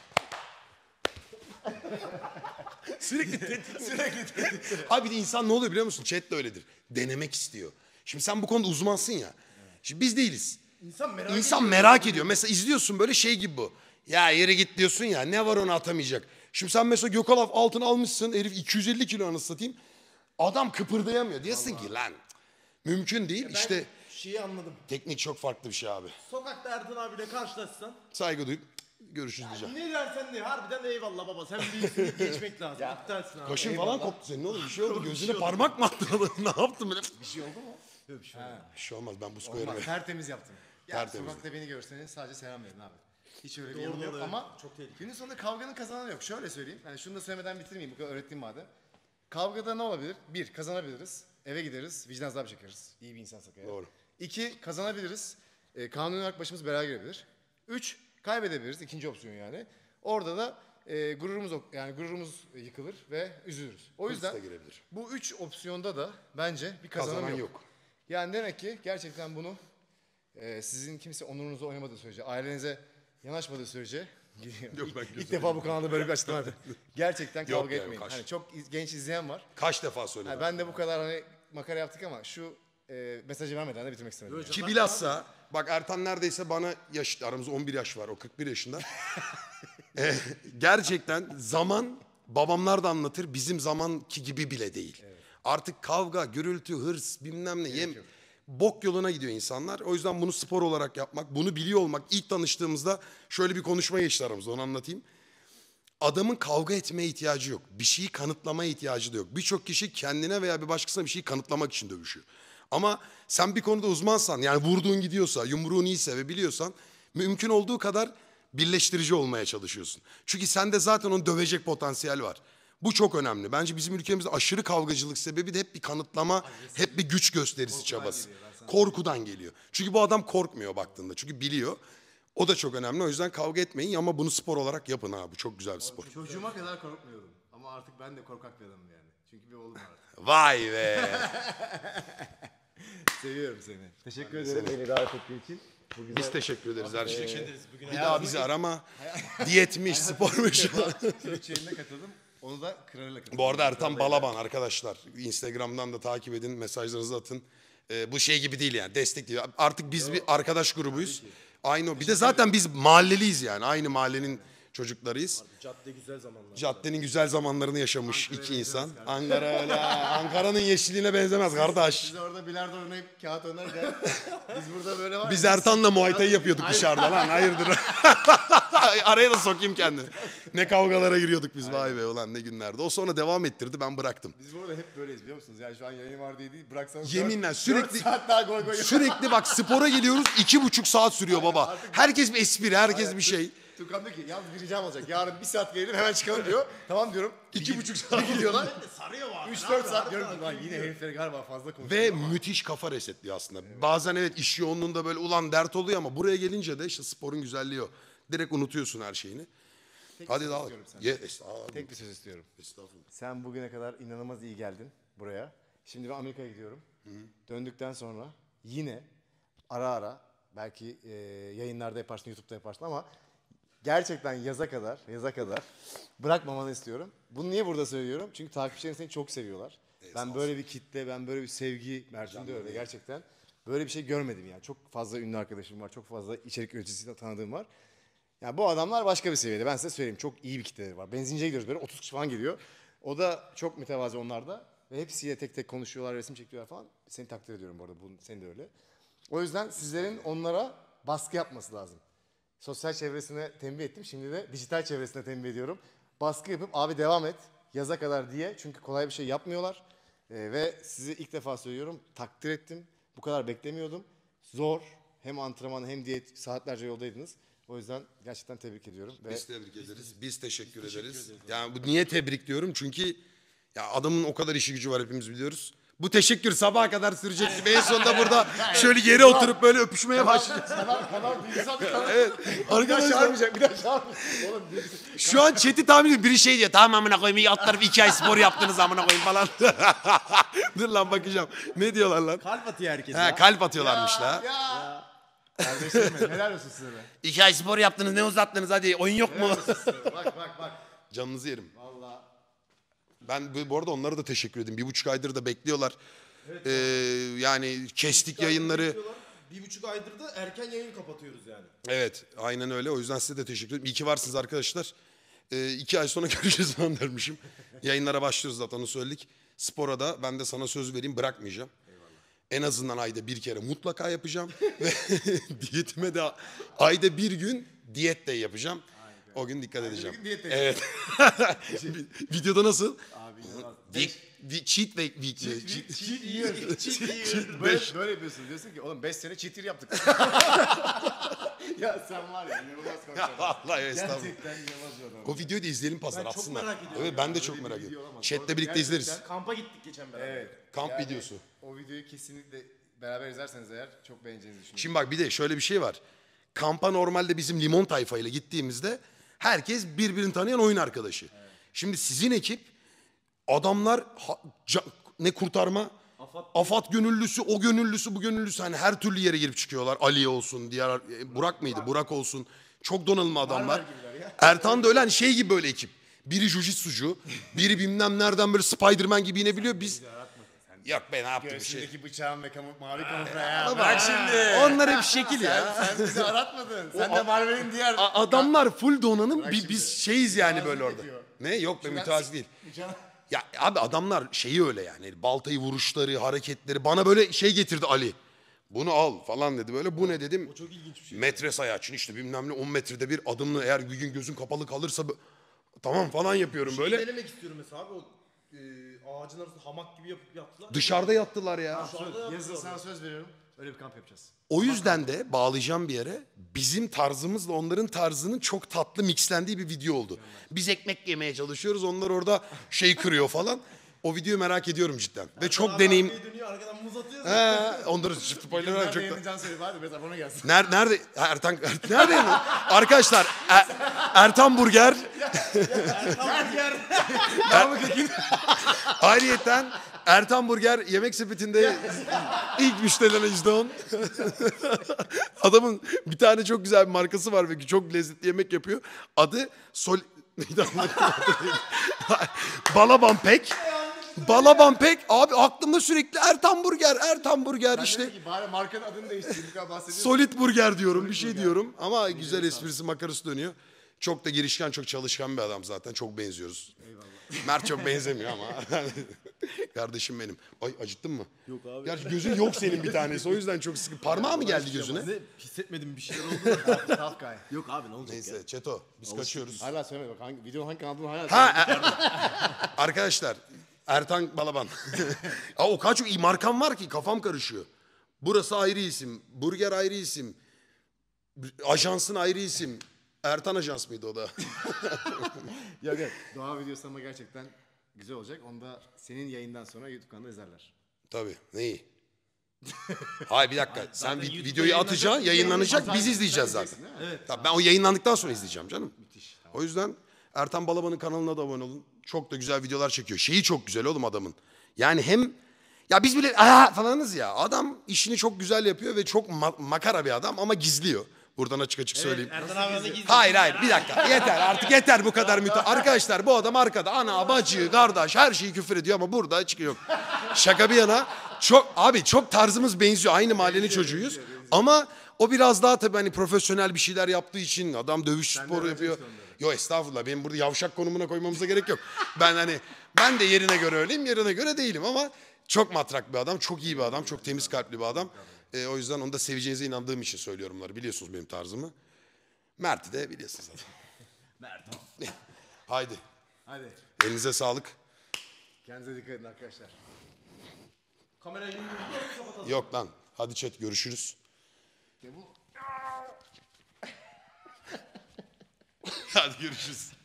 Sürekli tetik. Sürekli tetik. Abi bir de insan ne oluyor biliyor musun? Chat de öyledir. Denemek istiyor. Şimdi sen bu konuda uzmansın ya. Şimdi biz değiliz. İnsan merak İnsan ediyor. merak ediyor. Mesela izliyorsun böyle şey gibi bu. Ya yere git diyorsun ya ne var onu atamayacak. Şimdi sen mesela Gökalp altın almışsın. Herif iki yüz elli kilo anasını satayım. Adam kıpırdayamıyor. Diyorsun ki lan mümkün değil. Ben İşte şeyi anladım. teknik çok farklı bir şey abi. Sokakta Ertan abiyle karşılaşsan Saygı duyup görüşürüz diyeceğim. ne dersen de harbiden eyvallah baba sen büyüksün deyip geçmek lazım. İptalsin abi. Kaşın falan koptu senin oğlum. Bir şey oldu. Gözüne parmak mı attın adamın? Ne yaptın böyle? Bir şey oldu mu? Yok bir şey olmaz. Bir şey olmaz ben buz koyarım. Olmaz. Tertemiz yaptım. Ya Tertemiz. sokakta beni görseniz sadece selam verin abi. Hiç öyle bir Doğru, yanım yok doğru. ama Çok tehlikeli. günün sonunda kavganın kazananı yok. Şöyle söyleyeyim. Yani şunu da söylemeden bitirmeyeyim. Bu kadar öğrettiğim madem. Kavgada ne olabilir? Bir, kazanabiliriz. Eve gideriz. Vicdan azabı çekeriz. İyi bir insansak eğer. Doğru. İki, kazanabiliriz. E, kanuni olarak başımız belaya girebilir. Üç, kaybedebiliriz. İkinci opsiyon yani. Orada da e, gururumuz yani gururumuz yıkılır ve üzülürüz. O yüzden da girebilir. bu üç opsiyonda da bence bir kazanım Kazanan yok. yok. Yani demek ki gerçekten bunu e, sizin kimse onurunuza oynamadığı sürece, ailenize yanaşmadığı sürece Yok, ilk, ben ilk gözüm defa bu kanalda böyle bir açıklama yaptım. Gerçekten Yok kavga yani, etmeyin. kaç. Hani çok iz- genç izleyen var. Kaç defa söyledim. Yani ben de bu kadar hani makara yaptık ama şu e, mesajı vermeden de bitirmek istemedim. yani. Ki bilhassa bak Ertan neredeyse bana yaş, aramızda on bir yaş var, o kırk bir yaşında. Ee, gerçekten zaman babamlar da anlatır, bizim zamanki gibi bile değil. Artık kavga, gürültü, hırs bilmem ne yem bok yoluna gidiyor insanlar. O yüzden bunu spor olarak yapmak, bunu biliyor olmak. İlk tanıştığımızda şöyle bir konuşma geçti aramızda, onu anlatayım. Adamın kavga etmeye ihtiyacı yok. Bir şeyi kanıtlamaya ihtiyacı da yok. Birçok kişi kendine veya bir başkasına bir şeyi kanıtlamak için dövüşüyor. Ama sen bir konuda uzmansan, yani vurduğun gidiyorsa, yumruğun iyiyse ve biliyorsan mümkün olduğu kadar birleştirici olmaya çalışıyorsun. Çünkü sende zaten onu dövecek potansiyel var. Bu çok önemli. Bence bizim ülkemizde aşırı kavgacılık sebebi de hep bir kanıtlama, hep bir güç gösterisi çabası. Korkudan geliyor. Çünkü bu adam korkmuyor baktığında. Çünkü biliyor. O da çok önemli. O yüzden kavga etmeyin ama bunu spor olarak yapın ha. Bu çok güzel bir spor. Çocuğuma kadar korkmuyordum. Ama artık ben de korkak bir adamım yani. Çünkü bir oğlum var artık. Vay be. Seviyorum seni. Teşekkür ederim beni davet ettiğin için. Bu güzel. Biz teşekkür ederiz her şey için. Bugün Bir daha bizi arama. Diyetmiş, spormuş. Twitch yayınına katıldım. Onu da Kırar'la katıldım. Bu arada Ertan Balaban arkadaşlar. Instagram'dan da takip edin. Mesajlarınızı atın. Ee, bu şey gibi değil yani. Destek değil. Artık biz bir arkadaş grubuyuz. Aynı o. Bir de zaten biz mahalleliyiz yani. Aynı mahallenin çocuklarıyız. Cadde güzel zamanlar. Caddenin güzel zamanlarını yaşamış iki insan. Ankara öyle. Ankara'nın yeşilliğine benzemez kardeş. Biz orada bilardo oynayıp kağıt oynarken biz burada böyle var. Biz Ertan'la Muay Thai yapıyorduk dışarıda lan. Hayırdır? Araya da sokayım kendini. Ne kavgalara giriyorduk biz, vay be ulan ne günlerdi. O sonra devam ettirdi, ben bıraktım. Biz burada hep böyleyiz biliyor musunuz? Yani şu an yayın var diye değil. Bıraksanız Yeminle dört- sürekli- dört saat daha goy goy. Sürekli bak spora geliyoruz, iki buçuk saat sürüyor baba. Herkes bir espri, herkes Aynen. bir şey. Tukan diyor ki yalnız bir ricam olacak. Yarın bir saat gelelim hemen çıkalım diyor. Tamam diyorum. İki buçuk saat gidiyorlar. Sarıyor var. Üç dört saat diyorum ki lan yine herifleri galiba fazla konuşuyor. Ve müthiş kafa resetliyor aslında. Bazen evet iş yoğunluğunda böyle ulan dert oluyor ama buraya gelince de işte sporun güzelliği o. Direkt unutuyorsun her şeyini. Hadi daha. istiyorum senden. Ye, estağfurullah. Tek bir söz istiyorum. Estağfurullah. Sen bugüne kadar inanılmaz iyi geldin buraya. Şimdi ben Amerika'ya gidiyorum. Döndükten sonra yine ara ara belki e, yayınlarda yaparsın, YouTube'da yaparsın ama gerçekten yaza kadar, yaza kadar bırakmamanı istiyorum. Bunu niye burada söylüyorum? Çünkü takipçilerin seni çok seviyorlar. Ben böyle bir kitle, ben böyle bir sevgi, Mert'in de öyle gerçekten. Böyle bir şey görmedim yani. Çok fazla ünlü arkadaşım var, çok fazla içerik üreticisiyle tanıdığım var. Yani bu adamlar başka bir seviyede. Ben size söyleyeyim. Çok iyi bir kitleleri var. Benzinciye gidiyoruz böyle otuz kişi falan geliyor. O da çok mütevazi onlar da. Ve hepsiyle tek tek konuşuyorlar, resim çekiyorlar falan. Seni takdir ediyorum bu arada. Bu, seni de öyle. O yüzden sizlerin onlara baskı yapması lazım. Sosyal çevresine tembih ettim. Şimdi de dijital çevresine tembih ediyorum. Baskı yapıp abi devam et yaza kadar diye. Çünkü kolay bir şey yapmıyorlar. Ee, ve sizi ilk defa söylüyorum. Takdir ettim. Bu kadar beklemiyordum. Zor. Hem antrenman hem diyet saatlerce yoldaydınız. O yüzden gerçekten tebrik ediyorum. Ve Biz tebrik ederiz. Biz teşekkür ederiz. Yani bu niye tebrik diyorum? Çünkü ya adamın o kadar işi gücü var, hepimiz biliyoruz. Bu teşekkür sabaha kadar sürecek gibi. En sonunda burada şöyle yere oturup böyle öpüşmeye başlayacağız. kanal, kanal duygusal bir kanal. Evet. Bir daha Arkadaşlar çağırmayacak, bir daha çağırmayacak. Oğlum duygusal- şu an chat'i tahmin ediyorum. Biri şey diyor. Tamam amına koyayım. İyi alt tarafı iki ay spor yaptınız amına koyayım falan. Dur lan bakacağım. Ne diyorlar lan? Kalp atıyor herkes He, ya. kalp atıyorlarmış la. Ya. Kardeşlerim benim, helal olsun size be. İki ay spor yaptınız, ne uzattınız, hadi oyun yok mu? Bak bak bak. Canınızı yerim. Vallahi. Ben bu bu arada onlara da teşekkür edeyim. Bir buçuk aydır da bekliyorlar. Ee, yani kestik yayınları. Bir buçuk aydır da erken yayın kapatıyoruz yani. Evet, aynen öyle. O yüzden size de teşekkür ederim. İyi ki varsınız arkadaşlar. Ee, iki ay sonra görüşeceğiz falan dermişim. Yayınlara başlıyoruz zaten, onu söyledik. Spora da ben de sana söz vereyim, bırakmayacağım. En azından ayda bir kere mutlaka yapacağım. Ve diyetime de ayda bir gün diyet de yapacağım. O gün dikkat edeceğim. bugün diyet Evet. Videoda nasıl? Abi inanılmaz. Week, week, cheat week, week. cheat- Cheat yiyoruz. Cheat yiyoruz. Böyle, böyle yapıyorsun. Diyorsun ki oğlum beş sene cheater yaptık. Ya sen var ya inanılmaz konuşuyorsun. Vallahi estağfurullah. Gerçekten inanılmaz bir adam. O videoyu da izleyelim paslar Ben çok atsınlar. merak ediyorum Evet ya. ben de çok Öyle bir merak video ediyorum. olamaz. Chat'te Orada birlikte izleriz. gerçekten- Kampa gittik geçen beraber. Evet. Kamp videosu. O videoyu kesinlikle beraber izlerseniz eğer çok beğeneceğinizi düşünüyorum. Şimdi bak bir de şöyle bir şey var. Kampa normalde bizim limon tayfayla gittiğimizde herkes birbirini tanıyan oyun arkadaşı. Şimdi sizin ekip adamlar ha- ca- ne kurtarma? Afat. Afat gönüllüsü, o gönüllüsü, bu gönüllüsü hani her türlü yere girip çıkıyorlar. Ali olsun, diğer e, Burak mıydı? Burak olsun. Çok donanımlı adamlar. Ertan da öyle hani şey gibi böyle ekip. Biri jujitsucu, biri bilmem nereden böyle Spider-Man gibi inebiliyor. Biz yok be ne yaptım bir şey. Göğsündeki bıçağın ve kamu- mavi kamufla ya. Bırak şimdi. Onlar hep şekil ya. Sen, sen bizi aratmadın. Sen de Marvel'in diğer... A- adamlar full donanım. Bırak Bi- şimdi. biz şeyiz yani Mütevazi böyle orada. yapıyor. Ne? Yok be mütevazi değil. Bıçağın- Ya abi adamlar şeyi öyle yani. Baltayı vuruşları, hareketleri. Bana böyle şey getirdi Ali. Bunu al falan dedi böyle. Bu ne dedim. O çok ilginç bir şey. Metre sayaçın işte bilmem ne on metrede bir adımla eğer bir gün gözün kapalı kalırsa bö- tamam falan yapıyorum Böyle. böyle. Denemek istiyorum mesela abi o e, ağacın arasında hamak gibi yapıp yaptılar. Dışarıda yattılar ya. Dışarıda Yazın yaptılar. sana söz veriyorum. Öyle bir kamp yapacağız. O yüzden de bağlayacağım bir yere bizim tarzımızla onların tarzının çok tatlı mixlendiği bir video oldu. Biz ekmek yemeye çalışıyoruz onlar orada şey kırıyor falan. O videoyu merak ediyorum cidden. Ve çok Abi deneyim. arkaya dönüyor arkadan muz atıyor. He, onları çift spoiler Nerede çok da... yayınlayacağını söyle hadi mesela bana gelsin. Nerede? Nerede? Ertan, nerede? Arkadaşlar Er- Ertan Burger. Ayrıyeten Ertan Burger yemek sepetinde ilk müşterilerine yüzde on. Adamın bir tane çok güzel bir markası var ve çok lezzetli yemek yapıyor. Adı Sol... Neydi anlamadım. Balaban Pek. Balaban Pek. Abi aklımda sürekli Ertan Burger, Ertan Burger Ben işte. dedim ki bari markanın adını değiştir. Bu kadar bahsediyorsun. Solid Burger diyorum, bir şey diyorum. Ama güzel esprisi makarası dönüyor. Çok da girişken, çok çalışkan bir adam zaten. Çok benziyoruz. Eyvallah. Mert çok benzemiyor ama. Kardeşim benim. Ay acıttın mı? Yok abi. Gerçi gözün yok senin bir tanesi. O yüzden çok sıkı. Parmağı mı geldi gözüne? Ne hissetmedim bir şeyler oldu. Tough guy. Yok abi ne olacak ya. Neyse Çeto biz kaçıyoruz. Hala söyleme bak hangi, videonun hangi kanalında hala Ha e- arkadaşlar Ertan Balaban. Aa, o kadar çok iyi markam var ki kafam karışıyor. Burası ayrı isim. Burger ayrı isim. Ajansın ayrı isim. Ertan Ajans mıydı o da? Yok yok. Doğa videosu ama gerçekten güzel olacak. Onu da senin yayından sonra YouTube kanalında izlerler. Tabii. Neyi? Hayır bir dakika. Sen zaten vi- YouTube'da videoyu yayınlanacak, atacaksın, yayınlanacak. Biz izleyeceğiz zaten. Evet. Tabii ben o yayınlandıktan sonra izleyeceğim canım. Müthiş. O yüzden Ertan Balaban'ın kanalına da abone olun. Çok da güzel videolar çekiyor. Şeyi çok güzel oğlum adamın. Yani hem ya biz bile aa falanız ya. Adam işini çok güzel yapıyor ve çok ma- makara bir adam ama gizliyor. Buradan açık açık söyleyeyim. Ertan abi de gizli. Hayır hayır bir dakika yeter artık yeter bu kadar müte. Arkadaşlar bu adam arkada ana bacı kardeş her şeyi küfür ediyor ama burada açık yok. Şaka bir yana çok abi çok tarzımız benziyor aynı mahallenin çocuğuyuz. Ama o biraz daha tabii hani profesyonel bir şeyler yaptığı için adam dövüş sporu yapıyor. Yo estağfurullah benim burada yavşak konumuna koymamıza gerek yok. Ben hani ben de yerine göre öyleyim yerine göre değilim ama çok matrak bir adam çok iyi bir adam çok temiz kalpli bir adam. Ee, o yüzden onu da seveceğinize inandığım için söylüyorum bunları. Biliyorsunuz benim tarzımı. Mert'i de biliyorsunuz zaten. Mert. Haydi. Hadi. Elinize sağlık. Kendinize dikkat edin arkadaşlar. Kamerayı yumruğunu kapatalım. Yok lan. Hadi chat görüşürüz. Hadi görüşürüz.